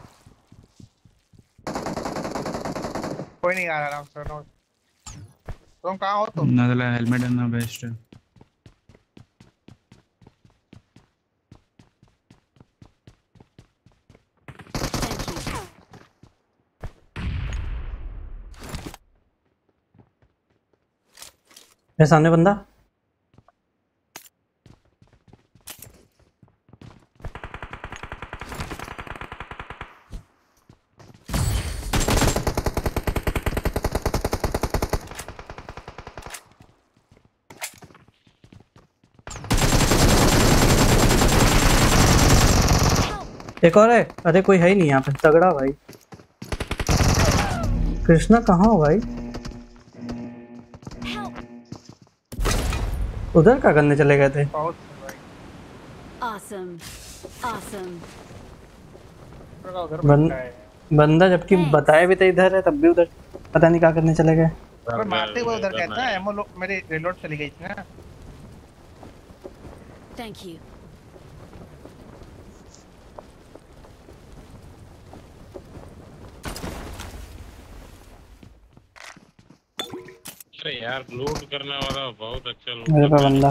[SPEAKER 1] कोई नहीं आ रहा है। तुम कहाँ हो तुम?
[SPEAKER 4] ना दला हेलमेट है ना वेस्ट है।
[SPEAKER 5] Thank you.
[SPEAKER 2] मेरे सामने बंदा एक और है। अरे कोई है ही नहीं यहाँ पे, तगड़ा भाई। कृष्णा कहाँ हो भाई?
[SPEAKER 5] Help.
[SPEAKER 2] उधर क्या करने चले गए थे?
[SPEAKER 1] बहुत भाई।
[SPEAKER 5] Awesome. Awesome.
[SPEAKER 1] उधर
[SPEAKER 2] बन,
[SPEAKER 1] बैठा है।
[SPEAKER 2] बंदा जबकि बताया भी था इधर है, तब भी उधर पता नहीं क्या करने चले गए।
[SPEAKER 1] अबे मारते हुए उधर कहता है एमो लो- मेरी रिलोड चली गई थी ना।
[SPEAKER 5] Thank you.
[SPEAKER 7] अरे यार लूट करने वाला बहुत अच्छा लूट
[SPEAKER 2] मेरे पे बंदा।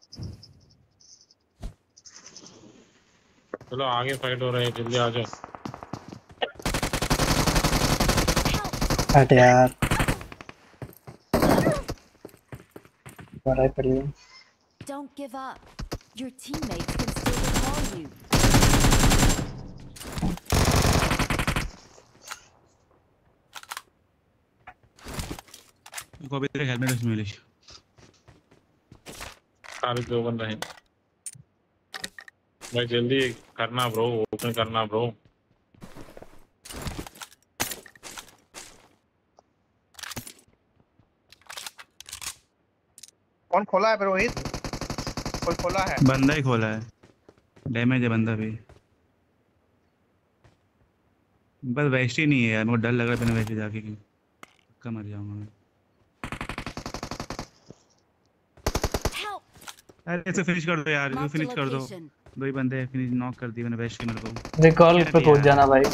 [SPEAKER 7] चलो आगे फाइट हो रहा है जल्दी आ जाओ
[SPEAKER 2] हट यार, बड़ा पड़ी है।
[SPEAKER 5] Don't give up. Your teammates can still recall you.
[SPEAKER 4] को अभी तेरे हेलमेट उसमें मिली
[SPEAKER 7] सारे दो बंदा है भाई जल्दी करना ब्रो ओपन करना ब्रो
[SPEAKER 1] कौन खोला है रोहित? कोई खोला है?
[SPEAKER 4] बंदा ही खोला है डैमेज है बंदा भी बस वेस्ट ही नहीं है यार मुझे डर लग रहा है बिना वेस्ट जाके कि पक्का मर जाऊंगा मैं।
[SPEAKER 5] Help.
[SPEAKER 4] अरे इसे फिनिश कर दो यार इसे
[SPEAKER 5] Marked a
[SPEAKER 4] फिनिश कर दो
[SPEAKER 5] location.
[SPEAKER 4] दो ही बंदे फिनिश नॉक कर दिए मैंने वेस्ट के मेरे को
[SPEAKER 2] रिकॉल पे कूद जाना भाई।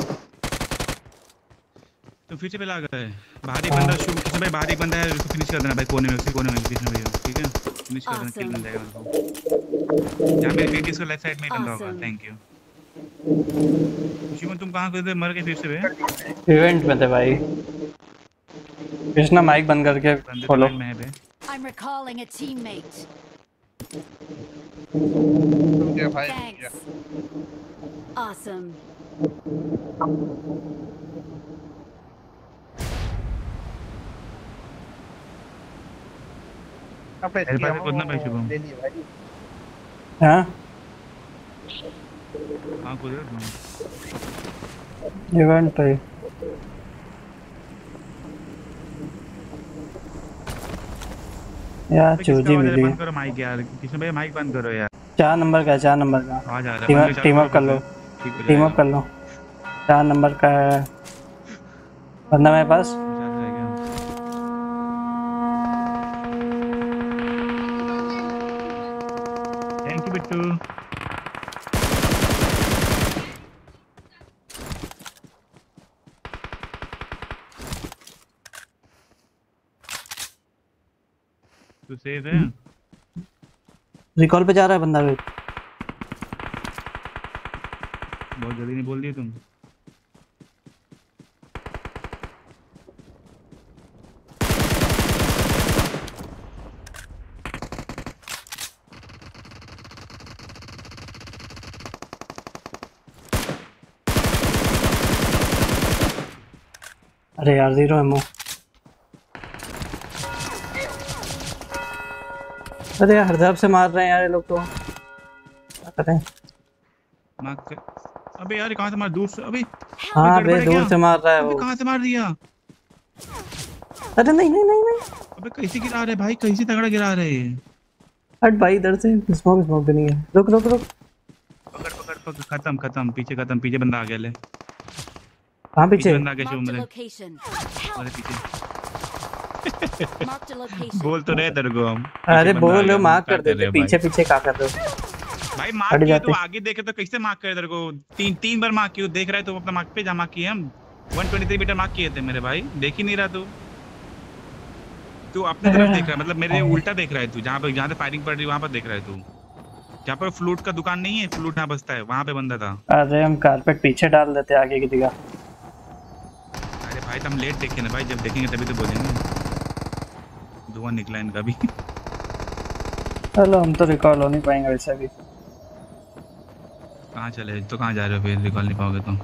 [SPEAKER 4] तो फिर से पहला गए बाहर एक बंदा शूट किसी भाई बाहर एक बंदा है उसको फिनिश कर देना भाई कोने में उसी कोने में कृष्ण भैया ठीक है फिनिश कर देना किल मिल जाएगा मेरे को यहां मेरे पीटी को लेफ्ट साइड में ही बंदा होगा
[SPEAKER 5] Awesome.
[SPEAKER 4] थैंक यू शिवम तुम कहां गए थे मर गए फिर से बे
[SPEAKER 2] इवेंट में थे भाई। कृष्णा माइक बंद करके
[SPEAKER 4] बंदे
[SPEAKER 2] खोलो।
[SPEAKER 4] तो मैं बे
[SPEAKER 5] I'm recalling a teammate.
[SPEAKER 1] तुम क्या भाई?
[SPEAKER 5] Thanks. Awesome.
[SPEAKER 1] अब
[SPEAKER 4] मेरे पास खुद ना भाई शुभम
[SPEAKER 1] ले लिए भाई।
[SPEAKER 2] हाँ
[SPEAKER 4] हां खुद
[SPEAKER 2] इवेंट पे यार चूजी मिली।
[SPEAKER 4] बंद करो माइक यार कृष्ण भैया माइक बंद करो यार
[SPEAKER 2] चार नंबर का है, चार नंबर का।
[SPEAKER 4] आवाज आ रहा
[SPEAKER 2] टीम
[SPEAKER 4] है
[SPEAKER 2] अप टीम अप कर लो, टीम अप कर लो। चार नंबर का है बंदा मेरे पास।
[SPEAKER 4] थैंक यू बिट्टू तू सेफ है?
[SPEAKER 2] रिकॉल पे जा रहा है बंदा भी।
[SPEAKER 4] बहुत जल्दी नहीं बोल दिए तुम।
[SPEAKER 2] अरे यार जीरो एमओ। अरे यार हरजाब से मार रहे हैं यार ये लोग तो, क्या करें।
[SPEAKER 4] मार के अबे यार कहां से मार दूर से अबे।
[SPEAKER 2] हाँ
[SPEAKER 4] गड़बड़
[SPEAKER 2] बे
[SPEAKER 4] है
[SPEAKER 2] दूर
[SPEAKER 4] क्या?
[SPEAKER 2] से मार रहा है
[SPEAKER 4] अबे
[SPEAKER 2] वो।
[SPEAKER 4] कहां से मार दिया?
[SPEAKER 2] अरे नहीं नहीं नहीं नहीं
[SPEAKER 4] अबे कैसे गिरा रहे भाई, कैसे तगड़ा गिरा रहे हैं।
[SPEAKER 2] हट भाई इधर से, स्मोक स्मोक भी नहीं है। रुक रुक रुक।
[SPEAKER 4] पकड़ पकड़ पकड़, खत्म खत्म, पीछे खत्म, पीछे बंदा आ गया ले।
[SPEAKER 2] कहाँ
[SPEAKER 4] पीछे
[SPEAKER 2] पीछे?
[SPEAKER 4] बंदा आ गया शुभम
[SPEAKER 5] Marked a
[SPEAKER 4] मेरे।
[SPEAKER 5] location.
[SPEAKER 4] अरे पीछे
[SPEAKER 5] Marked a location.
[SPEAKER 4] बोल तो रहे तेरे को हम।
[SPEAKER 2] अरे
[SPEAKER 4] पीछे बंदा आ
[SPEAKER 2] बोल
[SPEAKER 4] गया,
[SPEAKER 2] मार्क
[SPEAKER 4] क्या
[SPEAKER 2] कर
[SPEAKER 4] कर रहे
[SPEAKER 2] देते,
[SPEAKER 4] हो
[SPEAKER 2] पीछे
[SPEAKER 4] भाई?
[SPEAKER 2] पीछे क्या कर रहे हो?
[SPEAKER 4] भाई
[SPEAKER 2] हट
[SPEAKER 4] मार्क किए तो
[SPEAKER 2] जाते।
[SPEAKER 4] आगे देखे तो कैसे मार्क करे तेरे को? तीन तीन बार मार्क किए, देख रहा है तो अपना मार्क पे जा मार्क किए हम। एक सौ तेईस मीटर मार्क किए थे मेरे भाई, देख ही नहीं रहा तू। तू अपने तरफ देख रहा है, मतलब मेरे उल्टा देख रहा है तू। जहाँ पे जहाँ से फायरिंग पड़ रही है वहाँ पर देख रहा है तू। जहाँ पर फ्लूट का दुकान नहीं है, फ्लूट यहाँ बसता है, वहाँ पे बंदा था।
[SPEAKER 2] अरे हम कारपेट पीछे डाल देते आगे की जगह।
[SPEAKER 4] अरे भाई तो हम लेट देखे ना भाई, जब देखेंगे तभी तो बोलेंगे। धुआं निकला इनका भी।
[SPEAKER 2] चलो हम तो रिकॉल हो नहीं पाएंगे वैसे भी।
[SPEAKER 4] कहाँ चले तो कहाँ जा रहे हो फिर, रिकॉल नहीं पाओगे तो?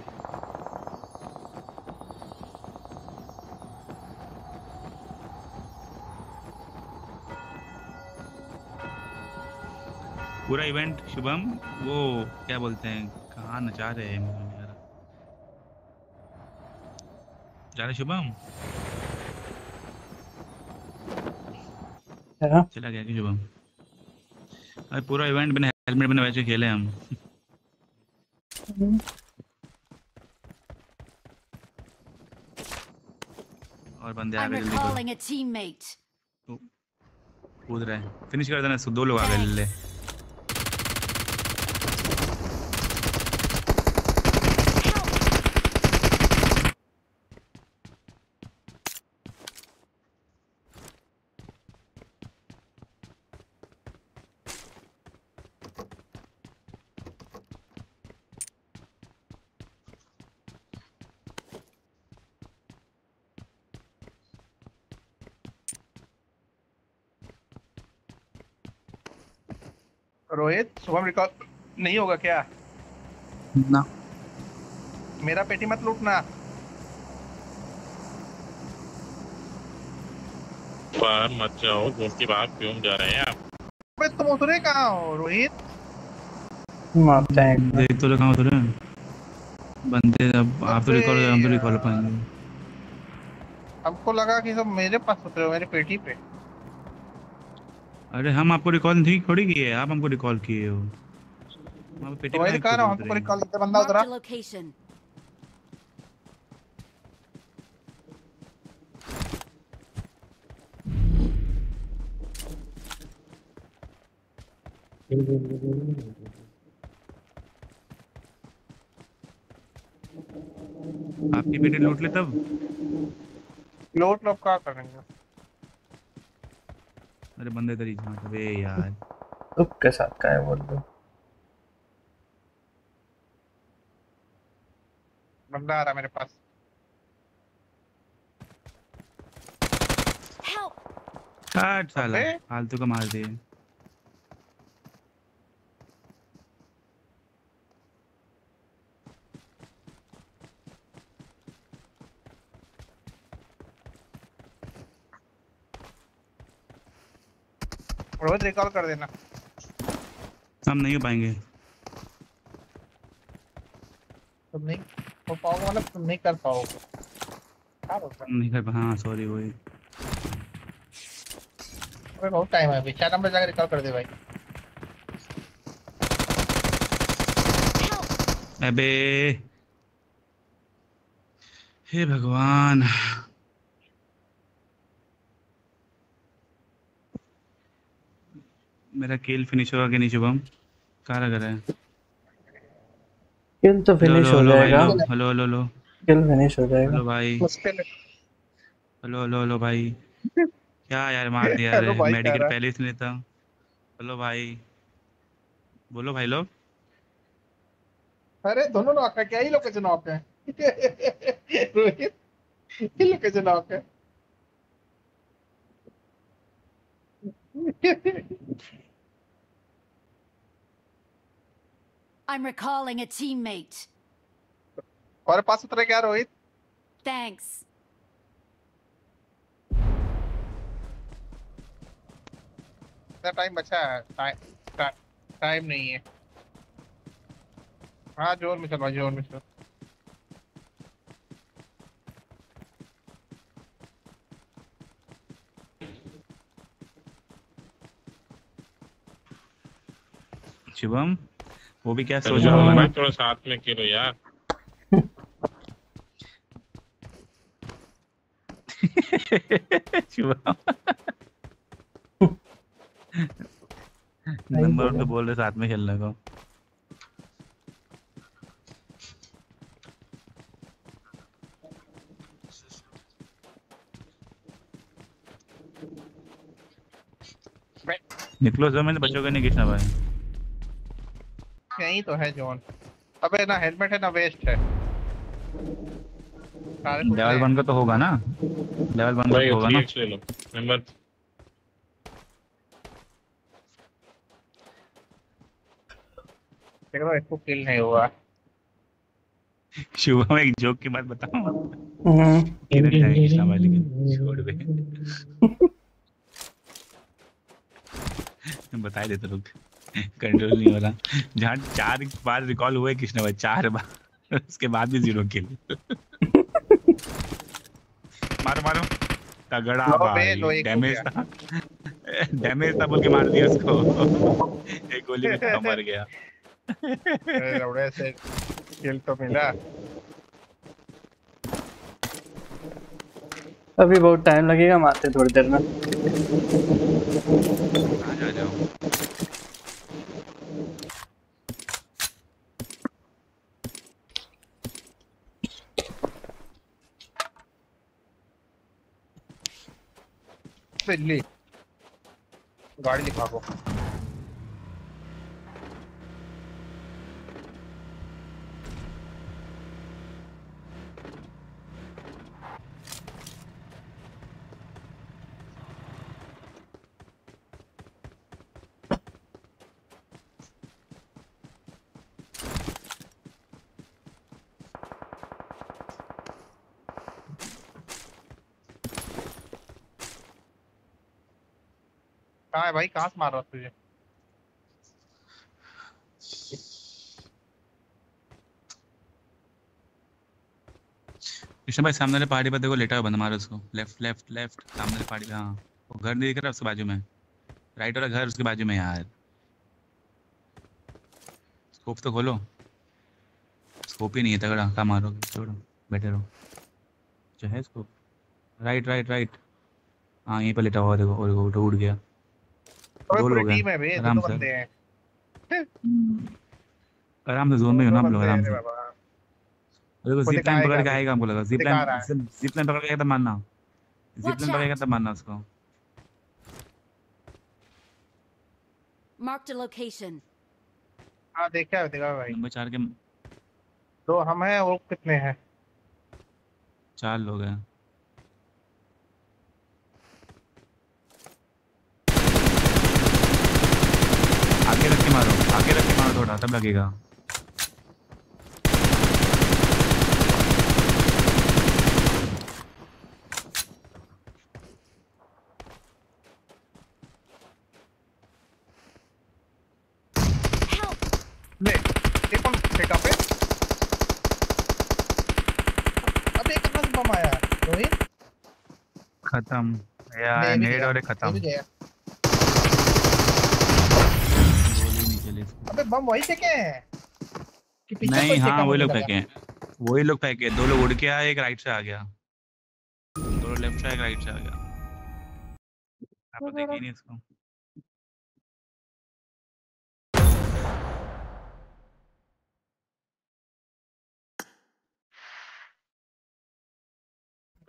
[SPEAKER 4] पूरा इवेंट शुभम वो क्या बोलते हैं, कहाँ नचा रहे हैं यार? जा रहे शुभम?
[SPEAKER 2] क्या?
[SPEAKER 4] चला गया कि शुभम? अरे पूरा इवेंट बिना हेलमेट बिना वैसे खेले हम। और बंदे आ
[SPEAKER 5] I'm
[SPEAKER 4] गए जल्दी करो।
[SPEAKER 5] recalling a teammate.
[SPEAKER 4] कूद रहे हैं, फिनिश कर देना। दो लोग आ गए ले।
[SPEAKER 1] रोहित शुभम रिकॉल नहीं होगा क्या?
[SPEAKER 4] ना
[SPEAKER 1] मेरा पेटी मत लूटना।
[SPEAKER 7] बाहर मत जाओ, दोस्त की बात क्यों जा रहे हैं आप?
[SPEAKER 1] अबे तुम उतरे कहाँ हो रोहित?
[SPEAKER 2] मारते हैं एक बार।
[SPEAKER 4] देख तो कहाँ उतरे बंदे। अब आप तो रिकॉल कर, हम तो रिकॉल पाएंगे।
[SPEAKER 1] हमको लगा कि सब मेरे पास उतरे हो, मेरी पेटी पे।
[SPEAKER 4] अरे हम आपको रिकॉल नहीं थोड़ी किए, आप हमको रिकॉल किए हो। हम पेटी
[SPEAKER 1] तो वही
[SPEAKER 4] में
[SPEAKER 1] कह रहा हूँ, हमको रिकॉल करते बंदा
[SPEAKER 5] Marked
[SPEAKER 1] उतरा।
[SPEAKER 5] a location.
[SPEAKER 4] आपकी पेटी लूट ले तब।
[SPEAKER 1] लोट लोग क्या करेंगे?
[SPEAKER 4] अरे बंदे तेरी झांक। अबे यार
[SPEAKER 2] रुक के साथ का है बोल दो।
[SPEAKER 1] बंदा आ रहा मेरे पास।
[SPEAKER 5] Help!
[SPEAKER 4] काट साला,
[SPEAKER 1] अबे।
[SPEAKER 4] फालतू का मार दिए।
[SPEAKER 1] रोहित रिकॉल कर देना।
[SPEAKER 4] हम नहीं हो पाएंगे।
[SPEAKER 1] तुम नहीं हो पाओगे, मतलब तुम नहीं कर पाओगे। क्या होता
[SPEAKER 4] हम नहीं कर पा- हाँ सॉरी वही।
[SPEAKER 1] है? बहुत टाइम है अभी। चार नंबर जाकर रिकॉल कर दे भाई।
[SPEAKER 4] अबे हे भगवान। मेरा किल फिनिश होगा कि नहीं शुभम? कहाँ लग रहा है?
[SPEAKER 2] किल तो फिनिश हो जाएगा।
[SPEAKER 4] Hello hello hello
[SPEAKER 2] kill finish हो जाएगा।
[SPEAKER 4] हेलो भाई।
[SPEAKER 1] मुश्किल है।
[SPEAKER 4] हेलो हेलो हेलो भाई। क्या यार मार दिया
[SPEAKER 1] हेलो
[SPEAKER 4] रे,
[SPEAKER 1] भाई कह
[SPEAKER 4] मेडिकेट
[SPEAKER 1] रहा
[SPEAKER 4] पहले इसने था। हेलो भाई, बोलो भाई लोग।
[SPEAKER 1] है। अरे दोनों नॉक है क्या? ही लोकेशन नॉक है। रोहित, ही लोकेशन नॉक है।
[SPEAKER 5] I'm recalling a teammate.
[SPEAKER 1] और पास उतरे क्या रोहित?
[SPEAKER 5] Thanks.
[SPEAKER 1] इतना टाइम बचा है, टाइम टाइम नहीं है। हाँ जोर में चलो, जोर में चलो।
[SPEAKER 4] शुभम, वो भी क्या
[SPEAKER 7] चलो
[SPEAKER 4] सोच रहा
[SPEAKER 7] शुभम
[SPEAKER 4] होगा
[SPEAKER 7] भाई
[SPEAKER 4] ना।
[SPEAKER 7] थोड़ा साथ में खेलो यार।
[SPEAKER 4] शुभम
[SPEAKER 2] नहीं
[SPEAKER 4] नंबर
[SPEAKER 2] बोला।
[SPEAKER 4] उनको बोल रहे साथ में खेलने को। निकलो जो मैंने बचोगे नहीं कृष्णा भाई।
[SPEAKER 1] यही तो है जोन। अबे ना हेलमेट है ना वेस्ट है। सारे कुछ
[SPEAKER 4] लेवल वन का तो होगा ना, लेवल वन का
[SPEAKER 7] भाई
[SPEAKER 4] तो होगा
[SPEAKER 7] थ्री
[SPEAKER 4] ना।
[SPEAKER 7] एक्स ले लो। नंबर
[SPEAKER 1] देख रहा इसको किल नहीं हुआ।
[SPEAKER 4] शुभम एक जोक की बात बताऊं।
[SPEAKER 2] हम्म।
[SPEAKER 4] किधर जाएंगे कृष्णा भाई, लेकिन छोड़ दे। बता देते लोग, कंट्रोल नहीं हो रहा। जहाँ चार बार रिकॉल हुए कृष्णा भाई, चार बार, उसके बाद भी जीरो किल। मारो मारो, तगड़ा
[SPEAKER 1] लो बे
[SPEAKER 4] भाई,
[SPEAKER 1] लो, एक हो
[SPEAKER 4] डैमेज
[SPEAKER 1] गया।
[SPEAKER 4] था, डैमेज था बोल के मार दिया उसको। एक गोली में खत्म, मर गया।
[SPEAKER 1] अरे लौड़े से किल तो मिला।
[SPEAKER 2] अभी बहुत टाइम लगेगा, मारते थोड़ी देर में।
[SPEAKER 4] आ जा जाओ।
[SPEAKER 1] दिल्ली गाड़ी दिखा को। कहाँ है भाई? कहाँ से मार रहा तुझे?
[SPEAKER 4] कृष्ण भाई सामने वाले पहाड़ी पर देखो, लेटा हुआ बंदा, मारो उसको। लेफ्ट लेफ्ट लेफ्ट, सामने वाले पहाड़ी पे। हाँ, वो घर नहीं दिख रहा उसके बाजू में, राइट वाला घर उसके बाजू में यार। स्कोप तो खोलो। स्कोप ही नहीं है तगड़ा, कहाँ मारोगे, छोड़ो बैठे रहो। जो है स्कोप, राइट राइट राइट। हाँ यहीं पर लेटा हुआ देखो, और वो उड़ गया।
[SPEAKER 1] अबे
[SPEAKER 4] दो
[SPEAKER 1] पूरी
[SPEAKER 4] लोग हैं,
[SPEAKER 1] टीम है बे, दो
[SPEAKER 4] आराम
[SPEAKER 1] दो
[SPEAKER 4] से।
[SPEAKER 1] बंदे हैं।
[SPEAKER 4] आराम से जोन
[SPEAKER 1] दो
[SPEAKER 4] में हो
[SPEAKER 1] दो
[SPEAKER 4] ना आप लोग,
[SPEAKER 1] बंदे हैं
[SPEAKER 4] आराम
[SPEAKER 1] रे
[SPEAKER 4] से।
[SPEAKER 1] बाबा।
[SPEAKER 4] देखो
[SPEAKER 1] वो
[SPEAKER 4] जिप लाइन
[SPEAKER 1] दिखाएगा
[SPEAKER 4] पकड़ के
[SPEAKER 1] अभी,
[SPEAKER 4] आएगा हमको लगा, जिप
[SPEAKER 1] दिखा
[SPEAKER 4] लाइन,
[SPEAKER 1] रहा है।
[SPEAKER 4] जिप लाइन पकड़ के आएगा तब मारना, जिप
[SPEAKER 5] Watch
[SPEAKER 4] लाइन पकड़ेगा
[SPEAKER 5] out!
[SPEAKER 4] तब मारना उसको।
[SPEAKER 5] Marked a location.
[SPEAKER 1] हाँ देखा है, देखा है भाई।
[SPEAKER 4] नंबर चार के
[SPEAKER 1] दो हम हैं, वो कितने हैं?
[SPEAKER 4] चार लोग हैं। आगे रख के मारो, आगे रख के मारो थोड़ा, तब लगेगा।
[SPEAKER 5] Help!
[SPEAKER 1] ले ये कौन फेंका पे? अबे कहाँ से बम आया रोहित?
[SPEAKER 4] खत्म
[SPEAKER 1] ले
[SPEAKER 4] यार,
[SPEAKER 1] ये भी
[SPEAKER 4] नेड
[SPEAKER 1] गया,
[SPEAKER 4] और
[SPEAKER 1] ये
[SPEAKER 4] खत्म।
[SPEAKER 1] भी गया।
[SPEAKER 4] गोली नहीं चली इसको।
[SPEAKER 1] अबे बम वही फेंके हैं कि पीछे
[SPEAKER 4] नहीं,
[SPEAKER 1] कोई
[SPEAKER 4] हाँ
[SPEAKER 1] फेंका?
[SPEAKER 4] वही
[SPEAKER 1] मुझे
[SPEAKER 4] लोग
[SPEAKER 1] लगा
[SPEAKER 4] फेंके हैं, वही लोग फेंके। दो लोग उड़ के आए, एक राइट से आ गया। दो लोग लेफ्ट से आए, एक राइट से आ गया। आप तो देखे ही नहीं इसको।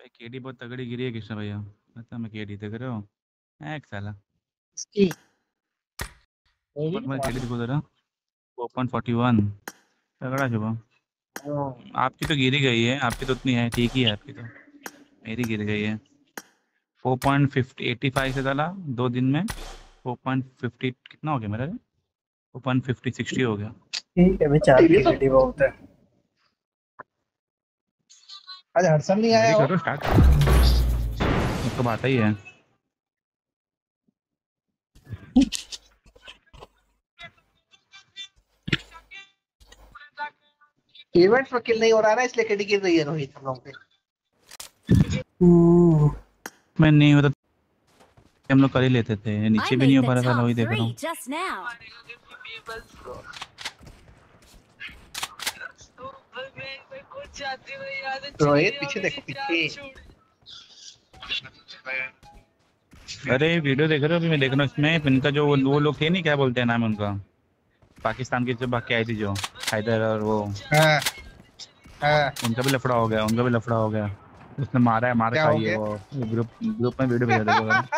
[SPEAKER 4] भाई केडी बहुत तगड़ी गिरी है कृष्ण भैया, पता मैं केडी देख रहे हो एक साला
[SPEAKER 1] इसकी
[SPEAKER 4] पर मैं केडी देखो जरा ओपन फोर्टी वन तगड़ा शुभम। आपकी तो गिरी गई है, आपकी तो उतनी है ठीक ही है आपकी तो, मेरी गिर गई है। Four point fifty eighty five से डाला दो दिन में, फोर पॉइंट फिफ्टी कितना हो गया मेरा, फोर पॉइंट फिफ्टी सिक्सटी हो गया।
[SPEAKER 2] ठीक है भाई, चार की वीडियो बहुत है।
[SPEAKER 1] आज हर्षल नहीं आया
[SPEAKER 4] मेरी
[SPEAKER 1] हो?
[SPEAKER 4] करो स्टार्ट, तो बात ही है।
[SPEAKER 1] इवेंट्स में किल नहीं हो रहा है ना, इसलिए केडी गिर रही है रोहित हम लोग पे।
[SPEAKER 2] हम्म,
[SPEAKER 4] मैं नहीं होता हम लोग कर ही लेते थे,
[SPEAKER 5] I
[SPEAKER 4] नीचे भी नहीं
[SPEAKER 5] made
[SPEAKER 4] हो पा
[SPEAKER 5] the
[SPEAKER 4] रहा था,
[SPEAKER 5] top
[SPEAKER 4] वही देख रहा
[SPEAKER 5] three
[SPEAKER 4] हूँ।
[SPEAKER 5] just now.
[SPEAKER 1] रोहित पीछे देखो पीछे।
[SPEAKER 4] अरे वीडियो देख रहे हो अभी मैं देख रहा हूँ इसमें, इनका जो वो वो लोग थे नहीं, क्या बोलते हैं नाम उनका, पाकिस्तान की जो भाग के आई थी जो हैदर और वो,
[SPEAKER 1] हाँ हाँ
[SPEAKER 4] उनका भी लफड़ा हो गया, उनका भी लफड़ा हो गया, उसने मारा है, मार
[SPEAKER 1] क्या हो
[SPEAKER 4] खाई है
[SPEAKER 1] गया?
[SPEAKER 4] वो ग्रुप ग्रुप में वीडियो भेजा देखो अगर।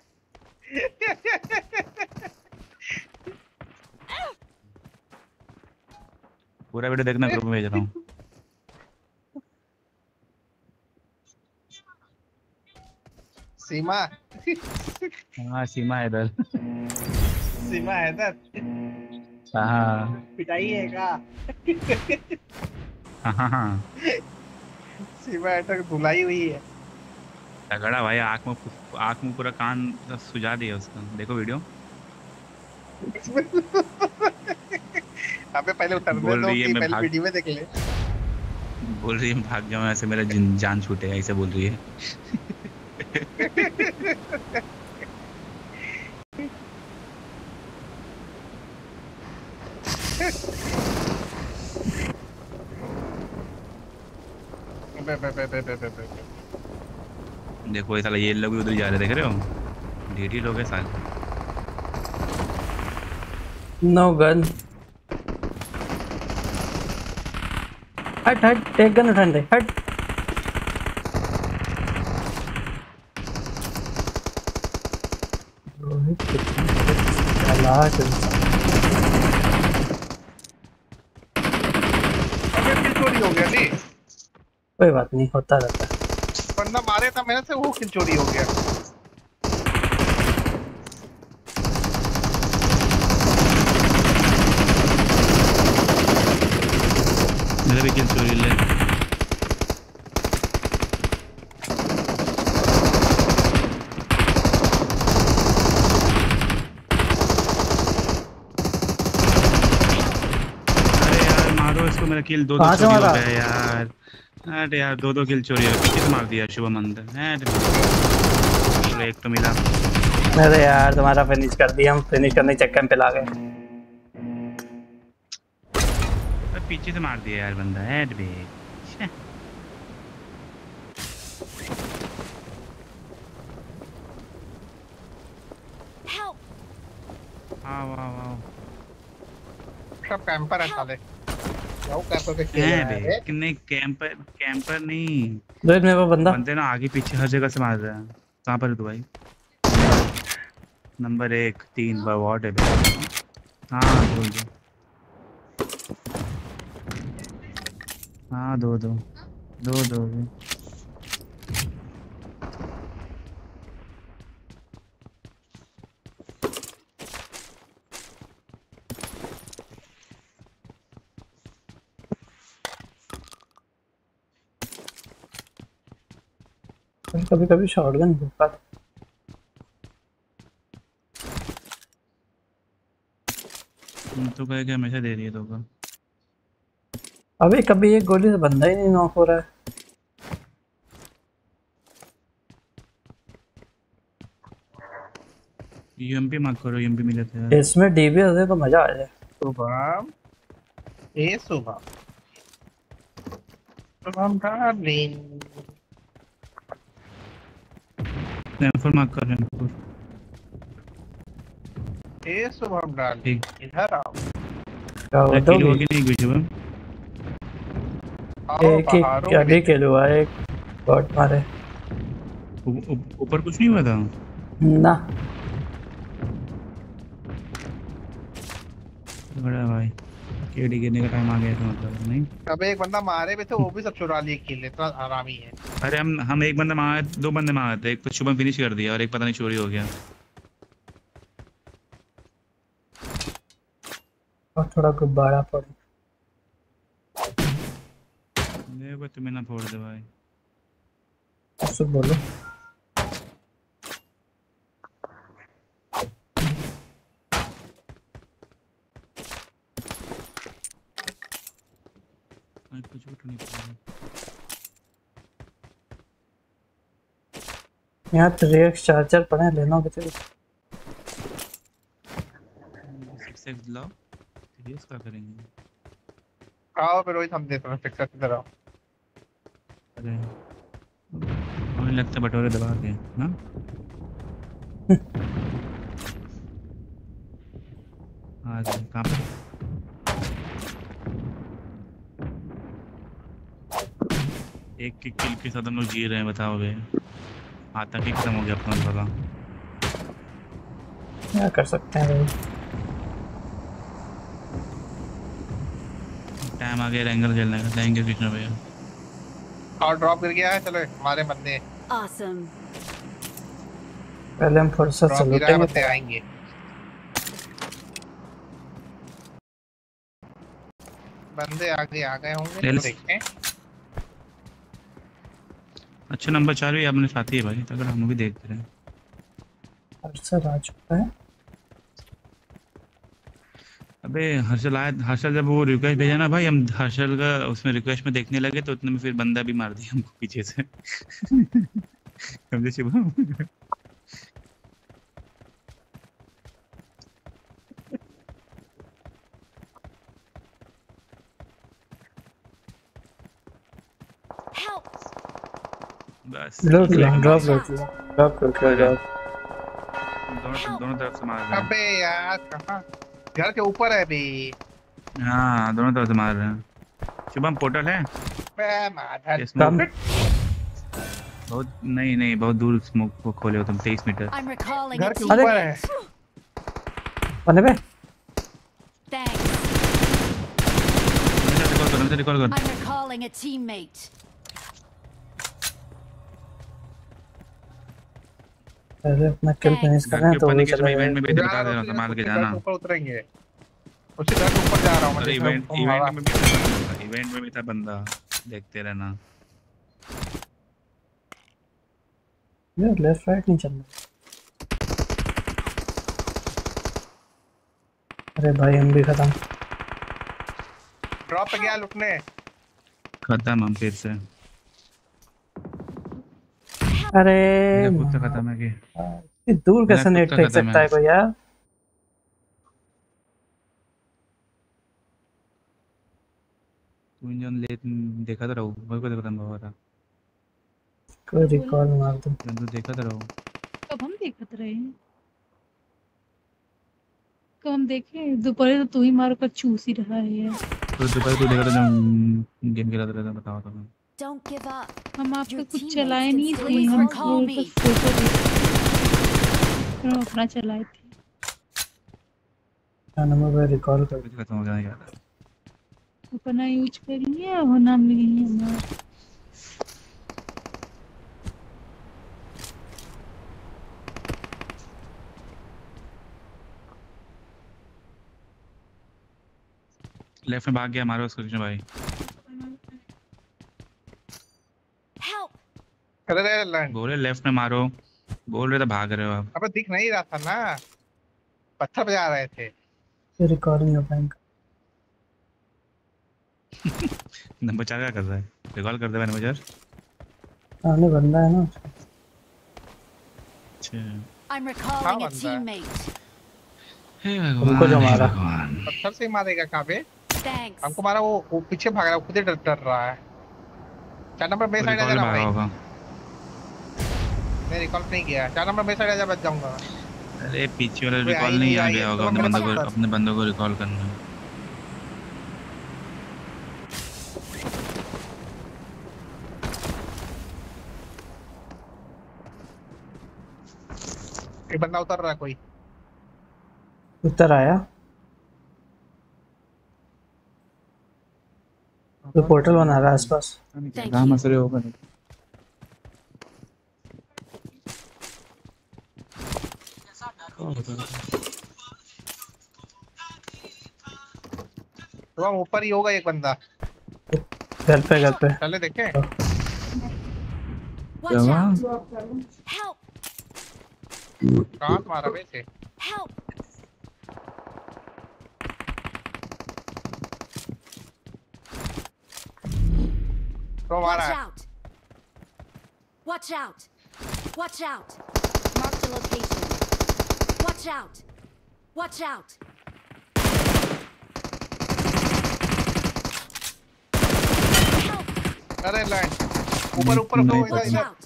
[SPEAKER 4] पूरा वीडियो देखना, ग्रुप में भेज रहा हूँ।
[SPEAKER 1] सीमा
[SPEAKER 4] हाँ सीमा है इधर।
[SPEAKER 1] सीमा है इधर,
[SPEAKER 4] हाँ
[SPEAKER 1] पिटाई है का?
[SPEAKER 4] हाँ हाँ
[SPEAKER 1] सीमा इधर धुलाई हुई है।
[SPEAKER 4] तगड़ा भाई, आँख में आँख में पूरा कान सुझा दिया उसका, देखो वीडियो।
[SPEAKER 1] अबे पहले उतरने
[SPEAKER 4] बोल
[SPEAKER 1] दो
[SPEAKER 4] रही है
[SPEAKER 1] कि
[SPEAKER 4] मैं
[SPEAKER 1] पहले
[SPEAKER 4] भाग-
[SPEAKER 1] वीडियो में देख ले।
[SPEAKER 4] बोल रही है भाग जाऊँ ऐसे मेरा जिन- जान छूटेगा, ऐसे बोल रही है।
[SPEAKER 1] बे बे बे बे बे बे बे।
[SPEAKER 4] देखो ये साला ये लोग भी उधर जा रहे, देख रहे हो, ढेरी लोग है साले।
[SPEAKER 2] No gun. हट हट, टेक गन उठाने दे, हट। रोहित कितना चालाक इंसान।
[SPEAKER 1] अबे किल चोरी हो गया नहीं,
[SPEAKER 2] कोई बात नहीं, होता रहता है।
[SPEAKER 1] बंदा मारे था मैंने से, वो किल चोरी हो गया।
[SPEAKER 4] मेरा भी किल चोरी ले। अरे यार मारो इसको, मेरा किल दो दो
[SPEAKER 2] कहाँ से
[SPEAKER 4] चोरी हो
[SPEAKER 2] मारा?
[SPEAKER 4] गया यार। अरे यार दो दो किल चोरी हो गया, पीछे से मार दिया शुभम अंदर। अरे चलो एक तो मिला।
[SPEAKER 2] अरे यार तुम्हारा फिनिश कर दिया, हम फिनिश करने के चक्कर में पिला गए।
[SPEAKER 4] अरे पीछे से मार दिया यार बंदा, हेड बे।
[SPEAKER 5] Help!
[SPEAKER 4] वाह वाह वाह।
[SPEAKER 1] सब कैंपर है साले। जाओ कैंपर पे खेल
[SPEAKER 4] हैं
[SPEAKER 1] रहा
[SPEAKER 4] बे,
[SPEAKER 1] है।
[SPEAKER 4] कितने कैंपर कैंपर नहीं,
[SPEAKER 2] रोहित मेरे को बंदा।
[SPEAKER 4] बंदे ना आगे पीछे हर जगह से मार रहे हैं। कहाँ पर है तू भाई? नंबर एक तीन बार वार्ड है बे। हाँ दो दो, हाँ दो दो दो दो दो।
[SPEAKER 2] कभी कभी शॉटगन भूखा।
[SPEAKER 4] तुम तो कहे कि हमेशा दे रही है तो का।
[SPEAKER 2] अबे कभी एक गोली से बंदा ही नहीं नॉक हो रहा है।
[SPEAKER 4] यूएमपी मत करो, यूएमपी मिले थे यार।
[SPEAKER 2] इसमें डीबी होते तो मजा आ जाए।
[SPEAKER 1] शुभम, ए शुभम, शुभम डार्लिंग।
[SPEAKER 4] रैंफर मत कर, रैंफर
[SPEAKER 1] ए शुभम डार्लिंग,
[SPEAKER 4] ठीक।
[SPEAKER 1] इधर आओ।
[SPEAKER 2] क्या
[SPEAKER 4] किल
[SPEAKER 2] बताओ?
[SPEAKER 4] होगी नहीं कुछ शुभम।
[SPEAKER 1] आओ
[SPEAKER 2] एक एक
[SPEAKER 1] बाहर
[SPEAKER 2] क्या
[SPEAKER 1] आओ।
[SPEAKER 2] भी खेल हुआ है। एक बॉट मारे
[SPEAKER 4] ऊ- ऊ- ऊपर कुछ नहीं हुआ था।
[SPEAKER 2] ना।
[SPEAKER 4] बड़ा भाई केडी गिरने का टाइम आ गया था मतलब नहीं।
[SPEAKER 1] अबे एक बंदा मारे भी थे, वो भी सब चुरा लिए किल, इतना आरामी है।
[SPEAKER 4] अरे हम हम एक बंदा मारे, दो बंदे मारे थे, एक तो शुभम फिनिश कर दिया और एक पता नहीं चोरी हो गया।
[SPEAKER 2] और थोड़ा गुब्बारा पड़।
[SPEAKER 4] देखो तुम्हें ना फोड़ दे भाई।
[SPEAKER 2] उससे बोलो
[SPEAKER 4] भाई कुछ भी नहीं पड़ा।
[SPEAKER 2] यहाँ ट्रेक्स चार्जर पड़े हैं, लेना होगा तो
[SPEAKER 4] सिक्स एक्स लाओ, सीरियस क्या करेंगे।
[SPEAKER 1] आओ फिर रोहित, हम देते हैं फिक्सर की तरह।
[SPEAKER 4] अरे मुझे लगता है बटोरे दबा के ना। हाँ जी कहाँ पे। एक की किल के साथ हम लोग जी रहे हैं, बताओ बे। आतंक ही खत्म हो गया अपना वाला।
[SPEAKER 2] क्या कर सकते हैं भाई।
[SPEAKER 4] टाइम आ गया रेंगल खेलने का, जाएंगे कृष्ण भैया।
[SPEAKER 1] और ड्रॉप गिर गया है, चलो हमारे बंदे
[SPEAKER 5] Awesome.
[SPEAKER 2] पहले हम फुर्सत से
[SPEAKER 1] ड्रॉप गिरा है, बंदे
[SPEAKER 2] लूटेंगे।
[SPEAKER 1] आएंगे। बंदे आगे आ गए होंगे
[SPEAKER 4] ले
[SPEAKER 1] तो
[SPEAKER 4] ले।
[SPEAKER 1] देखते हैं।
[SPEAKER 4] अच्छा नंबर चार भी अपने साथी है भाई, अगर हम भी देख रहे हैं।
[SPEAKER 2] फुर्सत आ चुका है।
[SPEAKER 4] अबे हर्षल आया, हर्षल जब वो रिक्वेस्ट भेजा ना भाई, हम हर्षल का उसमें रिक्वेस्ट में देखने लगे तो उतने में फिर बंदा भी मार दिया हमको पीछे से। समझे शुभम।
[SPEAKER 5] Help!
[SPEAKER 4] बस
[SPEAKER 2] ड्रॉप लो,
[SPEAKER 4] दोनों
[SPEAKER 2] ड्रॉप लो, ड्रॉप लो, ड्रॉप।
[SPEAKER 4] दोनों तरफ से मार रहे हैं।
[SPEAKER 1] अबे यार कहाँ, घर के ऊपर है अभी।
[SPEAKER 4] हाँ दोनों तरफ से मार रहे हैं। शुभम पोर्टल है
[SPEAKER 1] बे माधर।
[SPEAKER 4] ये स्मोक
[SPEAKER 2] कम
[SPEAKER 4] बहुत नहीं नहीं बहुत दूर स्मोक को खोले हो तुम, तेईस मीटर।
[SPEAKER 5] I'm recalling
[SPEAKER 1] घर
[SPEAKER 5] a
[SPEAKER 1] के
[SPEAKER 5] teammate.
[SPEAKER 1] ऊपर है।
[SPEAKER 2] बने पे
[SPEAKER 5] Thanks.
[SPEAKER 4] रिकॉल कर, रिकॉल कर।
[SPEAKER 5] I'm recalling a teammate.
[SPEAKER 2] पहले अपना किल फिनिश कर
[SPEAKER 4] घर
[SPEAKER 2] रहे
[SPEAKER 4] के
[SPEAKER 2] हैं तो
[SPEAKER 4] ऊपर
[SPEAKER 2] वो
[SPEAKER 4] नहीं किया,
[SPEAKER 2] चला
[SPEAKER 4] मैं इवेंट में
[SPEAKER 2] जाएगा।
[SPEAKER 4] भी बता दे रहा हूँ, संभाल के जाना।
[SPEAKER 1] ऊपर उतरेंगे, उसी घर के ऊपर जा रहा हूँ मैं।
[SPEAKER 4] अरे
[SPEAKER 1] देख रहा हूँ,
[SPEAKER 4] इवेंट
[SPEAKER 1] तुम
[SPEAKER 4] इवेंट
[SPEAKER 1] हवा-
[SPEAKER 4] में भी था बंदा, इवेंट में भी था बंदा, देखते रहना।
[SPEAKER 2] ये लेफ्ट राइट नहीं चल रहा। अरे भाई हम भी खत्म।
[SPEAKER 1] ड्रॉप पे गया लुटने।
[SPEAKER 4] खत्म हम फिर से।
[SPEAKER 2] अरे
[SPEAKER 4] मेरा खुद से खत्म है कि
[SPEAKER 2] इतनी दूर
[SPEAKER 4] मेरा
[SPEAKER 2] कैसे
[SPEAKER 4] खुद
[SPEAKER 2] नेट
[SPEAKER 4] का
[SPEAKER 2] फेंक
[SPEAKER 4] खत्म
[SPEAKER 2] सकता
[SPEAKER 4] है।
[SPEAKER 2] है कोई यार।
[SPEAKER 4] तू इंजन ले देखा तो रहो, मेरे को तो खत्म हुआ था।
[SPEAKER 2] कोई रिकॉल मार दो।
[SPEAKER 4] तू देखा तो रहो।
[SPEAKER 8] कब हम देखत रहे हैं, कब हम देखे दोपहर तो तू ही मार कर चूस ही रहा है यार।
[SPEAKER 4] तो दोपहर तू देखा था जब गेम खेला था, बताओ तो।
[SPEAKER 5] Don't give up.
[SPEAKER 8] हम आपका
[SPEAKER 5] Your
[SPEAKER 8] कुछ
[SPEAKER 5] teammates
[SPEAKER 8] चलाए
[SPEAKER 5] can
[SPEAKER 8] नहीं
[SPEAKER 5] still
[SPEAKER 8] थे, हम
[SPEAKER 5] recall
[SPEAKER 8] वो
[SPEAKER 5] me.
[SPEAKER 8] बस फोटो देख हम अपना चलाए थे।
[SPEAKER 2] क्या नंबर पे रिकॉल कर।
[SPEAKER 4] कुछ खत्म हो गया यार।
[SPEAKER 8] अपना यूज करिए और नाम लिखिए हमारा।
[SPEAKER 4] लेफ्ट में भाग गया, मारो उसको कृष्ण भाई।
[SPEAKER 5] Help!
[SPEAKER 1] अरे रे लैंड।
[SPEAKER 4] बोले लेफ्ट में मारो, बोल रहे थे भाग रहे हो आप।
[SPEAKER 1] अबे दिख नहीं रहा था ना, पत्थर पे जा रहे थे।
[SPEAKER 2] ये रिकॉर्डिंग हो पाएगा।
[SPEAKER 4] नंबर चार क्या कर रहा है, रिकॉल कर दे भाई नंबर चार।
[SPEAKER 2] सामने बंदा है ना।
[SPEAKER 4] अच्छा
[SPEAKER 5] I'm recalling a
[SPEAKER 1] बंदा है?
[SPEAKER 5] teammate.
[SPEAKER 4] हे
[SPEAKER 2] उनको जो
[SPEAKER 4] भगवान, हे
[SPEAKER 2] मारा।
[SPEAKER 4] भगवान।
[SPEAKER 1] पत्थर से ही मारेगा कहाँ पे?
[SPEAKER 5] Thanks.
[SPEAKER 1] हमको मारा, वो, वो पीछे भाग रहा है, खुद ही डर डर रहा है। चार नंबर मेरे साइड आ
[SPEAKER 4] रिकॉल
[SPEAKER 1] जाना
[SPEAKER 4] मारा
[SPEAKER 1] भाई।
[SPEAKER 4] होगा।
[SPEAKER 1] मैं रिकॉल नहीं किया। चार नंबर मेरे साइड आ जा, बच जाऊंगा।
[SPEAKER 4] अरे पीछे वाला
[SPEAKER 1] कोई
[SPEAKER 4] रिकॉल
[SPEAKER 1] आई
[SPEAKER 4] नहीं
[SPEAKER 1] नहीं,
[SPEAKER 4] आ
[SPEAKER 1] आई
[SPEAKER 4] गया
[SPEAKER 1] है,
[SPEAKER 4] होगा,
[SPEAKER 1] तो
[SPEAKER 4] अपने
[SPEAKER 1] मेरे
[SPEAKER 4] बंदों को
[SPEAKER 1] पास बस।
[SPEAKER 4] अपने बंदों को रिकॉल करना है।
[SPEAKER 1] एक बंदा उतर रहा है कोई।
[SPEAKER 2] उतर आया तो पोर्टल बना रहा है आसपास।
[SPEAKER 5] Thank
[SPEAKER 4] कहाँ
[SPEAKER 5] you.
[SPEAKER 4] मसले होगा?
[SPEAKER 1] तो हम ऊपर ही होगा एक बंदा।
[SPEAKER 2] घर पे घर पे
[SPEAKER 1] चले देखें।
[SPEAKER 5] Watch
[SPEAKER 4] क्या हुआ?
[SPEAKER 5] out! Help!
[SPEAKER 1] कहाँ तुम्हारा वैसे?
[SPEAKER 5] Help!
[SPEAKER 1] तो हमारा
[SPEAKER 5] Watch
[SPEAKER 1] है।
[SPEAKER 5] out! Watch out! Watch out! Mark the location. Watch out! Watch out! Help!
[SPEAKER 1] अरे लैंड ऊपर ऊपर
[SPEAKER 4] नहीं
[SPEAKER 1] तो इधर
[SPEAKER 5] Watch
[SPEAKER 1] इधर
[SPEAKER 5] out!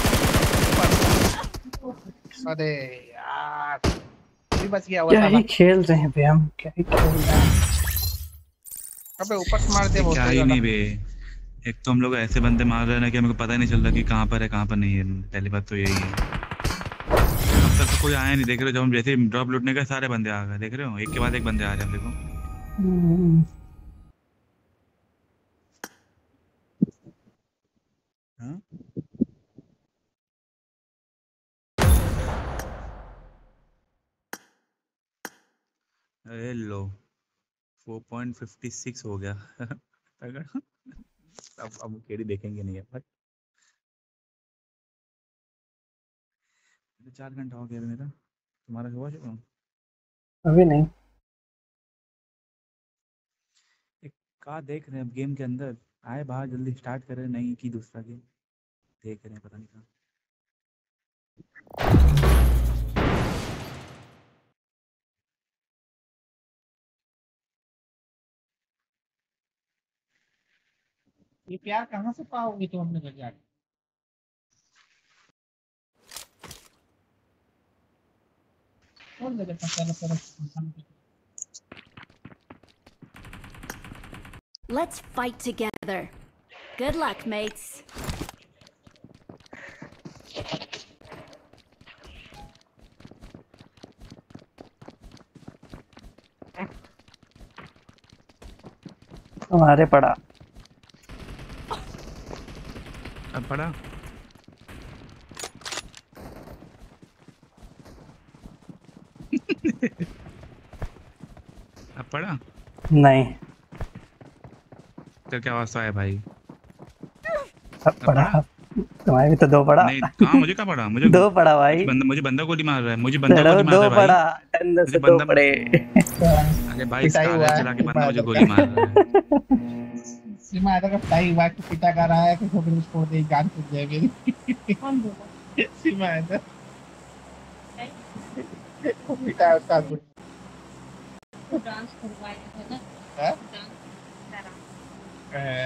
[SPEAKER 1] अरे यार भी बच गया हुआ
[SPEAKER 2] क्या
[SPEAKER 1] साला।
[SPEAKER 2] ही खेल रहे हैं बे हम, क्या ही खेल रहे हैं।
[SPEAKER 1] अबे ऊपर से मार दे वो
[SPEAKER 4] क्या
[SPEAKER 1] सही
[SPEAKER 4] ही
[SPEAKER 1] वाला।
[SPEAKER 4] नहीं बे। एक तो हम लोग ऐसे बंदे मार रहे हैं ना कि मेरे को पता ही नहीं चल रहा कि कहाँ पर है कहाँ पर नहीं है। पहली बात तो यही है। अब तक तो कोई आया नहीं, देख रहे हो? जब हम जैसे ड्रॉप लूटने का सारे बंदे आ गए, देख रहे हो? एक के बाद एक बंदे आ रहे हैं, देखो।
[SPEAKER 2] हम्म,
[SPEAKER 4] हाँ? अरे लो फोर पॉइंट फिफ्टी सिक्स हो गया। अगर अब अब केडी देखेंगे नहीं है बट चार घंटा हो गया अभी मेरा। तुम्हारा हुआ चुका?
[SPEAKER 2] अभी नहीं।
[SPEAKER 4] एक कहाँ देख रहे हैं अब गेम के अंदर आए बाहर, जल्दी स्टार्ट करें नहीं कि दूसरा गेम देख रहे हैं, पता नहीं कहाँ।
[SPEAKER 1] ये प्यार कहाँ से पाओगे तुम अपने घर जाके? कौन लगे पता चला पर
[SPEAKER 5] Let's fight together. Good luck, mates.
[SPEAKER 2] हमारे पड़ा
[SPEAKER 4] अब पड़ा अब पड़ा
[SPEAKER 2] नहीं,
[SPEAKER 4] तो क्या वास्ता है भाई?
[SPEAKER 2] अब पड़ा। तुम्हारे भी तो दो पड़ा।
[SPEAKER 4] नहीं कहाँ, मुझे कहाँ पड़ा? मुझे
[SPEAKER 2] दो पड़ा भाई।
[SPEAKER 4] बंदा मुझे बंदा गोली मार रहा है, मुझे बंदा
[SPEAKER 2] तेरा
[SPEAKER 4] गोली मार
[SPEAKER 2] दो
[SPEAKER 4] रहा है
[SPEAKER 2] पड़ा,
[SPEAKER 4] भाई।
[SPEAKER 2] अंदर से
[SPEAKER 4] मुझे
[SPEAKER 2] दो
[SPEAKER 4] बंदा
[SPEAKER 2] पड़े।
[SPEAKER 4] अरे भाई
[SPEAKER 1] पिटाई हुआ
[SPEAKER 4] स्कालर
[SPEAKER 1] है,
[SPEAKER 4] चला के बंदा मुझे
[SPEAKER 1] बात
[SPEAKER 4] गोली मार रहा है।
[SPEAKER 1] सीमा आया था पिटाई हुआ कि पिता का रहा है कि छोटे को छोड़ दे गान सुन जाए मेरी।
[SPEAKER 8] कौन बोला?
[SPEAKER 1] सीमा आया था वो पिटा उसका कुछ
[SPEAKER 8] तो डांस करवाए थे ना?
[SPEAKER 1] है
[SPEAKER 8] डांस करा।
[SPEAKER 1] है?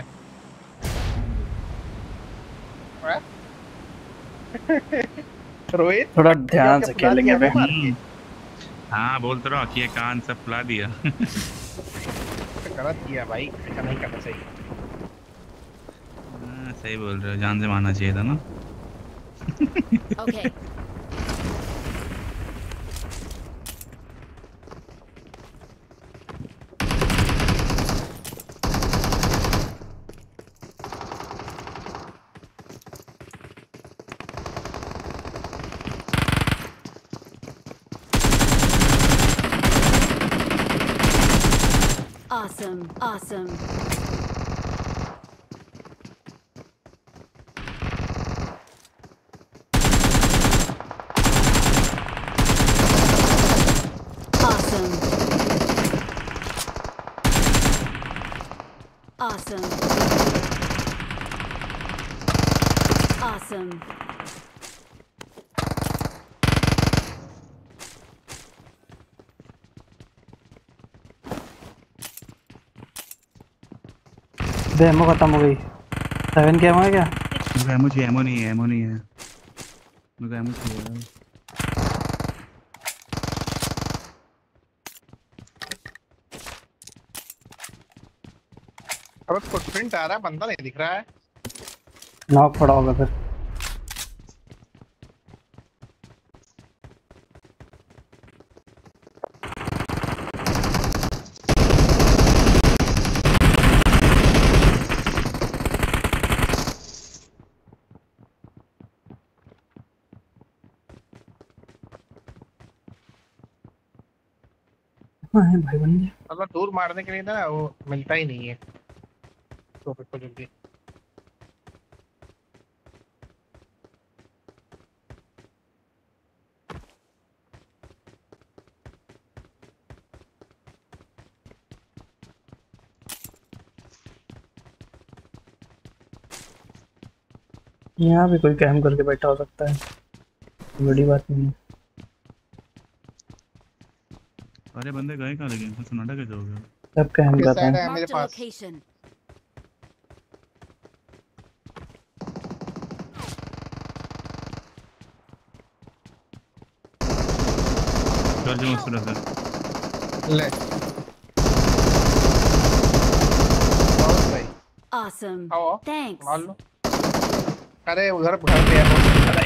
[SPEAKER 1] रोहित
[SPEAKER 2] थोड़ा ध्यान से खेलेंगे बे।
[SPEAKER 4] हम्म, हाँ बोल तो रहा कि ये कान सब फुला दिया।
[SPEAKER 1] गलत किया भाई, ऐसा नहीं करना चाहिए।
[SPEAKER 4] हाँ, सही बोल रहे हो, जान से मारना चाहिए था ना।
[SPEAKER 5] Okay. Awesome, awesome. Awesome. Awesome. Awesome.
[SPEAKER 2] बे एमो खत्म हो गई। सेवन के एमो है क्या?
[SPEAKER 4] मुझे एमो चाहिए, एमो नहीं है, एमो नहीं है, मुझे एमो चाहिए।
[SPEAKER 1] अब फुटप्रिंट आ रहा है, बंदा नहीं दिख रहा है।
[SPEAKER 2] नॉक पड़ा होगा फिर। कहाँ है भाई बंदे?
[SPEAKER 1] मतलब दूर मारने के लिए ना वो मिलता ही नहीं है तो को जल्दी।
[SPEAKER 2] यहाँ भी कोई कैम करके बैठा हो सकता है, बड़ी बात नहीं है।
[SPEAKER 4] अरे बंदे गए कहाँ लगे? सन्नाटा कैसे हो गया?
[SPEAKER 2] सब कैम
[SPEAKER 1] किस
[SPEAKER 2] कर रहे
[SPEAKER 1] साइड
[SPEAKER 2] हैं।
[SPEAKER 1] है मेरे
[SPEAKER 5] Marked a
[SPEAKER 1] पास?
[SPEAKER 5] location.
[SPEAKER 4] चल जो मुझसे रखा।
[SPEAKER 1] ले बहुत सही।
[SPEAKER 5] Awesome.
[SPEAKER 1] आओ
[SPEAKER 5] Thanks.
[SPEAKER 1] मार लो। अरे उधर घर पे है।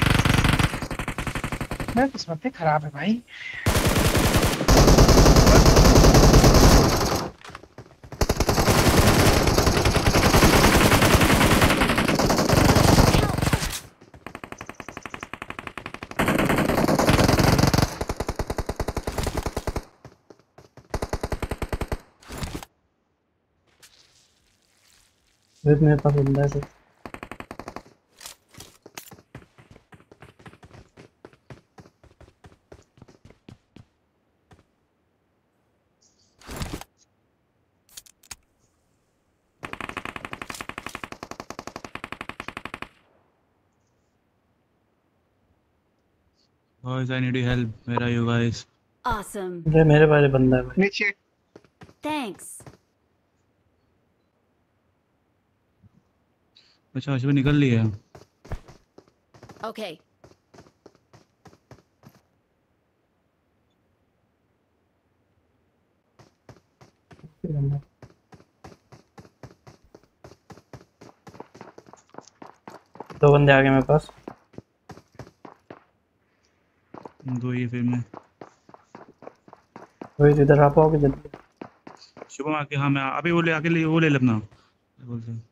[SPEAKER 1] मैं किस्मत ही खराब है भाई।
[SPEAKER 2] वेट मेरे पास बंदा है।
[SPEAKER 4] Boys, I need your help. Where are you guys?
[SPEAKER 5] Awesome.
[SPEAKER 2] अरे मेरे पास बंदा है भाई।
[SPEAKER 1] नीचे
[SPEAKER 5] Thanks.
[SPEAKER 4] अच्छा अश्विन निकल लिया।
[SPEAKER 5] Okay.
[SPEAKER 2] दो बंदे आ गए मेरे पास।
[SPEAKER 4] दो ये फिर मैं
[SPEAKER 2] वही इधर आ पाओगे जल्दी?
[SPEAKER 4] शुभम आके हाँ मैं अभी वो ले आके ले वो ले ले अपना बोलते हैं।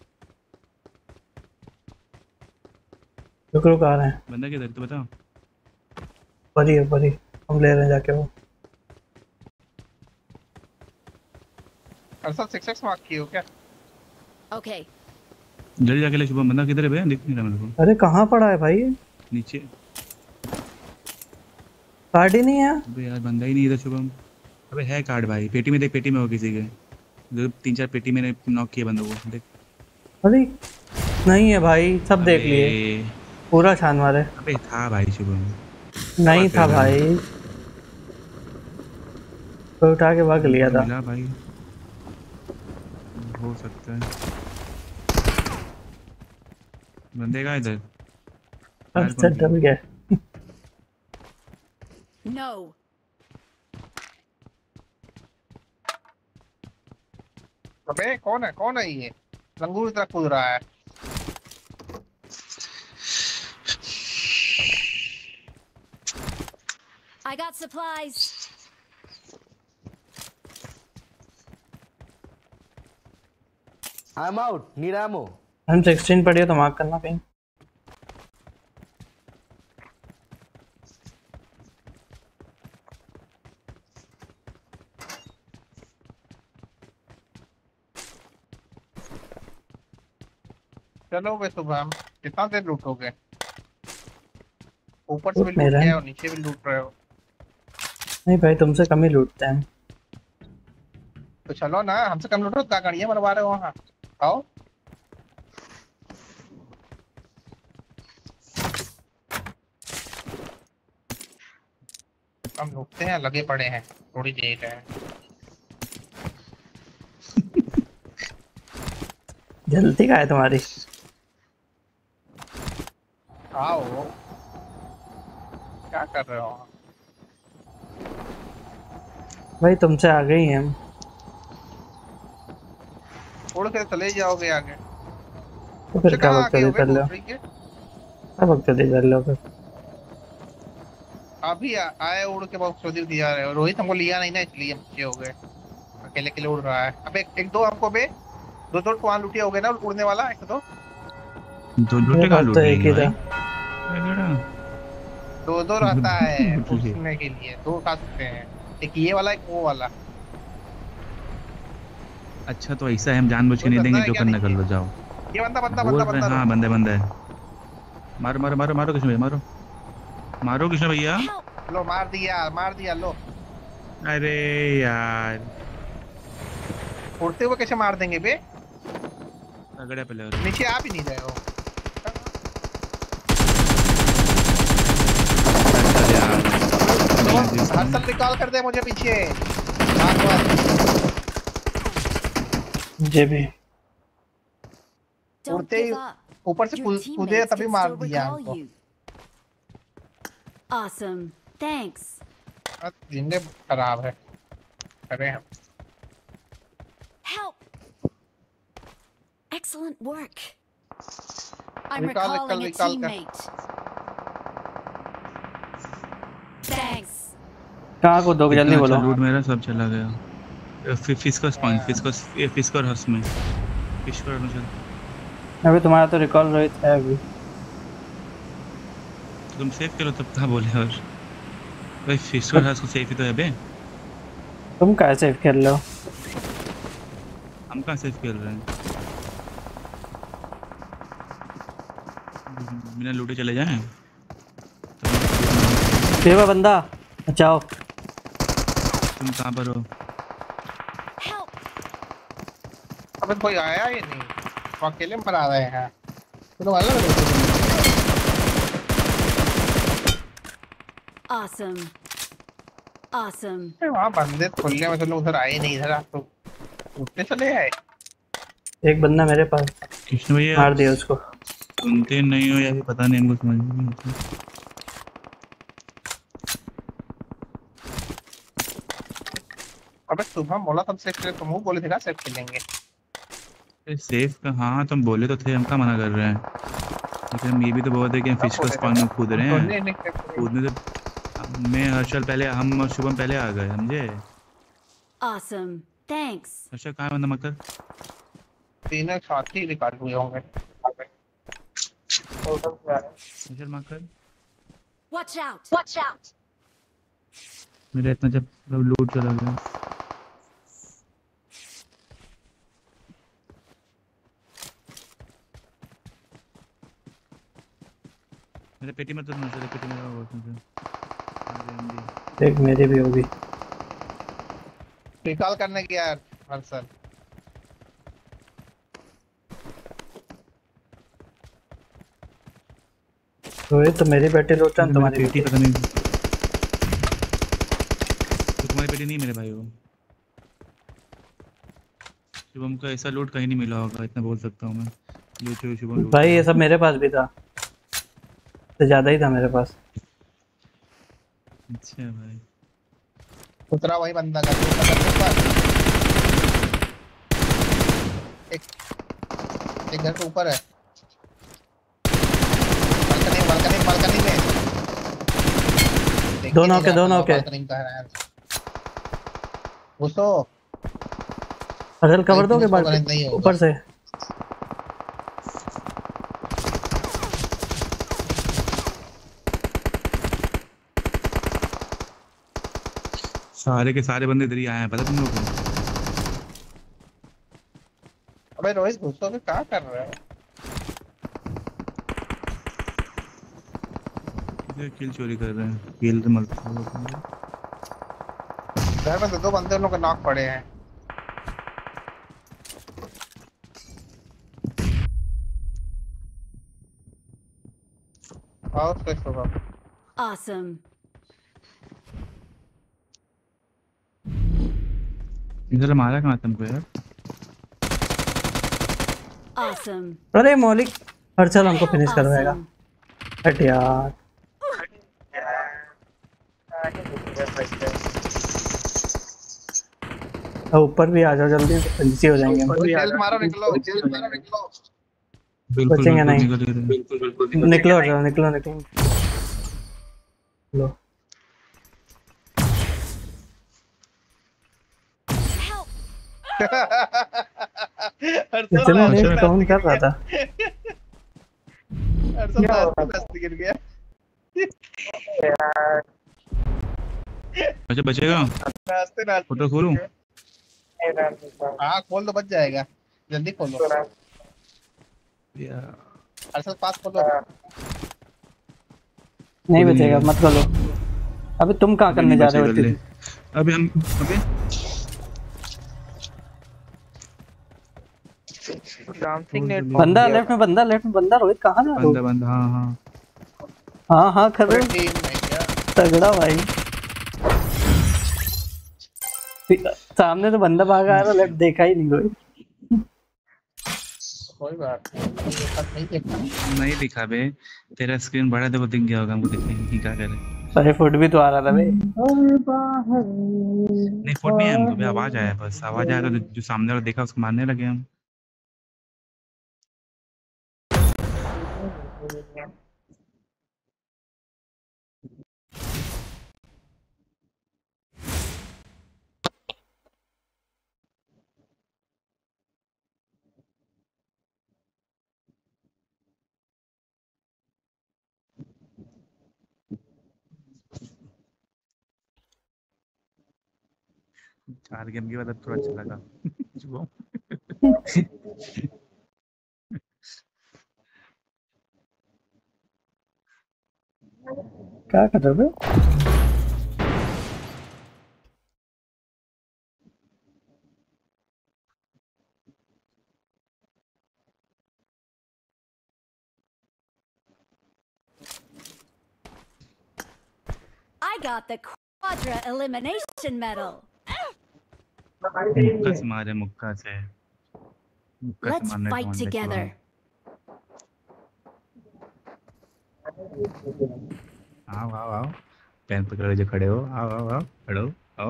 [SPEAKER 2] रुक रुक आ रहे हैं।
[SPEAKER 4] बंदा किधर तो बता।
[SPEAKER 2] परी है परी, हम ले रहे हैं जाके वो।
[SPEAKER 1] अरसा सिक्स एक्स मार्क की हो क्या?
[SPEAKER 5] Okay.
[SPEAKER 4] जल्दी जाके ले शुभम। बंदा किधर है भैया? दिख नहीं रहा मेरे को।
[SPEAKER 2] अरे कहाँ पड़ा है भाई?
[SPEAKER 4] नीचे।
[SPEAKER 2] कार्ड ही नहीं है।
[SPEAKER 4] अबे यार बंदा ही नहीं इधर शुभम। अबे है कार्ड भाई, पेटी में देख, पेटी में हो किसी के। जो तीन चार पेटी मैंने नॉक किए बंदों को देख।
[SPEAKER 2] अरे नहीं है भाई, सब देख लिए, पूरा छान मारे।
[SPEAKER 4] अबे था भाई शुभम।
[SPEAKER 2] नहीं था भाई, तो उठा के भाग लिया था।
[SPEAKER 4] मिला भाई, हो सकता है। बंदे का इधर
[SPEAKER 2] अच्छा डर गया।
[SPEAKER 5] No.
[SPEAKER 1] अबे कौन है कौन है ये? लंगूर तरफ कूद रहा है।
[SPEAKER 5] I got supplies.
[SPEAKER 9] I'm out. Need ammo.
[SPEAKER 2] हम सिक्सटीन पड़ी है तो मार्क करना कहीं।
[SPEAKER 1] चलोगे सुबह हम कितना देर लूटोगे? ऊपर से भी
[SPEAKER 2] लूट
[SPEAKER 1] लूट
[SPEAKER 2] नहीं रहे
[SPEAKER 1] रहे
[SPEAKER 2] हैं।
[SPEAKER 1] हो, नीचे भी लूट रहे हो।
[SPEAKER 2] नहीं भाई तुमसे कम ही लूटते हैं।
[SPEAKER 1] तो चलो ना, हमसे कम लूट रहे हो, क्या गाड़ियां बनवा रहे हो वहाँ? आओ हम लूटते हैं, लगे पड़े हैं, थोड़ी देर है।
[SPEAKER 2] जल्दी का है तुम्हारी।
[SPEAKER 1] आओ क्या कर रहे हो?
[SPEAKER 2] भाई तुमसे आ गई हैं हम।
[SPEAKER 1] उड़ के चले जाओगे आगे।
[SPEAKER 2] तो फिर क्या
[SPEAKER 1] कहाँ
[SPEAKER 2] वक्त
[SPEAKER 1] आगे हो
[SPEAKER 2] चले
[SPEAKER 1] गए
[SPEAKER 2] कर लो,
[SPEAKER 1] दूसरी के?
[SPEAKER 2] क्या वक्त चले कर लो फिर।
[SPEAKER 1] अभी आ, आए उड़ के बहुत सोदी दिया रहे हो। रोहित हमको लिया नहीं ना, इसलिए हम पीछे हो गए। अकेले अकेले उड़ रहा है। अब एक, एक दो हमको बे दो दो टुआन लुटिया हो गए ना उड़ने वाला। एक दो
[SPEAKER 4] दो लूटे का लूट
[SPEAKER 2] तो
[SPEAKER 4] रही
[SPEAKER 2] एक ही
[SPEAKER 4] है
[SPEAKER 2] था।
[SPEAKER 4] भाई।
[SPEAKER 1] दो दो रहता है उड़ने के लिए, दो उठा सकते हैं। एक ये वाला, एक वो वाला।
[SPEAKER 4] अच्छा तो ऐसा है, हम जानबूझ के नहीं देंगे, जो करना कर लो, जाओ।
[SPEAKER 1] ये बंदा बंदा
[SPEAKER 4] बोल
[SPEAKER 1] बंदा
[SPEAKER 4] रहे
[SPEAKER 1] बंदा
[SPEAKER 4] हाँ, बंदे बंदे है। मारो मारो मारो मारो कृष्ण भैया, मारो मारो कृष्ण भैया।
[SPEAKER 1] लो मार दिया मार दिया लो।
[SPEAKER 4] अरे यार
[SPEAKER 1] उड़ते हुए कैसे मार देंगे बे?
[SPEAKER 4] तगड़ा प्लेयर।
[SPEAKER 1] नीचे आ भी नहीं रहे हो। हर्षल रिकॉल कर दे मुझे पीछे।
[SPEAKER 2] मुझे भी
[SPEAKER 5] Don't
[SPEAKER 1] उड़ते ही
[SPEAKER 5] give up.
[SPEAKER 1] ऊपर से
[SPEAKER 5] Your
[SPEAKER 1] कूद- कूदे
[SPEAKER 5] teammates
[SPEAKER 1] तभी
[SPEAKER 5] can
[SPEAKER 1] मार
[SPEAKER 5] still
[SPEAKER 1] दिया
[SPEAKER 5] recall
[SPEAKER 1] हमको।
[SPEAKER 5] you. Awesome. Thanks.
[SPEAKER 1] जिंदे खराब है। अरे हम
[SPEAKER 5] Help. Excellent work. I'm
[SPEAKER 1] Recall,
[SPEAKER 5] recalling
[SPEAKER 1] recall,
[SPEAKER 5] a
[SPEAKER 1] recall.
[SPEAKER 5] teammate. Thanks.
[SPEAKER 2] कहाँ को दो जल्दी
[SPEAKER 4] इतना
[SPEAKER 2] बोलो।
[SPEAKER 4] अच्छा लूट मेरा सब चला गया। फि- फिस्कस पॉइंट, फिस्कस ये फिस्कर हाउस में, फिस्कर अनुसार।
[SPEAKER 2] अभी तुम्हारा तो रिकॉल रोहित है अभी।
[SPEAKER 4] तो तुम सेव करो तब कहाँ बोले। और भाई फिस्कर हाउस को सेफ ही तो है बे।
[SPEAKER 2] तुम कैसे खेल रहे हो?
[SPEAKER 4] हम कहाँ सेफ खेल रहे हैं? बिना लूटे चले जाएं।
[SPEAKER 2] सेवा बंदा बचाओ।
[SPEAKER 4] तुम कहाँ पर हो?
[SPEAKER 1] अबे कोई आया ही नहीं, वो अकेले मरा रहे हैं। तो अलग
[SPEAKER 5] Awesome. Awesome.
[SPEAKER 1] वहाँ बंदे खुलने में तो लोग उधर आए ही नहीं, इधर आप तो उठने चले आए।
[SPEAKER 2] एक बंदा मेरे पास,
[SPEAKER 4] कृष्ण भैया
[SPEAKER 2] मार दिया उसको।
[SPEAKER 4] सुनते नहीं हो या फिर पता नहीं, हमको समझ नहीं आता।
[SPEAKER 1] अबे सुबह बोला तब से खेले, तुम बोले थे ना सेफ खेलेंगे।
[SPEAKER 4] सेफ का हाँ तुम बोले तो थे, हम क्या मना कर रहे हैं। लेकिन हम ये भी तो बहुत है कि हम फिश का स्पॉन में कूद रहे हैं। कूदने से मैं हर्षल पहले, हम और शुभम पहले आ गए, समझे।
[SPEAKER 5] Awesome. Thanks.
[SPEAKER 4] हर्षल कहाँ है बंदा मकर?
[SPEAKER 1] तीनों साथ ही रिकॉर्ड हुए होंगे।
[SPEAKER 4] हर्षल मकर
[SPEAKER 5] Watch out. Watch out.
[SPEAKER 4] मेरा इतना जब लूट चला गया। मेरे पेटी में तो मेरे पेटी में और
[SPEAKER 2] एक मेरी भी होगी।
[SPEAKER 1] रिकॉल करने की यार हर्षल।
[SPEAKER 2] रोहित तो मेरी बैटरी लोटा है, तुम्हारी
[SPEAKER 4] पेटी पता नहीं, तो तुम्हारी पेटी नहीं मेरे भाई वो। शुभम का ऐसा लूट कहीं नहीं मिला होगा, इतना बोल सकता हूँ मैं। लूट शुभम
[SPEAKER 2] भाई ये सब मेरे पास भी था, तो ज्यादा ही था मेरे पास।
[SPEAKER 4] अच्छा भाई
[SPEAKER 1] उतरा वही बंदा का ऊपर। एक एक घर के ऊपर है, बालकनी बालकनी बालकनी में।
[SPEAKER 2] दोनों के दोनों के
[SPEAKER 1] घुसो।
[SPEAKER 2] अगर कवर दोगे ऊपर से।
[SPEAKER 4] सारे के सारे बंदे इधर ही आए हैं, पता तुम लोग को?
[SPEAKER 1] अबे रोहित घुसो के क्या कर रहे हो?
[SPEAKER 4] ये किल चोरी कर रहे हैं, किल तो मत करो।
[SPEAKER 1] घर में तो दो बंदे लोग नॉक पड़े हैं। आओ फ्रेश होगा।
[SPEAKER 5] Awesome.
[SPEAKER 4] इधर मारा कहाँ तुमको यार?
[SPEAKER 5] Awesome.
[SPEAKER 2] अरे मौलिक हर्षल हमको फिनिश करवाएगा। हट यार। अब ऊपर भी आ जाओ जल्दी, नीचे हो जाएंगे हम।
[SPEAKER 1] जेल मारो निकलो, जेल मारो निकलो।
[SPEAKER 4] बिल्कुल
[SPEAKER 2] बचेंगे
[SPEAKER 4] बिल्कुल
[SPEAKER 2] नहीं।
[SPEAKER 4] निकल रहे
[SPEAKER 7] बिल्कुल बिल्कुल
[SPEAKER 2] निकलो हर्षल, निकलो निकलो। लो इतना लेट कौन कर रहा था?
[SPEAKER 1] हर्षल गिर गया।
[SPEAKER 4] अच्छा बचेगा
[SPEAKER 1] नाचते नाचते
[SPEAKER 4] फोटो खोलूं?
[SPEAKER 1] हाँ खोल दो, बच जाएगा, जल्दी खोलो।
[SPEAKER 4] यार
[SPEAKER 1] अरसल पास खोलो।
[SPEAKER 2] नहीं
[SPEAKER 4] खुल
[SPEAKER 2] बचेगा,
[SPEAKER 4] रहा।
[SPEAKER 2] मत खोलो। अबे तुम कहाँ
[SPEAKER 4] अबे
[SPEAKER 2] करने
[SPEAKER 4] नहीं
[SPEAKER 2] जा रहे हो
[SPEAKER 4] बचेगा ले।
[SPEAKER 2] इतनी?
[SPEAKER 4] अबे हम अबे
[SPEAKER 6] डांसिंग नेट बॉम्ब
[SPEAKER 2] बंदा
[SPEAKER 6] दिया
[SPEAKER 2] लेफ्ट में, बंदा लेफ्ट में, बंदा। रोहित कहाँ जा रहे हो?
[SPEAKER 4] बंदा बंदा हाँ हाँ
[SPEAKER 2] हाँ हाँ कर रहे
[SPEAKER 1] पूरे
[SPEAKER 2] हो।
[SPEAKER 1] टीम में क्या?
[SPEAKER 2] तगड़ा भाई। सामने तो बंदा भागा आ रहा, लेफ्ट देखा ही नहीं कोई।
[SPEAKER 1] कोई बात नहीं, ये सब नहीं देखना।
[SPEAKER 4] नहीं दिखा बे, तेरा स्क्रीन बड़ा था वो दिख गया होगा हमको, दिखने की क्या करे।
[SPEAKER 2] अरे फुट भी तो आ रहा था भाई।
[SPEAKER 4] नहीं फुट नहीं है हमको, बे आवाज आया, बस आवाज आया तो जो जो सामने वाला देखा उसको मारने लगे हम। चार गेम के बाद अब थोड़ा अच्छा लगा। शुभम
[SPEAKER 2] क्या कर रहे हो?
[SPEAKER 5] I got the Quadra Elimination Medal.
[SPEAKER 4] मुक्का से मारे, मुक्का से मुक्का से
[SPEAKER 5] Let's
[SPEAKER 4] मारने का
[SPEAKER 5] fight
[SPEAKER 4] मन देखो।
[SPEAKER 5] together.
[SPEAKER 4] आओ आओ आओ, पेन पकड़े जो खड़े हो, आओ आओ आओ, खड़ो आओ।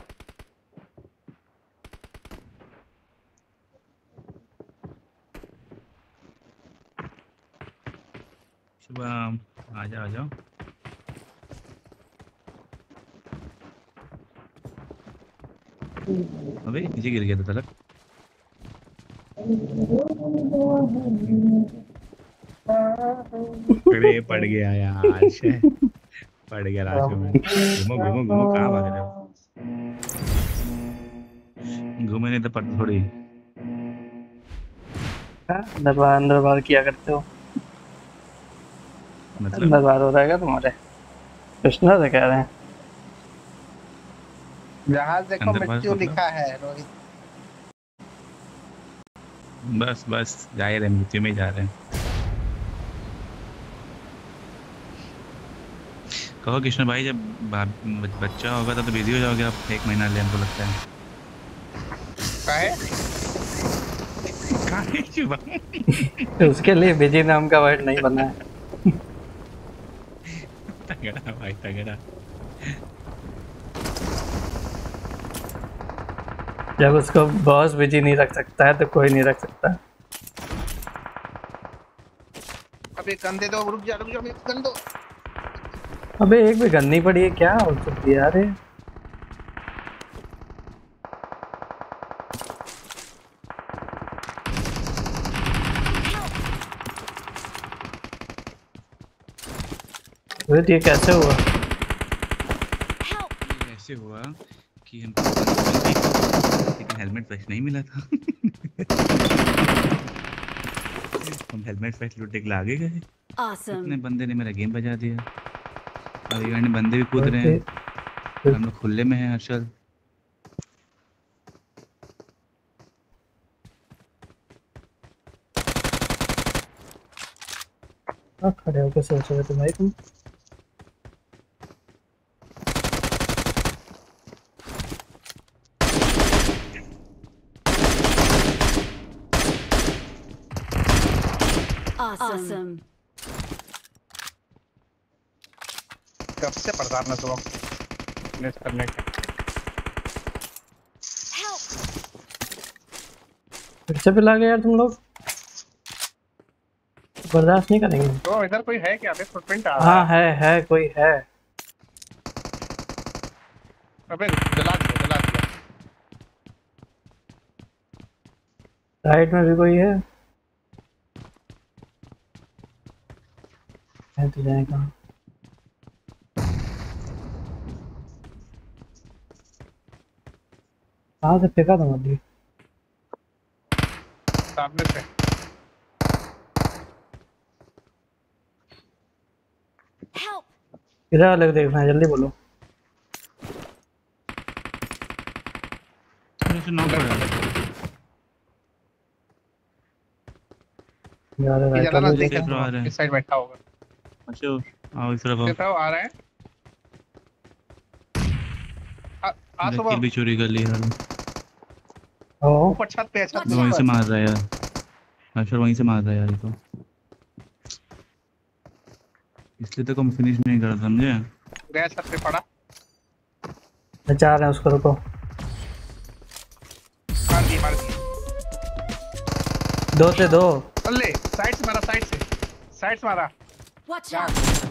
[SPEAKER 4] शुभम आ जाओ आ जाओ। अबे नीचे गिर गया था तलक। अरे पड़ गया यार, शे पड़ गया राशि में। घूमो घूमो घूमो, कहाँ भाग रहे हो? घूमे नहीं तो पड़ थोड़ी।
[SPEAKER 2] अंदर बार अंदर बार किया करते हो।
[SPEAKER 4] मतलब
[SPEAKER 2] अंदर बार हो रहेगा तुम्हारे। कृष्णा से कह रहे हैं।
[SPEAKER 1] जहाज देखो
[SPEAKER 4] अंदर बार
[SPEAKER 1] मृत्यु
[SPEAKER 4] मतलब?
[SPEAKER 1] लिखा है रोहित।
[SPEAKER 4] बस बस जा ही रहे, मृत्यु में ही जा रहे हैं। कहो कृष्ण भाई, जब बा- बच्चा होगा तब तो बिजी हो जाओगे आप, एक महीना ले हमको लगता है।
[SPEAKER 1] काहे?
[SPEAKER 4] काहे शुभम?
[SPEAKER 2] तो उसके लिए बिजी नाम का वर्ड नहीं बना है।
[SPEAKER 4] तगड़ा भाई तगड़ा।
[SPEAKER 2] जब उसको बॉस बिजी नहीं रख सकता है तो कोई नहीं रख सकता।
[SPEAKER 1] अबे गन दे दो, रुक जा रुक जा, अबे गन दो।
[SPEAKER 2] अबे एक भी गन नहीं पड़ी है क्या हो सकती है यार ये? ये कैसे हुआ?
[SPEAKER 5] Help!
[SPEAKER 4] ऐसे हुआ कि हमको लेकिन हेलमेट फ्रेश नहीं मिला था। हम हेलमेट फ्रेश लूटने के लिए आगे गए, इतने
[SPEAKER 5] Awesome.
[SPEAKER 4] बंदे ने मेरा गेम बजा दिया। और इवेंट में बंदे भी कूद रहे हैं, और हम लोग खुले में हैं हर्षल।
[SPEAKER 2] हाँ खड़े होकर सोच रहे थे भाई तुम।
[SPEAKER 5] Awesome.
[SPEAKER 1] कब से पड़ता ना तो नेट करने का।
[SPEAKER 5] Help!
[SPEAKER 2] फिर से पिला गए यार तुम लोग। बर्दाश्त नहीं करेंगे।
[SPEAKER 1] तो इधर कोई है क्या? फुटप्रिंट आ रहा
[SPEAKER 2] हाँ है है कोई है।
[SPEAKER 1] अबे जला दिया जला दिया।
[SPEAKER 2] राइट में भी कोई है। है तो जाएगा। कहाँ से फेंका था मध्य?
[SPEAKER 1] सामने से
[SPEAKER 5] Help!
[SPEAKER 2] किधर अलग देखना है, जल्दी बोलो।
[SPEAKER 4] मेरे से नॉक पड़ा।
[SPEAKER 2] यार
[SPEAKER 1] ये
[SPEAKER 2] राइट
[SPEAKER 1] ज्यादा
[SPEAKER 2] वाले
[SPEAKER 1] नजदीक
[SPEAKER 2] देखो।
[SPEAKER 4] देखो, आ रहा
[SPEAKER 1] है,
[SPEAKER 4] है।
[SPEAKER 1] इस साइड बैठा होगा।
[SPEAKER 4] अच्छा आओ इस तरफ आओ।
[SPEAKER 1] देखो आ रहे हैं। आ, आ
[SPEAKER 4] मेरा
[SPEAKER 1] सुबह
[SPEAKER 4] किल भी चोरी कर लिया यार।
[SPEAKER 2] ओ
[SPEAKER 1] ऊपर छत पे है, छत
[SPEAKER 5] Watch
[SPEAKER 1] पे
[SPEAKER 4] वहीं से
[SPEAKER 1] ऊपर।
[SPEAKER 4] मार रहा है यार। अशर वहीं से मार रहा है यार, ये तो इसलिए तो कम फिनिश नहीं करा, समझे?
[SPEAKER 1] गया छत पे पड़ा।
[SPEAKER 2] बचा रहे हैं उसको, रुको।
[SPEAKER 1] मार दिए मार दिए।
[SPEAKER 2] दो से दो।
[SPEAKER 1] अल्ले साइड से मारा, साइड से साइड से मारा।
[SPEAKER 5] Watch
[SPEAKER 1] Yeah.
[SPEAKER 5] out!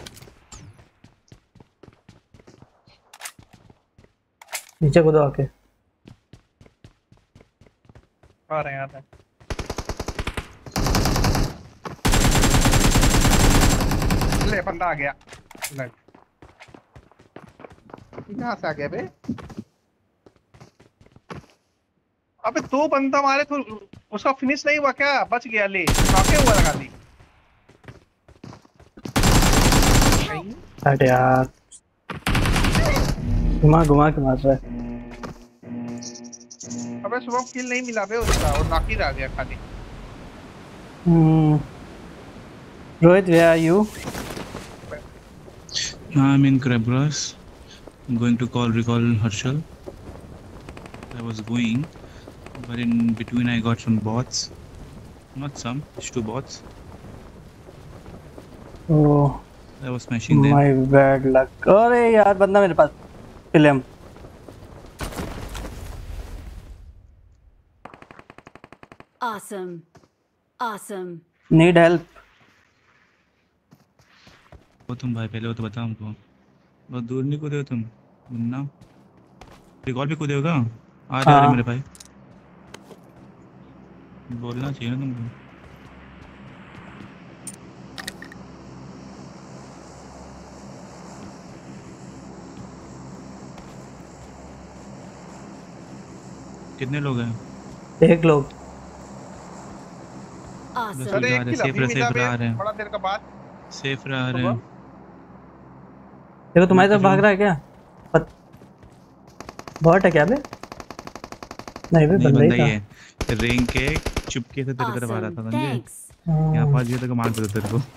[SPEAKER 2] नीचे कूदो आके।
[SPEAKER 1] आ रहे हैं आ रहे हैं। ले बंदा आ गया। ले कहाँ से आ गया बे? अबे दो बंदा मारे तो उसका फिनिश नहीं हुआ क्या? बच गया। ले काफी हुआ लगा दी। नहीं
[SPEAKER 2] हट यार, घुमा घुमा के मार रहा है।
[SPEAKER 1] अबे सुबह किल नहीं मिला बे उसका, और नाकी रह गया खाली।
[SPEAKER 2] हम्म Rohit, where are you?
[SPEAKER 4] I'm in Crabgrass. I'm going to call recall Harshal. I was going, but in between I got some bots. Not some, just two bots.
[SPEAKER 2] Oh
[SPEAKER 4] I was smashing them.
[SPEAKER 2] my bad luck. अरे यार बंदा मेरे पास। Film
[SPEAKER 5] Awesome. Awesome.
[SPEAKER 2] Need help.
[SPEAKER 4] वो तुम भाई पहले वो तो बताओ हमको। बहुत दूर नहीं कूदे हो तुम? ना रिकॉल भी कूदे होगा। आ रहे आ रहे
[SPEAKER 2] हाँ।
[SPEAKER 4] मेरे भाई। बोलना चाहिए ना तुमको। कितने लोग हैं?
[SPEAKER 2] एक लोग।
[SPEAKER 5] Awesome.
[SPEAKER 4] बस
[SPEAKER 1] अरे
[SPEAKER 4] जा
[SPEAKER 1] एक
[SPEAKER 4] रहे,
[SPEAKER 1] किल
[SPEAKER 4] सेफ
[SPEAKER 1] अभी
[SPEAKER 4] रहे,
[SPEAKER 1] मिला
[SPEAKER 4] सेफ
[SPEAKER 1] बे,
[SPEAKER 4] रहा रहे हैं।
[SPEAKER 1] बड़ा देर के बाद।
[SPEAKER 4] सेफ रहा रहे हैं।
[SPEAKER 2] देखो तुम्हारी तरफ
[SPEAKER 4] मैं
[SPEAKER 2] भाग रहा है क्या? पत... बहुत है क्या बे? नहीं बे,
[SPEAKER 4] नहीं
[SPEAKER 2] बंदा
[SPEAKER 4] बंदा
[SPEAKER 2] ही
[SPEAKER 4] ही है। रिंग के चुपके से तेरी तरफ आ रहा था,
[SPEAKER 5] Awesome.
[SPEAKER 4] समझे?
[SPEAKER 5] Thanks.
[SPEAKER 2] था।
[SPEAKER 4] यहाँ पास गया तो मार देता तेरे को।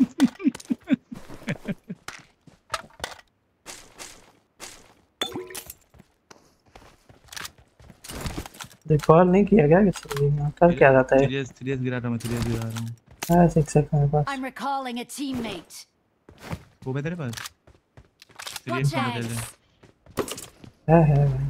[SPEAKER 2] रिकॉल नहीं किया क्या किसी ने? कर क्या जाता है?
[SPEAKER 4] सीरियस सीरियस गिरा रहा हूँ, मैं सीरियस गिरा रहा हूँ।
[SPEAKER 2] हाँ सिक्स सेकंड मेरे पास।
[SPEAKER 5] I'm recalling a teammate.
[SPEAKER 4] वो है तेरे पास?
[SPEAKER 5] Watch
[SPEAKER 4] सीरियस में
[SPEAKER 5] out.
[SPEAKER 4] दे
[SPEAKER 2] है है है।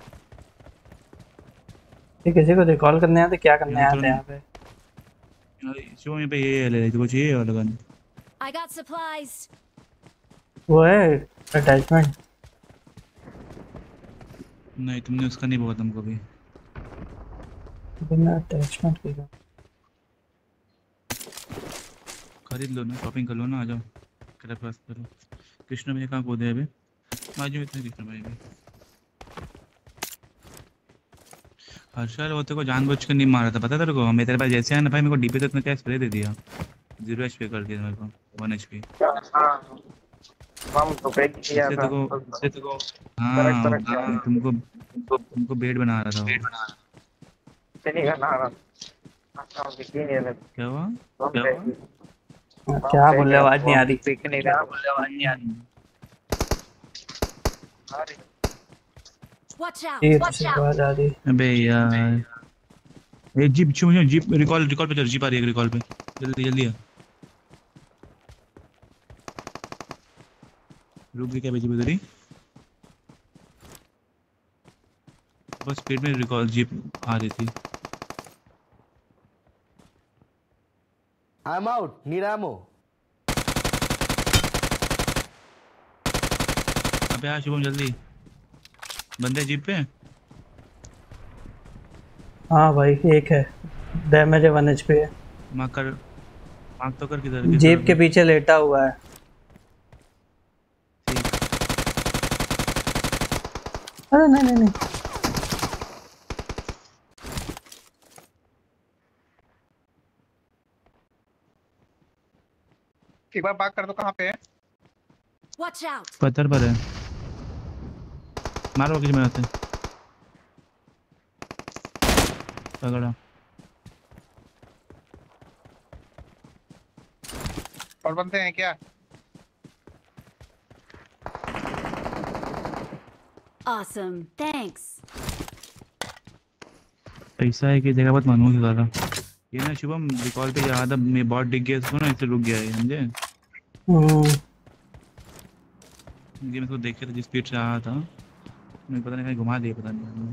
[SPEAKER 2] ये किसी को रिकॉल करने आते, क्या करने
[SPEAKER 4] यहाँ
[SPEAKER 2] आते
[SPEAKER 4] तो
[SPEAKER 2] हैं यहाँ पे?
[SPEAKER 4] दे। शो में पे ये ले ले, तुझको चाहिए वाला गन?
[SPEAKER 5] I got supplies.
[SPEAKER 2] वो है अटैचमेंट।
[SPEAKER 4] नहीं तुमने उसका नहीं बोला तुमको भी।
[SPEAKER 2] बिना अटैचमेंट के
[SPEAKER 4] खरीद लो ना, शॉपिंग कर लो ना, आ जाओ मेरे पास करो। कृष्ण भाई कहाँ कूदे अभी? बाजू में इतने कृष्ण भाई भी। हर्षल वो तेरे को जानबूझ कर नहीं मारा था, पता है तेरे को? मैं तेरे पास जैसे आया ना भाई, मेरे को डीपी तक ने क्या स्प्रे दे दिया। जीरो एचपी कर दिया मेरे को, वन एचपी।
[SPEAKER 1] हम तो बैठ किया
[SPEAKER 4] इससे
[SPEAKER 1] था।
[SPEAKER 4] तेरे को इससे तेरे को हाँ हाँ, तुमको तुमको बेड बना रहा था वो।
[SPEAKER 1] चलेगा ना ना। अच्छा दिखी नहीं रहा।
[SPEAKER 4] क्या हुआ? क्या हुआ?
[SPEAKER 2] क्या बोल रहे? आवाज नहीं आ रही।
[SPEAKER 1] दिख नहीं रहा, बोल रहा आवाज नहीं आ रही।
[SPEAKER 5] Watch out.
[SPEAKER 2] ये
[SPEAKER 5] Watch
[SPEAKER 2] तो
[SPEAKER 5] out.
[SPEAKER 2] आवाज आ रही।
[SPEAKER 4] अबे यार ये जीप छू जीप रिकॉल रिकॉल पे चल, जीप आ रही है रिकॉल पे। जल्दी जल्दी आ। रुक गई क्या बेची उधर? बस स्पीड में रिकॉल जीप आ रही थी।
[SPEAKER 9] I'm out. Need ammo.
[SPEAKER 4] अबे आ शुभम जल्दी, बंदे जीप पे।
[SPEAKER 2] हाँ भाई एक है, डैमेज है, वन एचपी है।
[SPEAKER 4] मार्क कर, मार्क तो कर किधर किधर
[SPEAKER 2] जीप के पीछे लेटा हुआ है। अरे नहीं नहीं नहीं,
[SPEAKER 1] एक बार बात कर दो कहाँ पे है?
[SPEAKER 5] Watch out!
[SPEAKER 4] पत्थर पर है, मारो किसी में आते पकड़ा।
[SPEAKER 1] और बनते हैं क्या?
[SPEAKER 5] Awesome. Thanks.
[SPEAKER 4] ऐसा है कि जगह बहुत मनहूस हो रहा ये ना शुभम रिकॉल पे जा रहा था, मैं बहुत डिग गया इसको ना, इससे रुक गया ये समझे।
[SPEAKER 2] हम्म
[SPEAKER 4] ये मैं इसको देख रहा था जिस स्पीड से आ रहा था, मैं पता नहीं कहीं घुमा दिया, पता नहीं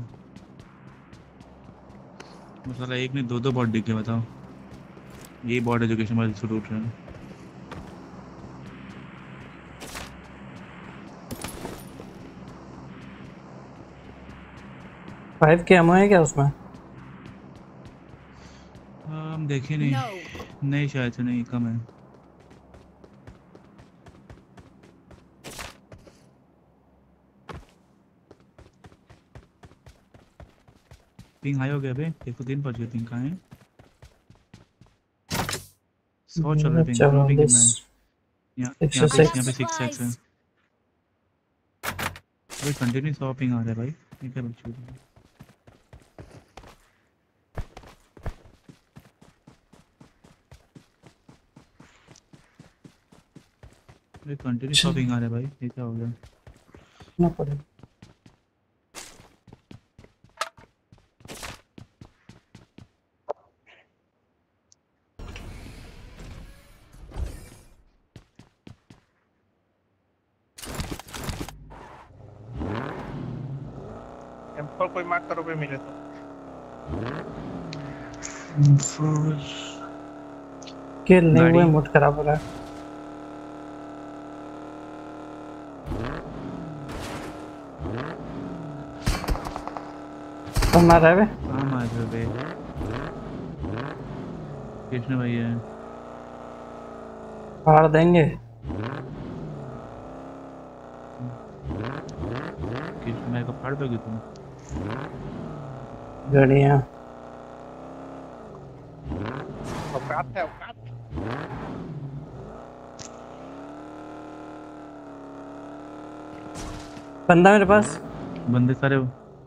[SPEAKER 4] वो साला एक ने दो दो बॉट डिग गया। बताओ यही बॉट एजुकेशन वाले शुरू उठ रहे हैं।
[SPEAKER 2] फाइव के एमओ है क्या उसमें?
[SPEAKER 4] हम देखे नहीं
[SPEAKER 5] No.
[SPEAKER 4] नहीं शायद से नहीं, कम है। पिंग हाई हो गया बे, एक सौ तीन पर जो पिंग कहाँ है? सौ चल रहा है पिंग, कौन पिंग कितना है? यहाँ यहाँ पे
[SPEAKER 5] I got
[SPEAKER 4] यहाँ पे सिक्स एक्स है।
[SPEAKER 5] supplies.
[SPEAKER 4] भाई कंटिन्यू सौ पिंग आ रहा है भाई, ये क्या बच्चों है? ये कंटिन्यू सौ पिंग आ रहा है भाई, ये क्या हो गया?
[SPEAKER 2] ना पड़ेगा।
[SPEAKER 1] एम फोर कोई मार्क करो पे मिले तो।
[SPEAKER 2] किल नहीं
[SPEAKER 4] गाड़ी।
[SPEAKER 2] हुए, मूड खराब हो रहा है। कौन मार रहा है बे?
[SPEAKER 4] हाँ मार रहे बे, कृष्ण भाई है।
[SPEAKER 2] फाड़ देंगे।
[SPEAKER 4] कृष्ण भाई को फाड़ दोगे तुम?
[SPEAKER 2] गड़ियाँ
[SPEAKER 1] औकात है औकात।
[SPEAKER 2] बंदा मेरे पास।
[SPEAKER 4] बंदे सारे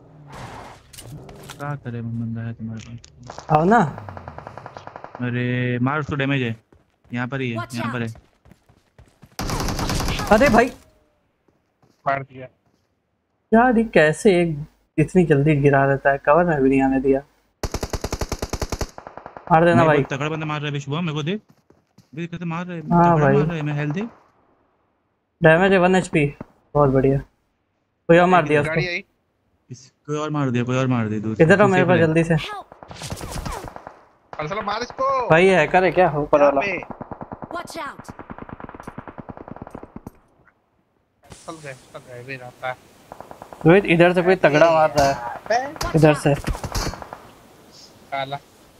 [SPEAKER 4] क्या करे, बंदा है तुम्हारे पास?
[SPEAKER 2] आओ ना।
[SPEAKER 4] अरे मार उसको, डैमेज है, यहाँ पर ही है,
[SPEAKER 5] Watch
[SPEAKER 4] यहाँ पर है।
[SPEAKER 2] अरे भाई
[SPEAKER 1] मार दिया।
[SPEAKER 2] यार ये कैसे एक इतनी जल्दी गिरा देता है, कवर में भी नहीं आने दिया। मार देना
[SPEAKER 4] मैं
[SPEAKER 2] भाई।
[SPEAKER 4] बहुत तगड़ा बंदा मार रहा है शुभम, मेरे को देख भी कैसे मार रहा है,
[SPEAKER 2] हाँ
[SPEAKER 4] तगड़ा
[SPEAKER 2] भाई।
[SPEAKER 4] मार रहा है। मैं हेल्थ दे,
[SPEAKER 2] डैमेज है वन एचपी, बहुत बढ़िया। कोई और मार दिया
[SPEAKER 1] गाड़ी
[SPEAKER 2] उसको।
[SPEAKER 1] आई।
[SPEAKER 4] इस कोई और मार दिया, कोई और मार दिया दूर से।
[SPEAKER 2] इधर आओ
[SPEAKER 4] तू
[SPEAKER 2] मेरे
[SPEAKER 4] safe
[SPEAKER 2] पास
[SPEAKER 4] रह।
[SPEAKER 2] जल्दी से।
[SPEAKER 1] अरे साला मार इसको।
[SPEAKER 2] भाई ये हैकर है क्या ऊपर
[SPEAKER 1] यहाँ
[SPEAKER 2] वाला?
[SPEAKER 1] पे।
[SPEAKER 5] Watch out!
[SPEAKER 1] चल गए चल गए भी रहता है।
[SPEAKER 2] रोहित इधर से कोई तगड़ा मार रहा है,
[SPEAKER 1] बे,
[SPEAKER 2] इधर से।
[SPEAKER 1] काला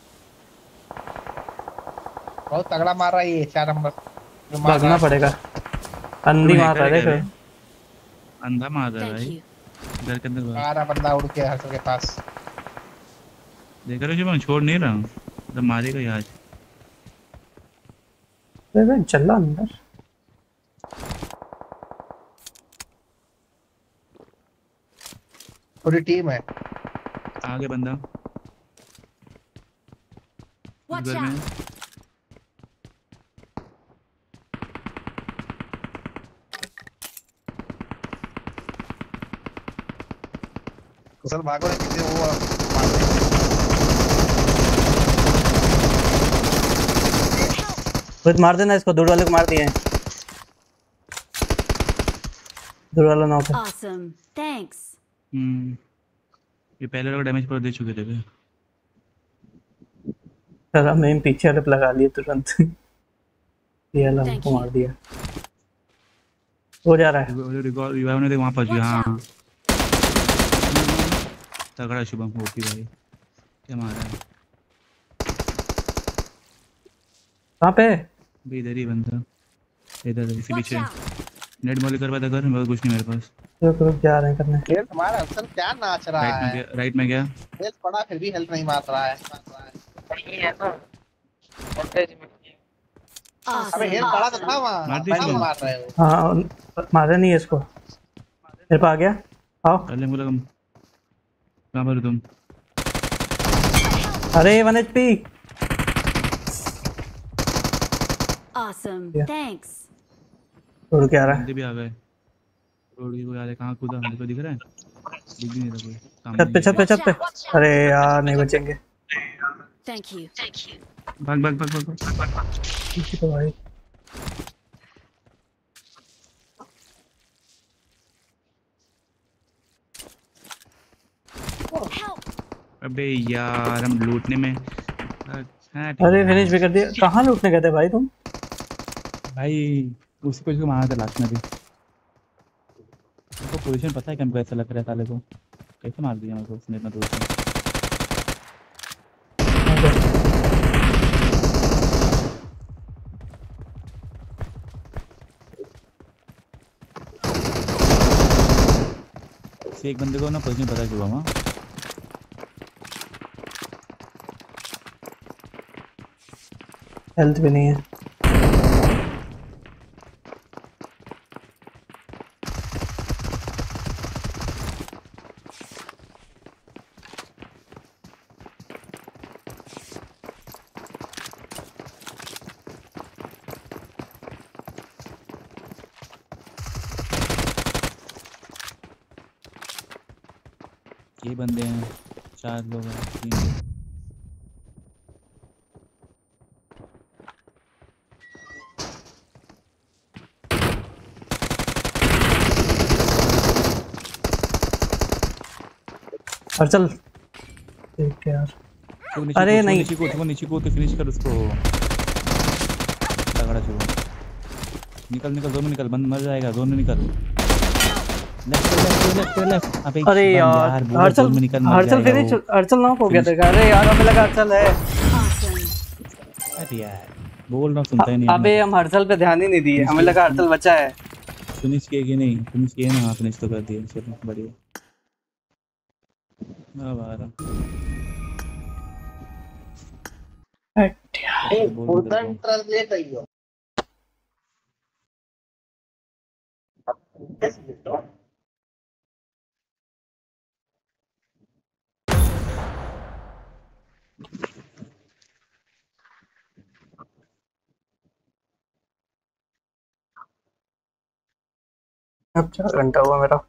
[SPEAKER 1] बहुत तगड़ा मार रहा है ये चार नंबर जो मार
[SPEAKER 2] भागना
[SPEAKER 1] रहा है।
[SPEAKER 2] पड़ेगा। अंधी
[SPEAKER 4] तुम
[SPEAKER 2] मार रहा है
[SPEAKER 4] hacker है क्या
[SPEAKER 2] देखो।
[SPEAKER 4] बे? अंधा मार रहा है
[SPEAKER 5] Thank
[SPEAKER 4] भाई,
[SPEAKER 5] you.
[SPEAKER 4] घर के अंदर भाग।
[SPEAKER 1] आ रहा बंदा उड़ के हंस के पास।
[SPEAKER 4] देख रहे हो शुभम, छोड़ नहीं रहा हूँ, तो मारेगा ही आज।
[SPEAKER 2] अरे चल अंदर।
[SPEAKER 1] पूरी टीम है।
[SPEAKER 4] आगे बंदा
[SPEAKER 5] Watch
[SPEAKER 4] घर में
[SPEAKER 5] out!
[SPEAKER 4] है।
[SPEAKER 1] कुशल भागो नहीं किसी वो मार दे।
[SPEAKER 2] रोहित मार देना इसको, दूर वाले को मार दिए हैं। दूर वाला नॉक है।
[SPEAKER 5] Awesome. Thanks.
[SPEAKER 4] हम्म ये पहले लोग डैमेज पर दे चुके थे बे।
[SPEAKER 2] चला मैं पीछे वाले पे लगा लिए तुरंत। ये वाला
[SPEAKER 5] Thank
[SPEAKER 2] हमको
[SPEAKER 5] you.
[SPEAKER 2] मार दिया। हो जा रहा है।
[SPEAKER 4] रिकॉर्ड रिवाइव ने वहां पहुंच गया।
[SPEAKER 5] Watch
[SPEAKER 4] हाँ तगड़ा शुभम, ओपी भाई, क्या मारा है
[SPEAKER 2] कहाँ पे?
[SPEAKER 4] बे? इधर ही बंदा, इधर इसी
[SPEAKER 5] Watch
[SPEAKER 4] पीछे।
[SPEAKER 5] out!
[SPEAKER 4] नेट मॉली करवा था घर में, कुछ नहीं मेरे पास।
[SPEAKER 2] रुक रुक जा रहे हैं करने।
[SPEAKER 1] हेल्थ हमारा अक्सर क्या नाच रहा
[SPEAKER 4] राइट में
[SPEAKER 1] है।
[SPEAKER 4] गया, राइट में गया।
[SPEAKER 1] हेल्थ पड़ा फिर भी हेल्थ नहीं मार रहा है। अबे हेल पड़ा तो था वहाँ
[SPEAKER 4] मार दी
[SPEAKER 1] पैसा
[SPEAKER 4] इसको।
[SPEAKER 1] मार रहे हो
[SPEAKER 2] हाँ मारा नहीं है इसको। मेरे पे आ गया। आओ।
[SPEAKER 4] पहले बोला कम कहाँ पर हो तुम?
[SPEAKER 2] अरे one H P.
[SPEAKER 5] Awesome.
[SPEAKER 2] Yeah.
[SPEAKER 5] Thanks.
[SPEAKER 2] उड़ के आ रहा है।
[SPEAKER 4] बंदे भी आ गए। रोड की कोई आ रहा है, कहाँ कूदा? मेरे को दिख रहा है? दिख भी नहीं रहा कोई।
[SPEAKER 2] छत पे छत पे छत पे। अरे यार नहीं बचेंगे।
[SPEAKER 5] Thank you.
[SPEAKER 4] भाग भाग भाग भाग भाग।
[SPEAKER 2] पीछे तो भाई।
[SPEAKER 5] Help.
[SPEAKER 4] अबे यार हम लूटने में हाँ, ठीक
[SPEAKER 2] अरे
[SPEAKER 4] है।
[SPEAKER 2] फिनिश भी कर दिया। कहाँ लूटने गए थे भाई तुम?
[SPEAKER 4] भाई उसी को इसको मारा था लास्ट में भी। उसको पोजीशन पता है कि हमको ऐसा लग रहा है साले को। कैसे मार दिया हमको उसने इतना दूर से? एक बंदे को ना पोजीशन पता चला वहाँ।
[SPEAKER 2] हेल्थ भी नहीं है।
[SPEAKER 4] ये बंदे हैं, चार लोग हैं, तीन लोग।
[SPEAKER 2] हर्षल ठीक है यार।
[SPEAKER 4] तो नीचे
[SPEAKER 2] अरे
[SPEAKER 4] कूद,
[SPEAKER 2] नहीं।
[SPEAKER 4] नीचे कूद, वो नीचे कूद के फिनिश कर उसको। तगड़ा चलो। निकल निकल जोन में निकल, बंद मर जाएगा। जोन में निकल। Left left left left. अबे
[SPEAKER 2] अरे यार
[SPEAKER 4] बोलो
[SPEAKER 2] हर्षल
[SPEAKER 4] जोन में निकल, मर
[SPEAKER 2] हर्षल
[SPEAKER 4] जाएगा
[SPEAKER 2] फिनिश
[SPEAKER 4] वो।
[SPEAKER 2] हर्षल नॉक हो गया था। अरे यार हमें लगा हर्षल है।
[SPEAKER 5] Awesome.
[SPEAKER 4] अरे यार बोल रहा हूँ, सुनता ही नहीं।
[SPEAKER 2] अबे हम हर्षल पे ध्यान ही नहीं दिए। हमें लगा हर्षल बचा है।
[SPEAKER 4] फिनिश किए कि नहीं? फिनिश किए ना? हाँ फिनिश तो कर दिए। चलो बढ़िया। अब आ रहा
[SPEAKER 1] ए फुर्तन ट्रांसलेट आइयो
[SPEAKER 2] अब चार घंटा हुआ मेरा।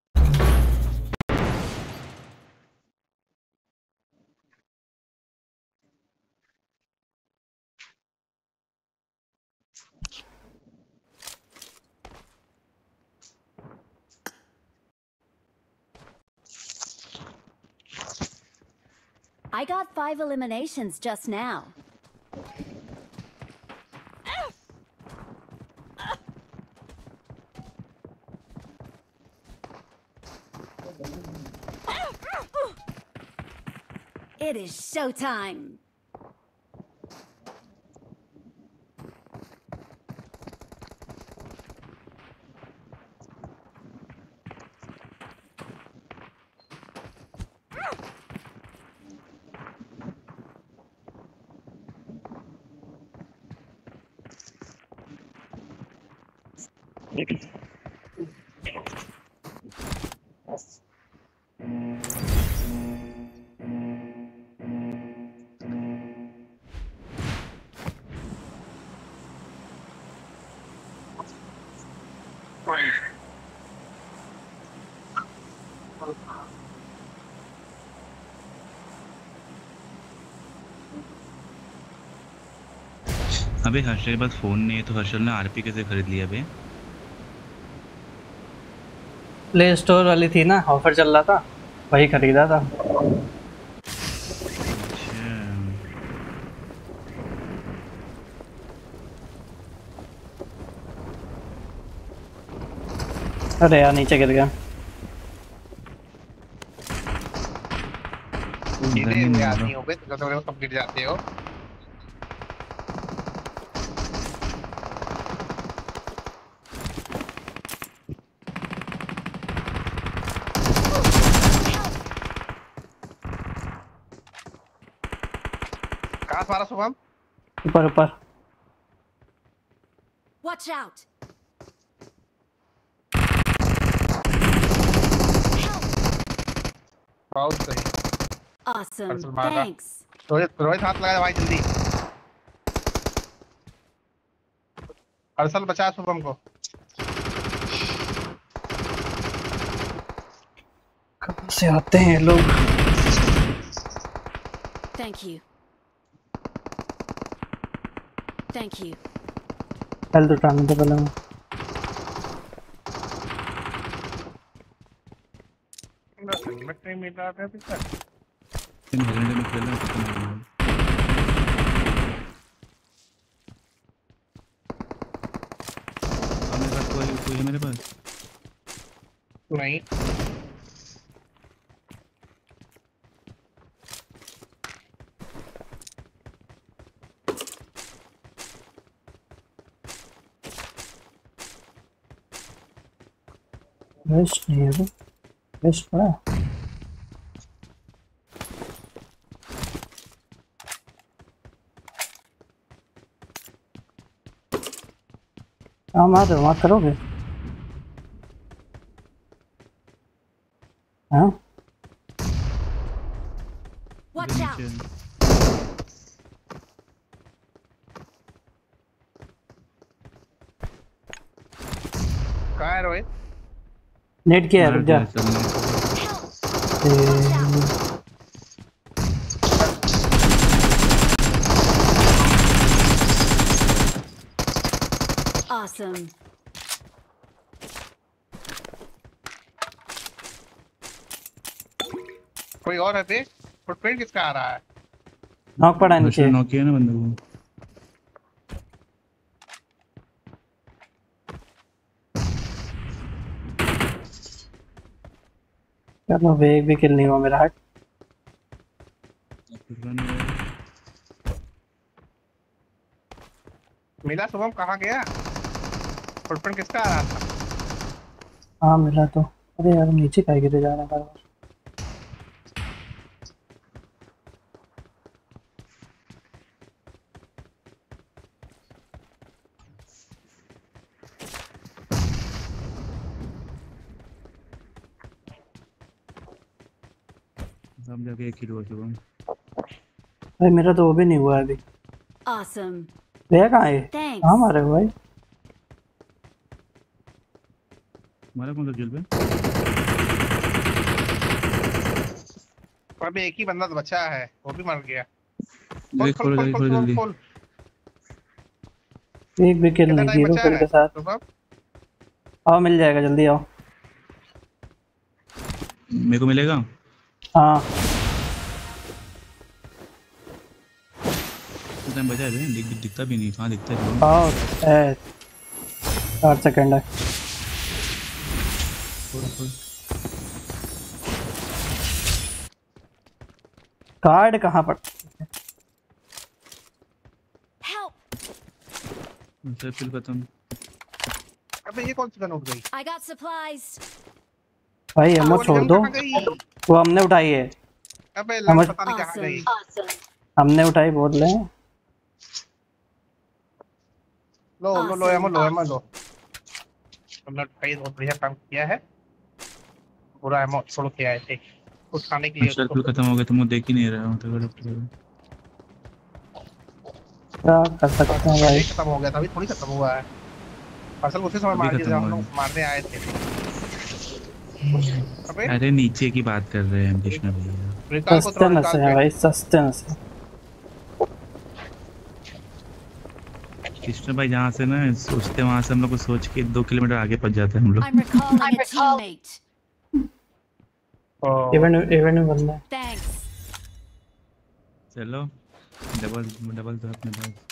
[SPEAKER 5] I got five eliminations just now. It is showtime.
[SPEAKER 4] अबे हर्षल के पास फोन नहीं है तो हर्षल ने आरपी कैसे खरीद लिया बे?
[SPEAKER 2] प्ले स्टोर वाली थी ना, ऑफर चल रहा था, वही खरीदा था। अरे यार नीचे गिर गया।
[SPEAKER 1] गिरे हुए आदमी हो गए तो तो कब गिर जाते हो। कहाँ से मारा शुभम?
[SPEAKER 2] ऊपर ऊपर
[SPEAKER 5] Watch out!
[SPEAKER 1] बहुत सही।
[SPEAKER 5] Awesome.
[SPEAKER 1] Arsul मारा।
[SPEAKER 5] Thanks.
[SPEAKER 1] रोहित रोहित हाथ लगा भाई जल्दी। अरसल बचा शुभम को।
[SPEAKER 2] कहाँ से आते हैं लोग?
[SPEAKER 5] Thank you. Thank you.
[SPEAKER 2] Health उठाने दे पहले मैं।
[SPEAKER 1] हेलमेट नहीं मिल रहा था अभी तक।
[SPEAKER 4] इन हेलमेट में खेलना खत्म हो गया। और मेरे पास कोई कोई है मेरे पास?
[SPEAKER 1] नहीं।
[SPEAKER 2] वेस्ट नहीं है, वेस्ट पड़ा। हाँ मार मार करोगे? हाँ
[SPEAKER 5] Watch out!
[SPEAKER 4] नीचे
[SPEAKER 1] कहाँ है रोहित?
[SPEAKER 2] नेट किया है, रुक जा।
[SPEAKER 4] मार दिया सबने।
[SPEAKER 5] Watch out! Awesome.
[SPEAKER 1] कोई और है पे? फुटप्रिंट किसका आ रहा है?
[SPEAKER 2] नॉक पड़ा है नीचे।
[SPEAKER 4] नॉक किया ना बंदे को।
[SPEAKER 2] चलो वेग भी किल नहीं हुआ मेरा। हट
[SPEAKER 1] मिला शुभम कहाँ गया? फुटप्रिंट किसका आ रहा था?
[SPEAKER 2] हाँ मिला तो। अरे यार नीचे काहे गिरे जा रहा है बार बार।
[SPEAKER 4] सब जगह एक ही हुआ शुभम।
[SPEAKER 2] भाई मेरा तो वो भी नहीं हुआ है अभी।
[SPEAKER 5] Awesome.
[SPEAKER 2] भैया कहाँ है?
[SPEAKER 5] Thanks.
[SPEAKER 2] हाँ मारे भाई।
[SPEAKER 4] हमारा कौन सा जेल पे?
[SPEAKER 1] अभी एक ही बंदा तो बचा है, वो भी मर गया।
[SPEAKER 4] जल्दी खोलो जल्दी खोलो जल्दी।
[SPEAKER 2] एक भी किल नहीं
[SPEAKER 1] कितना टाइम
[SPEAKER 2] जीरो
[SPEAKER 1] बचा
[SPEAKER 2] किल
[SPEAKER 1] है
[SPEAKER 2] के साथ।
[SPEAKER 1] शुभम?
[SPEAKER 2] आओ मिल जाएगा, जल्दी आओ।
[SPEAKER 4] मेरे को मिलेगा?
[SPEAKER 2] हाँ
[SPEAKER 4] टाइम बचा है दिख, दिखता भी नहीं। कहाँ दिखता है?
[SPEAKER 2] आओ। ए, चार सेकंड है।
[SPEAKER 4] खोल खोल।
[SPEAKER 2] कार्ड कहाँ पर?
[SPEAKER 5] Help!
[SPEAKER 4] फिर फिर खत्म।
[SPEAKER 1] अबे ये कौन सी गन उठ गई?
[SPEAKER 5] I got supplies.
[SPEAKER 2] भाई एमो
[SPEAKER 1] वो
[SPEAKER 2] छोड़
[SPEAKER 1] गन
[SPEAKER 2] दो।
[SPEAKER 1] कहाँ गई?
[SPEAKER 2] वो हमने उठाई है।
[SPEAKER 1] अबे
[SPEAKER 2] समझ-
[SPEAKER 1] लड़ पता नहीं कहाँ गई।
[SPEAKER 2] हमने उठाई बोल रहे हैं।
[SPEAKER 1] लो लो लो एमो लो एमो लो। तुमने कई बहुत बढ़िया काम किया है। पूरा एमो छोड़ के आए थे उठाने के लिए।
[SPEAKER 4] सर्कल खत्म हो गया, तुम देख ही नहीं रहे हो। तो
[SPEAKER 2] क्या कर सकते हैं भाई?
[SPEAKER 1] खत्म हो गया था, अभी थोड़ी खत्म हुआ है। असल उसी समय
[SPEAKER 4] अभी
[SPEAKER 1] मार दिया
[SPEAKER 4] खत्म
[SPEAKER 1] जब हम
[SPEAKER 4] हुआ
[SPEAKER 1] लोग मारने आए थे। अबे
[SPEAKER 4] अरे नीचे की बात कर रहे हैं हम कृष्णा भैया।
[SPEAKER 1] रिकॉल को
[SPEAKER 2] सस्ते
[SPEAKER 1] थोड़ा
[SPEAKER 2] नशे
[SPEAKER 1] निकाल
[SPEAKER 2] हैं
[SPEAKER 1] के।
[SPEAKER 2] भाई, सस्ते नशे।
[SPEAKER 4] कृष्ण भाई जहाँ से ना सोचते वहाँ से हम लोग को सोच के दो किलोमीटर आगे पहुँच जाते हैं हम लोग।
[SPEAKER 5] I'm recalling a teammate.
[SPEAKER 1] ओ,
[SPEAKER 2] इवेंट इवेंट में बंदा है।
[SPEAKER 5] Thanks.
[SPEAKER 4] चलो डबल डबल तो अपने पास।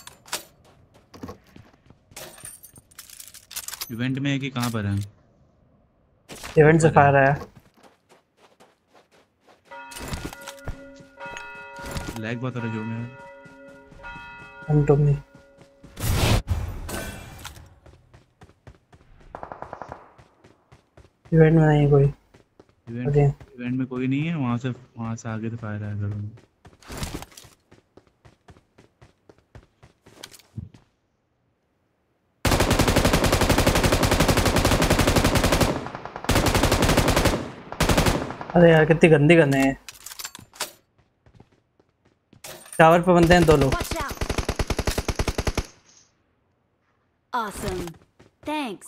[SPEAKER 4] इवेंट में है कि कहाँ पर है?
[SPEAKER 2] इवेंट से फायर आया।
[SPEAKER 4] लैग बहुत हो रहा है जो में।
[SPEAKER 2] हम तो नहीं। इवेंट में नहीं कोई।
[SPEAKER 4] इवेंट
[SPEAKER 2] अरे
[SPEAKER 4] इवेंट में कोई नहीं है। वहाँ से वहाँ से आगे तो फायर आया करो।
[SPEAKER 2] अरे यार कितनी गंदी गन है। टावर पे बनते हैं दो लोग।
[SPEAKER 5] Watch out. Awesome. Thanks.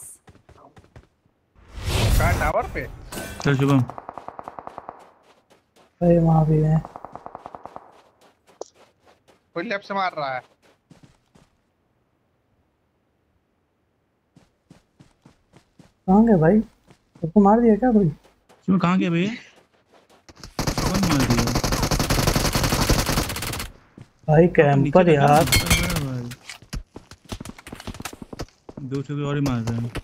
[SPEAKER 1] कहाँ टावर पे?
[SPEAKER 4] चल शुभम
[SPEAKER 2] अरे वहाँ भी है।
[SPEAKER 1] कोई लेफ्ट से मार रहा है।
[SPEAKER 2] कहाँ गए भाई? उसको मार दिया क्या कोई?
[SPEAKER 4] शुभम कहाँ गया भैया? कौन मार दिया?
[SPEAKER 2] भाई कैंपर यार।
[SPEAKER 4] दो छुपे और ही मार रहे हैं।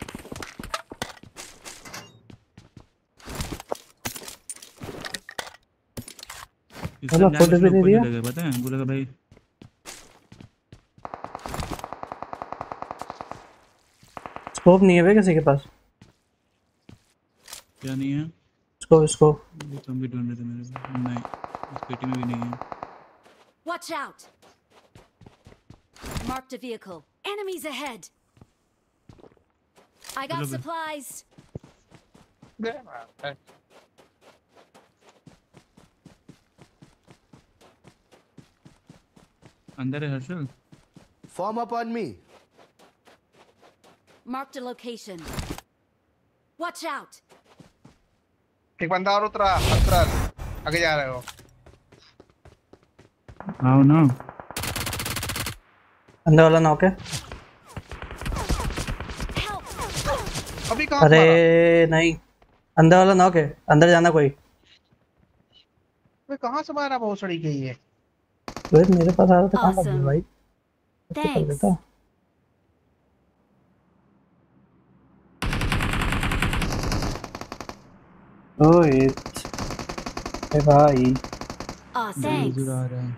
[SPEAKER 2] चलो फोटो भी दे दिया।
[SPEAKER 4] पता है बोला भाई
[SPEAKER 2] स्कोप नहीं है भाई किसी के पास।
[SPEAKER 4] क्या नहीं है?
[SPEAKER 2] स्कोप स्कोप
[SPEAKER 4] ये तुम भी ढूंढ रहे थे मेरे को। नहीं इस पेटी में भी नहीं है।
[SPEAKER 5] Watch out. Marked a vehicle. Enemies ahead. I got
[SPEAKER 4] Hello,
[SPEAKER 5] supplies.
[SPEAKER 4] अंदर है Harshal.
[SPEAKER 9] Form up on me.
[SPEAKER 5] Marked a location. Watch out.
[SPEAKER 1] एक बंदा और उतरा अतरल आगे जा रहे हो।
[SPEAKER 4] आओ ना।
[SPEAKER 2] अंदर वाला नॉक है।
[SPEAKER 1] अभी कहाँ
[SPEAKER 2] अरे
[SPEAKER 1] मारा?
[SPEAKER 2] नहीं अंदर वाला नॉक है। अंदर जाना कोई।
[SPEAKER 1] वे कहाँ से मारा? बहुत सड़ी गई है।
[SPEAKER 2] वेट मेरे पास आ रहा था कहाँ भाग गया
[SPEAKER 5] Awesome.
[SPEAKER 2] भाई? कर
[SPEAKER 5] Thanks.
[SPEAKER 2] देता। ओए ए भाई
[SPEAKER 5] Awesome.
[SPEAKER 4] जरूर
[SPEAKER 5] Thanks.
[SPEAKER 4] आ रहा है।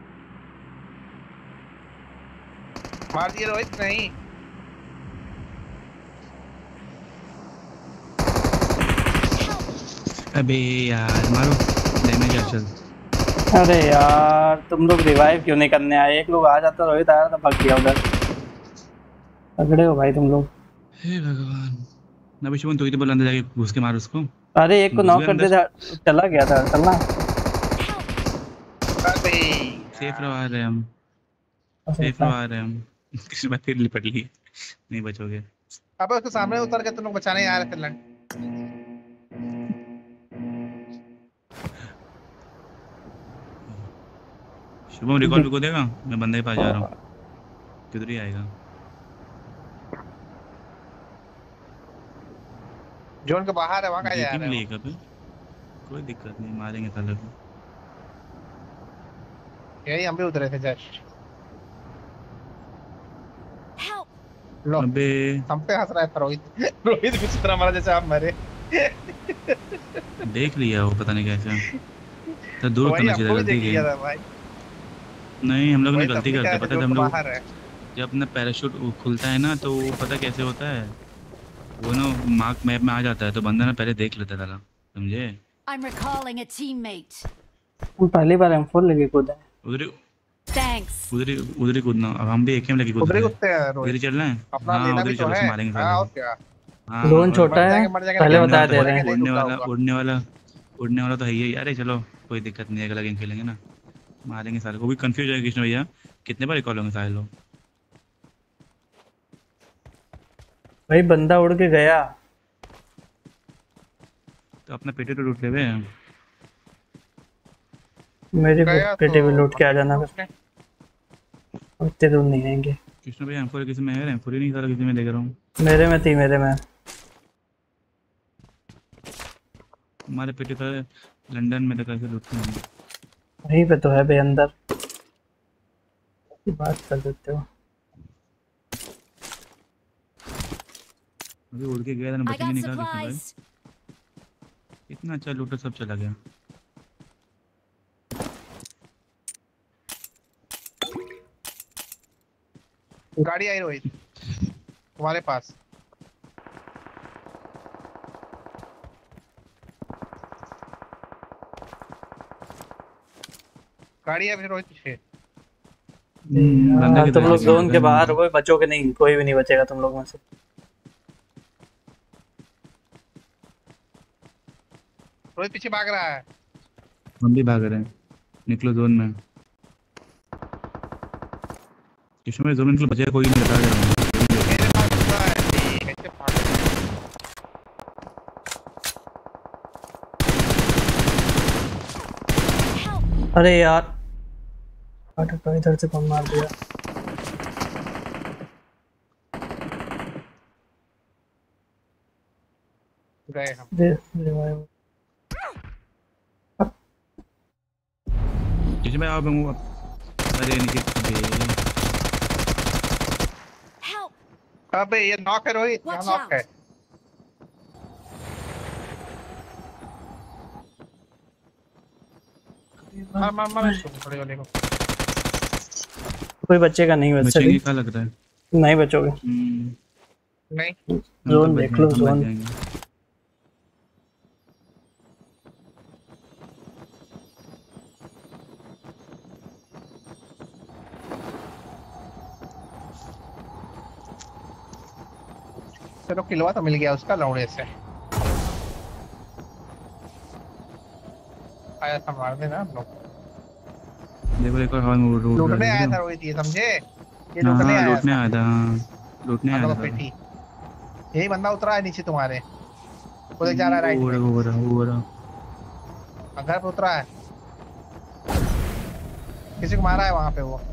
[SPEAKER 1] मार दिए रोहित? नहीं
[SPEAKER 4] अबे यार मारो डैमेज हर्षल।
[SPEAKER 2] अरे यार तुम लोग रिवाइव क्यों नहीं करने आए? एक लोग आ जाता रोहित आया तो भाग गया उधर। तगड़े हो भाई तुम लोग।
[SPEAKER 4] हे भगवान। अबे शुभम तू ही तो बोला अंदर जाके घुस के मार उसको।
[SPEAKER 2] अरे एक को
[SPEAKER 4] घुस
[SPEAKER 2] नॉक
[SPEAKER 4] गया
[SPEAKER 2] कर
[SPEAKER 4] अंदर।
[SPEAKER 2] दिया था, चला गया था चलना।
[SPEAKER 1] अबे
[SPEAKER 4] सेफ रहो आ रहे हम। सेफ रहो आ रहे हम। किसी बात फिर लिपट ली। नहीं बचोगे।
[SPEAKER 1] अबे उसके सामने उतर के तुम लोग बचाने आ रहे थे लड़।
[SPEAKER 4] शुभम रिकॉल भी को देगा। मैं बंदे के पास जा रहा हूँ। किधर ही आएगा?
[SPEAKER 1] जोन के बाहर है, वहां का जा
[SPEAKER 4] जीटी में
[SPEAKER 1] रहे हो।
[SPEAKER 4] लेगा पे कोई दिक्कत नहीं मारेंगे साले को।
[SPEAKER 1] यही हम भी उतरे थे जस्ट।
[SPEAKER 5] Help.
[SPEAKER 1] लो
[SPEAKER 4] अबे
[SPEAKER 1] हम पे हंस रहा है रोहित। रोहित भी चित्रा मारा जैसे आप मरे।
[SPEAKER 4] देख लिया वो पता नहीं कैसे। तो दूर
[SPEAKER 1] वही
[SPEAKER 4] करना
[SPEAKER 1] हमको
[SPEAKER 4] चाहिए
[SPEAKER 1] भी
[SPEAKER 4] गलती
[SPEAKER 1] देख
[SPEAKER 4] की।
[SPEAKER 1] लिया था भाई।
[SPEAKER 4] नहीं हम लोग ने
[SPEAKER 1] वही
[SPEAKER 4] गलती
[SPEAKER 1] तब भी
[SPEAKER 4] करते
[SPEAKER 1] क्या
[SPEAKER 4] पता है
[SPEAKER 1] जोन
[SPEAKER 4] जब हम
[SPEAKER 1] के
[SPEAKER 4] लोग
[SPEAKER 1] बाहर है।
[SPEAKER 4] जब अपना पैराशूट खुलता है ना तो वो पता कैसे होता है वो ना मार्क मैप में आ जाता है तो बंदा ना पहले देख लेता था समझे।
[SPEAKER 5] I'm recalling a teammate.
[SPEAKER 2] हम पहली बार एम फोर लेके कूदा है।
[SPEAKER 4] उधर ही
[SPEAKER 5] Thanks.
[SPEAKER 4] उधर ही उधर ही कूदना। अब हम भी एक ही में लगे कूद
[SPEAKER 1] उधर
[SPEAKER 4] रहे
[SPEAKER 1] ही
[SPEAKER 4] हैं।
[SPEAKER 1] कुत्ते हैं
[SPEAKER 4] उधर ही
[SPEAKER 1] रोहित।
[SPEAKER 4] चल रहे हैं।
[SPEAKER 1] अपना
[SPEAKER 4] हाँ
[SPEAKER 1] लेना
[SPEAKER 4] उधर
[SPEAKER 1] भी
[SPEAKER 4] ही
[SPEAKER 1] तो
[SPEAKER 4] चलो
[SPEAKER 1] है।
[SPEAKER 4] उसको मारेंगे
[SPEAKER 1] हाँ और
[SPEAKER 4] साले।
[SPEAKER 1] क्या।
[SPEAKER 4] हाँ
[SPEAKER 2] जोन
[SPEAKER 4] और
[SPEAKER 2] छोटा
[SPEAKER 1] मर
[SPEAKER 2] है
[SPEAKER 1] जाएंगे मर जाएंगे
[SPEAKER 2] पहले
[SPEAKER 1] नहीं,
[SPEAKER 2] बता
[SPEAKER 1] उड़ने
[SPEAKER 2] दे
[SPEAKER 1] वाला
[SPEAKER 2] रहे हैं।
[SPEAKER 1] नहीं
[SPEAKER 4] उड़ने
[SPEAKER 1] टूटा
[SPEAKER 4] वाला
[SPEAKER 1] होगा।
[SPEAKER 4] उड़ने वाला उड़ने वाला तो है ही है यार। चलो कोई दिक्कत नहीं है अगला गेम खेलेंगे ना। मारेंगे साले को भी। कंफ्यूज है कृष्ण भैया कितने बार रिकॉल होंगे सारे लोग।
[SPEAKER 2] भाई बंदा उड़ के गया।
[SPEAKER 4] तो अपना पेटे तो लूट ले बे।
[SPEAKER 2] मेरे
[SPEAKER 1] गया
[SPEAKER 2] को पेटे
[SPEAKER 1] तो
[SPEAKER 2] भी लूट के आ जाना फिर।
[SPEAKER 1] उसने-
[SPEAKER 2] उतने दूर नहीं आएंगे।
[SPEAKER 4] कृष्ण भैया एम फोर किसी में है? एम फोर ही नहीं सारा किसी में देख रहा हूँ।
[SPEAKER 2] मेरे में थी मेरे में।
[SPEAKER 4] हमारे पेटे तो लंदन में तो कैसे लूटते हैं।
[SPEAKER 2] वहीं पे तो है भाई अंदर। बात कर देते हो।
[SPEAKER 4] अभी उड़ के गया था ना
[SPEAKER 5] I
[SPEAKER 4] बचेंगे
[SPEAKER 5] got
[SPEAKER 4] निकाल कृष्ण भाई।
[SPEAKER 5] supplies.
[SPEAKER 4] इतना अच्छा लूटा सब चला गया।
[SPEAKER 1] गाड़ी आई रोहित तुम्हारे पास। गाड़ी है फिर रोहित पीछे।
[SPEAKER 4] बंदा
[SPEAKER 2] हाँ,
[SPEAKER 4] किधर
[SPEAKER 2] तुम
[SPEAKER 4] है?
[SPEAKER 2] लोग
[SPEAKER 4] किसी
[SPEAKER 2] जोन के
[SPEAKER 4] बंदा
[SPEAKER 2] बाहर
[SPEAKER 4] नहीं।
[SPEAKER 2] हो बचोगे नहीं। कोई भी नहीं बचेगा तुम लोग में से।
[SPEAKER 1] रोहित पीछे भाग रहा है।
[SPEAKER 4] हम भी भाग रहे हैं, निकलो जोन में। इसमें जोन में निकलो, बचे कोई नहीं बता रहा।
[SPEAKER 1] मेरे पास दूसरा है, ठीक है, चल भाग।
[SPEAKER 2] अरे यार तो इधर से कम मार दिया।
[SPEAKER 1] गए हम।
[SPEAKER 2] दे रिवाइव।
[SPEAKER 4] इसमें आओ मैं। अरे नीचे
[SPEAKER 1] अबे ये नॉक है रोहित, यहाँ
[SPEAKER 5] Watch
[SPEAKER 1] नॉक है। मार मार मार इसको, बड़े वाले को।
[SPEAKER 2] कोई बच्चे का नहीं बच
[SPEAKER 4] बचेंगे
[SPEAKER 2] सके।
[SPEAKER 4] क्या लग रहा है?
[SPEAKER 2] नहीं बचोगे।
[SPEAKER 4] हम्म,
[SPEAKER 1] नहीं
[SPEAKER 4] हम तो
[SPEAKER 2] जोन
[SPEAKER 4] बच
[SPEAKER 2] देख
[SPEAKER 4] जाएंगे,
[SPEAKER 2] लो,
[SPEAKER 4] हम बच
[SPEAKER 2] जोन।
[SPEAKER 4] जाएंगे।
[SPEAKER 1] चलो किलवा तो मिल गया उसका लौड़े से। आया था मार देना हम लोग।
[SPEAKER 4] देखो देखो हवा में उड़ उड़ रहा
[SPEAKER 1] लूटने
[SPEAKER 4] है,
[SPEAKER 1] आया
[SPEAKER 4] देखो।
[SPEAKER 1] था रोहित, ये समझे? ये
[SPEAKER 4] हाँ
[SPEAKER 1] लूटने
[SPEAKER 4] हाँ,
[SPEAKER 1] आया
[SPEAKER 4] लूटने
[SPEAKER 1] था।
[SPEAKER 4] आया था। हाँ, लूटने आया
[SPEAKER 1] आगा
[SPEAKER 4] था।
[SPEAKER 1] पेटी। यही बंदा उतरा है नीचे तुम्हारे, उधर जा रहा है राइट
[SPEAKER 4] वो रहा,
[SPEAKER 1] में।
[SPEAKER 4] वो रहा, वो रहा।
[SPEAKER 1] घर पे उतरा है, किसी को मारा है वहां पे वो।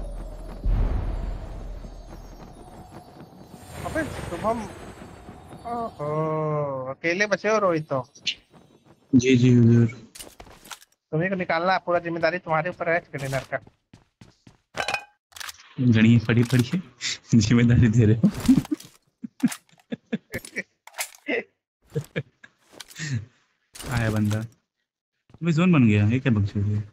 [SPEAKER 1] अबे शुभम, ओहो अकेले बचे हो रोहित तो।
[SPEAKER 4] जी जी हुजूर।
[SPEAKER 1] तुम्हें को निकालना है, पूरा जिम्मेदारी तुम्हारे ऊपर है कंटेनर का।
[SPEAKER 4] घड़ी पड़ी पड़ी है, जिम्मेदारी दे रहे हो। आया बंदा, तुम्हें जोन बन गया, ये क्या बकचोदी है?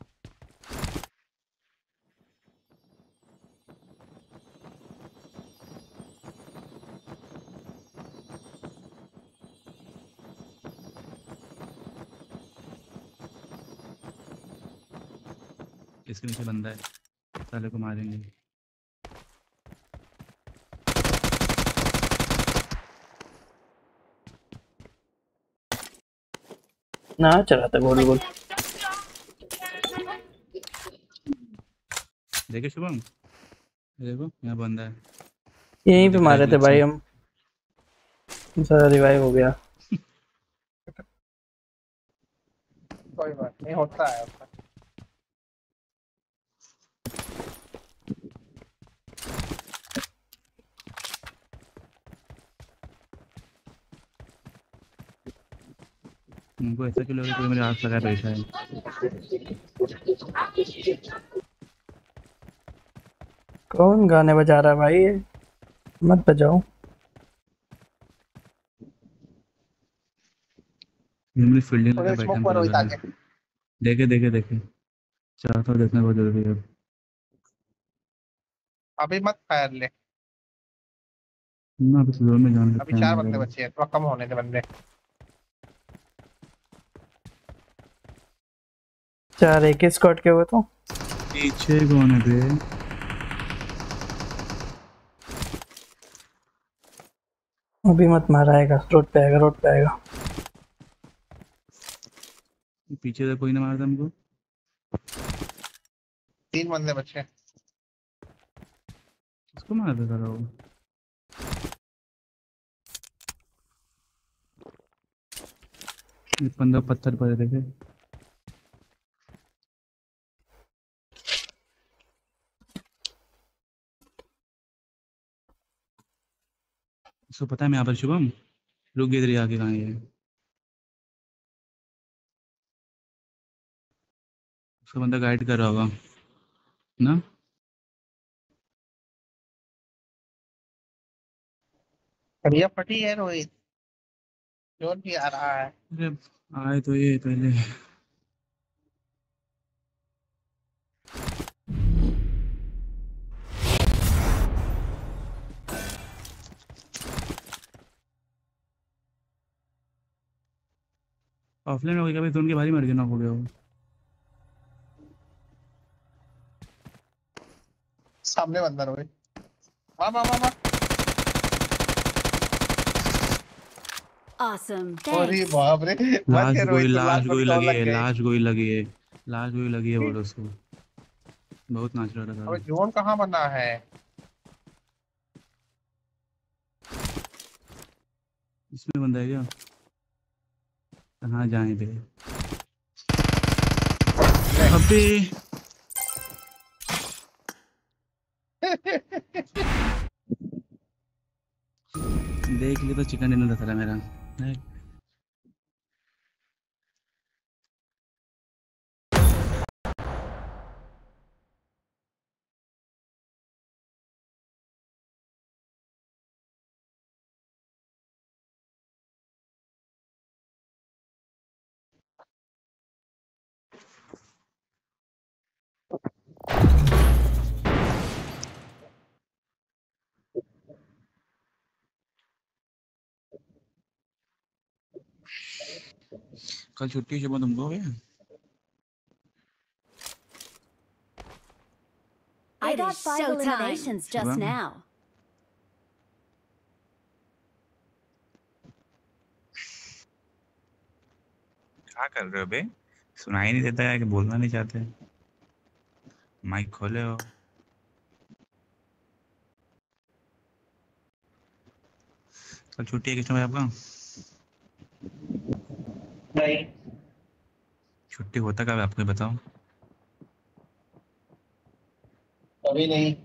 [SPEAKER 4] इसके नीचे बंदा है, साले को मारेंगे।
[SPEAKER 2] ना चला था गोल गोल।
[SPEAKER 4] देखे शुभम, देखो यहाँ बंदा है।
[SPEAKER 2] यहीं
[SPEAKER 4] वो
[SPEAKER 2] पे
[SPEAKER 4] दिख रहा है
[SPEAKER 2] मारे थे
[SPEAKER 4] glitch
[SPEAKER 2] भाई
[SPEAKER 4] से।
[SPEAKER 2] हम। सारा रिवाइव हो गया।
[SPEAKER 1] कोई बात नहीं, होता है उसका।
[SPEAKER 4] उनको ऐसा क्यों लग रहा है कोई मेरे हाथ लगा बैठा है?
[SPEAKER 2] कौन गाने बजा रहा है भाई? मत बजाओ।
[SPEAKER 4] मेरी फील्डिंग लगा
[SPEAKER 1] उधर
[SPEAKER 4] बैठा
[SPEAKER 1] स्मोक
[SPEAKER 4] हमको
[SPEAKER 1] पर
[SPEAKER 4] लग
[SPEAKER 1] रोहित
[SPEAKER 4] रहा
[SPEAKER 1] आगे।
[SPEAKER 4] है। देखे देखे देखे, चाहता हूँ देखना बहुत जरूरी है।
[SPEAKER 1] अभी मत फायर ले,
[SPEAKER 4] ना अभी तो जोन में जान
[SPEAKER 1] अभी
[SPEAKER 4] सकते
[SPEAKER 1] चार
[SPEAKER 4] हैं
[SPEAKER 1] बंदे
[SPEAKER 4] अगर।
[SPEAKER 1] बचे हैं, थोड़ा कम होने दे बंदे।
[SPEAKER 2] चार एक ही स्क्वाड के हुए तो।
[SPEAKER 4] पीछे कौन है बे?
[SPEAKER 2] अभी मत माराएगा, रोड पे आएगा, रोड पे आएगा।
[SPEAKER 4] पीछे से कोई ना मारता हमको।
[SPEAKER 1] तीन बंदे बचे हैं।
[SPEAKER 4] उसको मार दे करो। ये बंदा पत्थर पर है, देखे। उसको पता है मैं यहाँ पर शुभम रुक गए, इधर ही आके कहाँ है ये? उसका बंदा गाइड कर रहा होगा ना।
[SPEAKER 1] बढ़िया फटी है रोहित, जोर भी आ रहा है।
[SPEAKER 4] अरे आए तो ये पहले। ऑफलाइन हो गया भाई, तो उनके भारी मर गया, नॉक हो गया वो।
[SPEAKER 1] सामने बंदा रोहित, वाह वाह वाह वाह।
[SPEAKER 5] Awesome.
[SPEAKER 1] अरे
[SPEAKER 5] Thanks.
[SPEAKER 1] बाप रे, मत
[SPEAKER 4] लास्ट
[SPEAKER 1] करो
[SPEAKER 4] गोई
[SPEAKER 1] रोहित,
[SPEAKER 4] लास्ट
[SPEAKER 1] लास्ट
[SPEAKER 4] गोई
[SPEAKER 1] गोली कौन
[SPEAKER 4] लगी
[SPEAKER 1] लग
[SPEAKER 4] है,
[SPEAKER 1] गई?
[SPEAKER 4] लास्ट गोई लगी है, लास्ट गोई लगी है बोलो उसको। बहुत नाच रहा था।
[SPEAKER 1] अबे जोन कहाँ बना है?
[SPEAKER 4] इसमें बंदा है क्या? कहाँ जाए थे? अबे देख लिया तो चिकन डिनर था मेरा। है? कल छुट्टी शुभ तुमको है?
[SPEAKER 5] I It got is five showtime. eliminations just
[SPEAKER 4] Shubham.
[SPEAKER 5] now.
[SPEAKER 4] क्या कर रहे हो बे? सुनाई नहीं देता है कि बोलना नहीं चाहते? माइक खोले हो? कल छुट्टी है किसमें आपका?
[SPEAKER 1] नहीं,
[SPEAKER 4] छुट्टी होता कब है आपको ये बताओ?
[SPEAKER 1] कभी नहीं।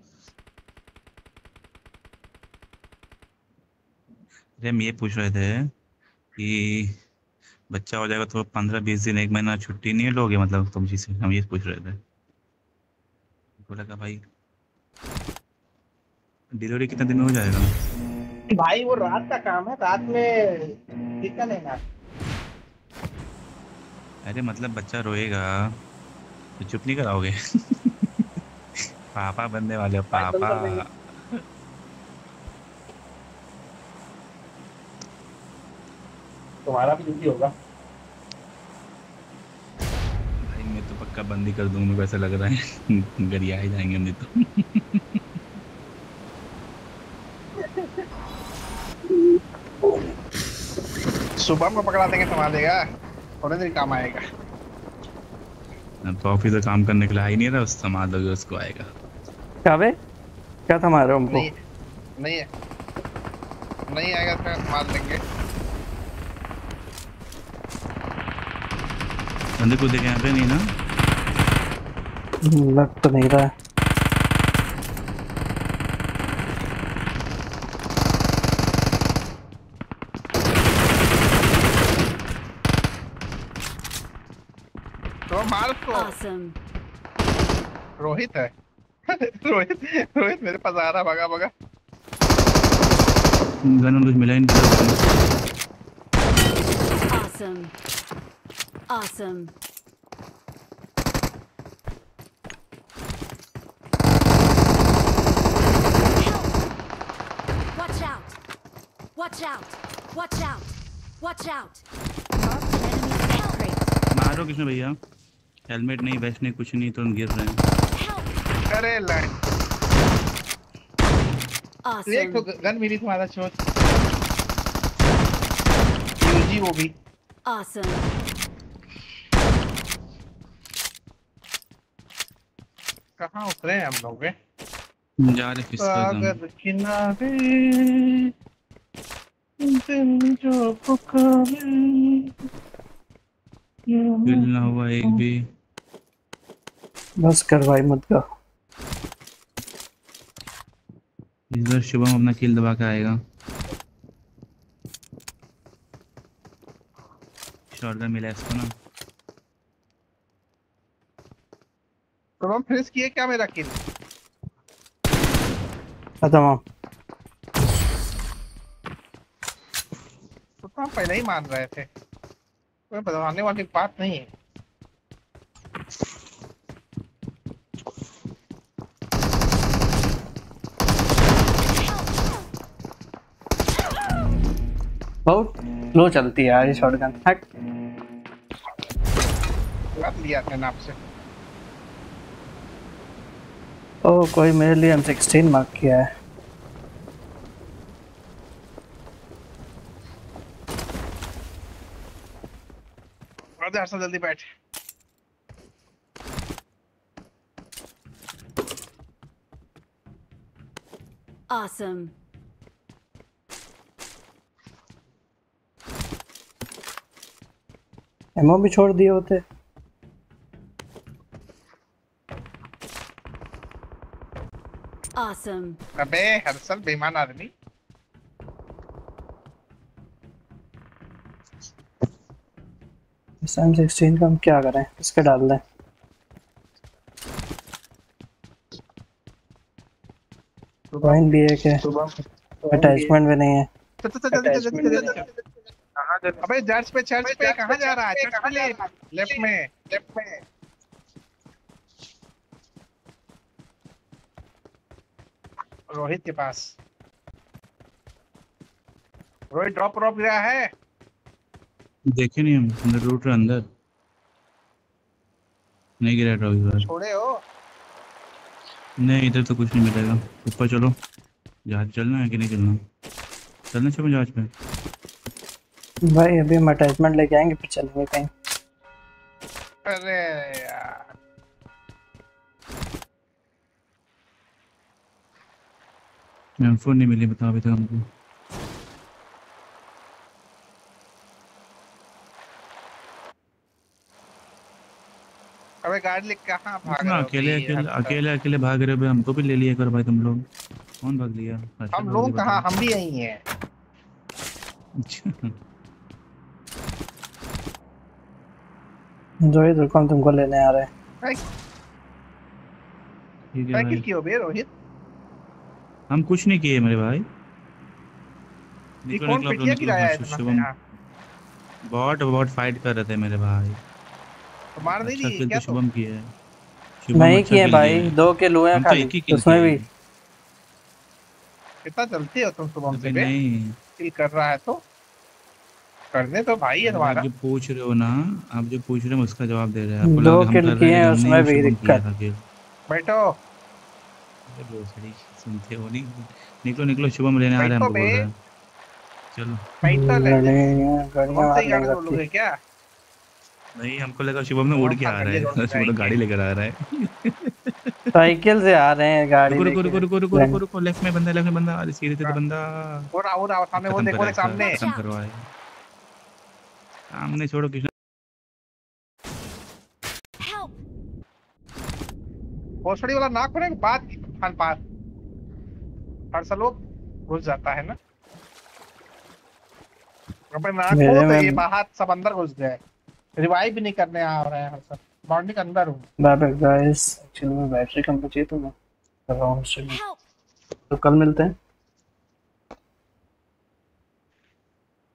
[SPEAKER 4] अरे हम ये पूछ रहे थे कि बच्चा हो जाएगा तो पंद्रह बीस दिन एक महीना छुट्टी नहीं लोगे, मतलब तुम जी से हम ये पूछ रहे थे। बोला का भाई डिलीवरी कितने दिन में हो जाएगा?
[SPEAKER 1] भाई वो रात का काम है, रात में ठीक है लेना।
[SPEAKER 4] अरे मतलब बच्चा रोएगा तो चुप नहीं कराओगे? पापा बनने वाले हो
[SPEAKER 1] भाई बंद
[SPEAKER 4] पापा।
[SPEAKER 1] कर देंगे। तुम्हारा भी ड्यूटी होगा।
[SPEAKER 4] भाई मैं तो पक्का बंदी कर दूंगा, मेरे को ऐसा लग रहा है। गरिया ही जाएंगे हम नहीं तो।
[SPEAKER 1] सुबह में पकड़ा देंगे, संभालेगा, थोड़े दिन काम आएगा।
[SPEAKER 4] अब तो ऑफिस में काम करने के लिए आ ही नहीं रहा, उस संभाल दोगे उसको आएगा।
[SPEAKER 2] क्या बे? क्या थमा रहे हो हमको?
[SPEAKER 1] नहीं नहीं है, नहीं आएगा तो संभाल लेंगे।
[SPEAKER 4] बंदे को देखे यहाँ पे नहीं ना?
[SPEAKER 2] लग तो नहीं रहा है।
[SPEAKER 1] तो मार उसको।
[SPEAKER 5] Awesome.
[SPEAKER 1] रोहित है। रोहित रोहित मेरे पास आ रहा, भगा भगा।
[SPEAKER 4] गन कुछ मिला ही नहीं।
[SPEAKER 5] Awesome. Awesome. Help! Watch out! Watch out! Watch out! Watch out! Marked an enemy death crate.
[SPEAKER 4] मारो किसने भैया? हेलमेट नहीं, वेस्ट नहीं, कुछ नहीं, तुरंत गिर रहे हैं।
[SPEAKER 5] Help!
[SPEAKER 1] अरे लाइन एक तो
[SPEAKER 5] Awesome.
[SPEAKER 1] गन मिली तुम्हारा शॉट। यूजी वो भी।
[SPEAKER 5] Awesome.
[SPEAKER 1] कहाँ उतरे हैं हम लोग? बे?
[SPEAKER 4] जा रहे फिश का काम।
[SPEAKER 1] सागर किनारे दिल जो पुकारे।
[SPEAKER 4] किल ना हुआ एक भी।
[SPEAKER 2] बस कर भाई, मत कर।
[SPEAKER 4] इस बार शुभम अपना किल दबा के आएगा। शॉटगन मिला इसको ना।
[SPEAKER 1] तो हम फिनिश किए क्या मेरा किल?
[SPEAKER 2] खत्म हो।
[SPEAKER 1] तो हम पहले ही मान रहे थे, कोई बताने वाली बात नहीं है।
[SPEAKER 2] बहुत स्लो चलती है यार ये शॉटगन। हट।
[SPEAKER 1] बात लिया था नाप से।
[SPEAKER 2] ओ कोई मेरे लिए एम सिक्सटीन मार्क किया है।
[SPEAKER 1] आजा हर्षल जल्दी बैठ।
[SPEAKER 5] Awesome.
[SPEAKER 2] एमओ भी छोड़ दिए होते।
[SPEAKER 5] Awesome.
[SPEAKER 1] अबे हर्षल बेईमान आदमी।
[SPEAKER 2] एम सिक्सटीन का हम क्या करें, इसके डाल दें। पॉइंट भी है कि अटैचमेंट भी नहीं है।
[SPEAKER 1] चल चल जल्दी चल जल्दी जल्दी चल। कहां जा? अबे चर्च पे चर्च पे कहां जा रहा है? चर्च पे ले लेफ्ट में लेफ्ट में। रोहित के पास। रोहित ड्रॉप ड्रॉप गिरा है।
[SPEAKER 4] देखे नहीं हम अंदर रूट के अंदर नहीं गिरा ड्रॉप इस बार।
[SPEAKER 1] छोड़े हो?
[SPEAKER 4] नहीं इधर तो कुछ नहीं मिलेगा। ऊपर चलो, जहाज चलना है कि नहीं चलना? चलना चाहिए जहाज पे।
[SPEAKER 2] भाई अभी हम अटैचमेंट लेके आएंगे फिर चलेंगे कहीं।
[SPEAKER 1] अरे यार
[SPEAKER 4] एम फोर नहीं मिली बता अभी तक हमको।
[SPEAKER 1] अबे गाड़ी लेके कहां भाग
[SPEAKER 4] इतना
[SPEAKER 1] रहे हो?
[SPEAKER 4] अकेले
[SPEAKER 1] भाई,
[SPEAKER 4] अकेले
[SPEAKER 1] हर्षल।
[SPEAKER 4] अकेले अकेले भाग रहे हो भाई, हमको भी ले लिया कर भाई तुम लोग। कौन भाग लिया? हर्षल
[SPEAKER 1] हम
[SPEAKER 4] भाग
[SPEAKER 1] लोग
[SPEAKER 4] लिया
[SPEAKER 1] कहां,
[SPEAKER 4] बताओ।
[SPEAKER 1] हम भी यही हैं।
[SPEAKER 4] अच्छा
[SPEAKER 2] जो ही रुको हम तुमको लेने आ रहे हैं।
[SPEAKER 4] ठीक है
[SPEAKER 1] साइकिल
[SPEAKER 4] भाई।
[SPEAKER 1] की हो बे रोहित?
[SPEAKER 4] हम कुछ नहीं किए मेरे भाई।
[SPEAKER 1] ये
[SPEAKER 4] निकलो
[SPEAKER 1] कौन
[SPEAKER 4] निकलो
[SPEAKER 1] पिटिया
[SPEAKER 4] निकलो
[SPEAKER 1] गिराया है
[SPEAKER 4] निकलो
[SPEAKER 1] इतना से
[SPEAKER 4] शुभम।
[SPEAKER 1] यहाँ?
[SPEAKER 4] बहुत बहुत फाइट कर रहे थे मेरे भाई।
[SPEAKER 1] तो मार नहीं
[SPEAKER 4] अच्छा
[SPEAKER 1] दिए
[SPEAKER 4] किल
[SPEAKER 1] क्या
[SPEAKER 4] तो
[SPEAKER 1] तुम?
[SPEAKER 4] शुभम किया है। शुभम
[SPEAKER 2] नहीं
[SPEAKER 4] अच्छा
[SPEAKER 2] किए
[SPEAKER 4] किल
[SPEAKER 2] भाई,
[SPEAKER 4] किया है।
[SPEAKER 2] दो किल हुए हैं
[SPEAKER 4] हम तो
[SPEAKER 2] खाली
[SPEAKER 4] एक ही किल
[SPEAKER 2] उसमें
[SPEAKER 4] किए
[SPEAKER 2] भी।
[SPEAKER 4] हैं।
[SPEAKER 1] कितना चलते हो तुम शुभम से
[SPEAKER 4] अबे
[SPEAKER 1] बे?
[SPEAKER 4] नहीं
[SPEAKER 1] किल कर रहा है तो करने तो भाई है
[SPEAKER 4] अरे आप
[SPEAKER 1] तुम्हारा।
[SPEAKER 4] जो पूछ रहे हो ना, आप जो पूछ रहे हो मैं उसका जवाब दे रहे हैं। आपको
[SPEAKER 2] दो
[SPEAKER 4] लगा कि हम
[SPEAKER 2] किल
[SPEAKER 4] कर रहे
[SPEAKER 2] किए
[SPEAKER 4] हैं
[SPEAKER 2] हैं
[SPEAKER 4] लेकिन हम नहीं,
[SPEAKER 2] उसमें
[SPEAKER 4] वो
[SPEAKER 2] भी
[SPEAKER 4] शुभम किया
[SPEAKER 2] दिक्कत।
[SPEAKER 4] था किल।
[SPEAKER 1] बैठो
[SPEAKER 4] अरे भोसड़ी सुनते हो नहीं। निकलो निकलो शुभम लेने आ रहे हैं
[SPEAKER 1] बैठो
[SPEAKER 4] हमको
[SPEAKER 1] बे
[SPEAKER 4] बोल रहा है। चलो
[SPEAKER 1] बैठो ले ले।
[SPEAKER 2] गाड़ियाँ गाड़ियाँ
[SPEAKER 1] शुभम से
[SPEAKER 2] मार
[SPEAKER 1] ही
[SPEAKER 2] नहीं
[SPEAKER 1] गाड़ी
[SPEAKER 2] सकती।
[SPEAKER 1] बोलोगे क्या?
[SPEAKER 4] नहीं हमको लगा शुभम में उड़
[SPEAKER 1] शुभम
[SPEAKER 4] के आ रहा
[SPEAKER 1] फारगड़िया जोड़
[SPEAKER 4] है।
[SPEAKER 1] के
[SPEAKER 4] शुभम तो
[SPEAKER 1] जाएंगे।
[SPEAKER 4] गाड़ी लेकर आ रहा है।
[SPEAKER 2] साइकिल से आ रहे हैं गाड़ी
[SPEAKER 4] रुको रुको
[SPEAKER 2] लेके।
[SPEAKER 4] रुको रुको रुको रुको रुको लेफ्ट में बंदा, लेफ्ट में बंदा। अरे सीधे से बंदा
[SPEAKER 1] हो रहा हो रहा सामने वो
[SPEAKER 4] खत्म
[SPEAKER 1] देखो
[SPEAKER 4] करा
[SPEAKER 1] रे
[SPEAKER 4] इसका,
[SPEAKER 1] सामने।
[SPEAKER 4] खत्म करवाए। सामने छोड़ो किशन।
[SPEAKER 5] Help!
[SPEAKER 1] भोसड़ी वाला नाक होने के बाद खान पास हर्षल लोग घुस जाता है ना। अबे नाक
[SPEAKER 2] मेरे
[SPEAKER 1] हो तो
[SPEAKER 2] में
[SPEAKER 1] ये बाहर सब अंदर घुस गए। रिवाइव भी नहीं करने आ रहे हैं हर्षल। बाउंड्री के अंदर हूँ।
[SPEAKER 2] बाबा गाइस एक्चुअली में बैटरी कम बची है तो मैं कर रहा हूँ स्ट्रीम।
[SPEAKER 5] Help!
[SPEAKER 2] तो कल मिलते हैं।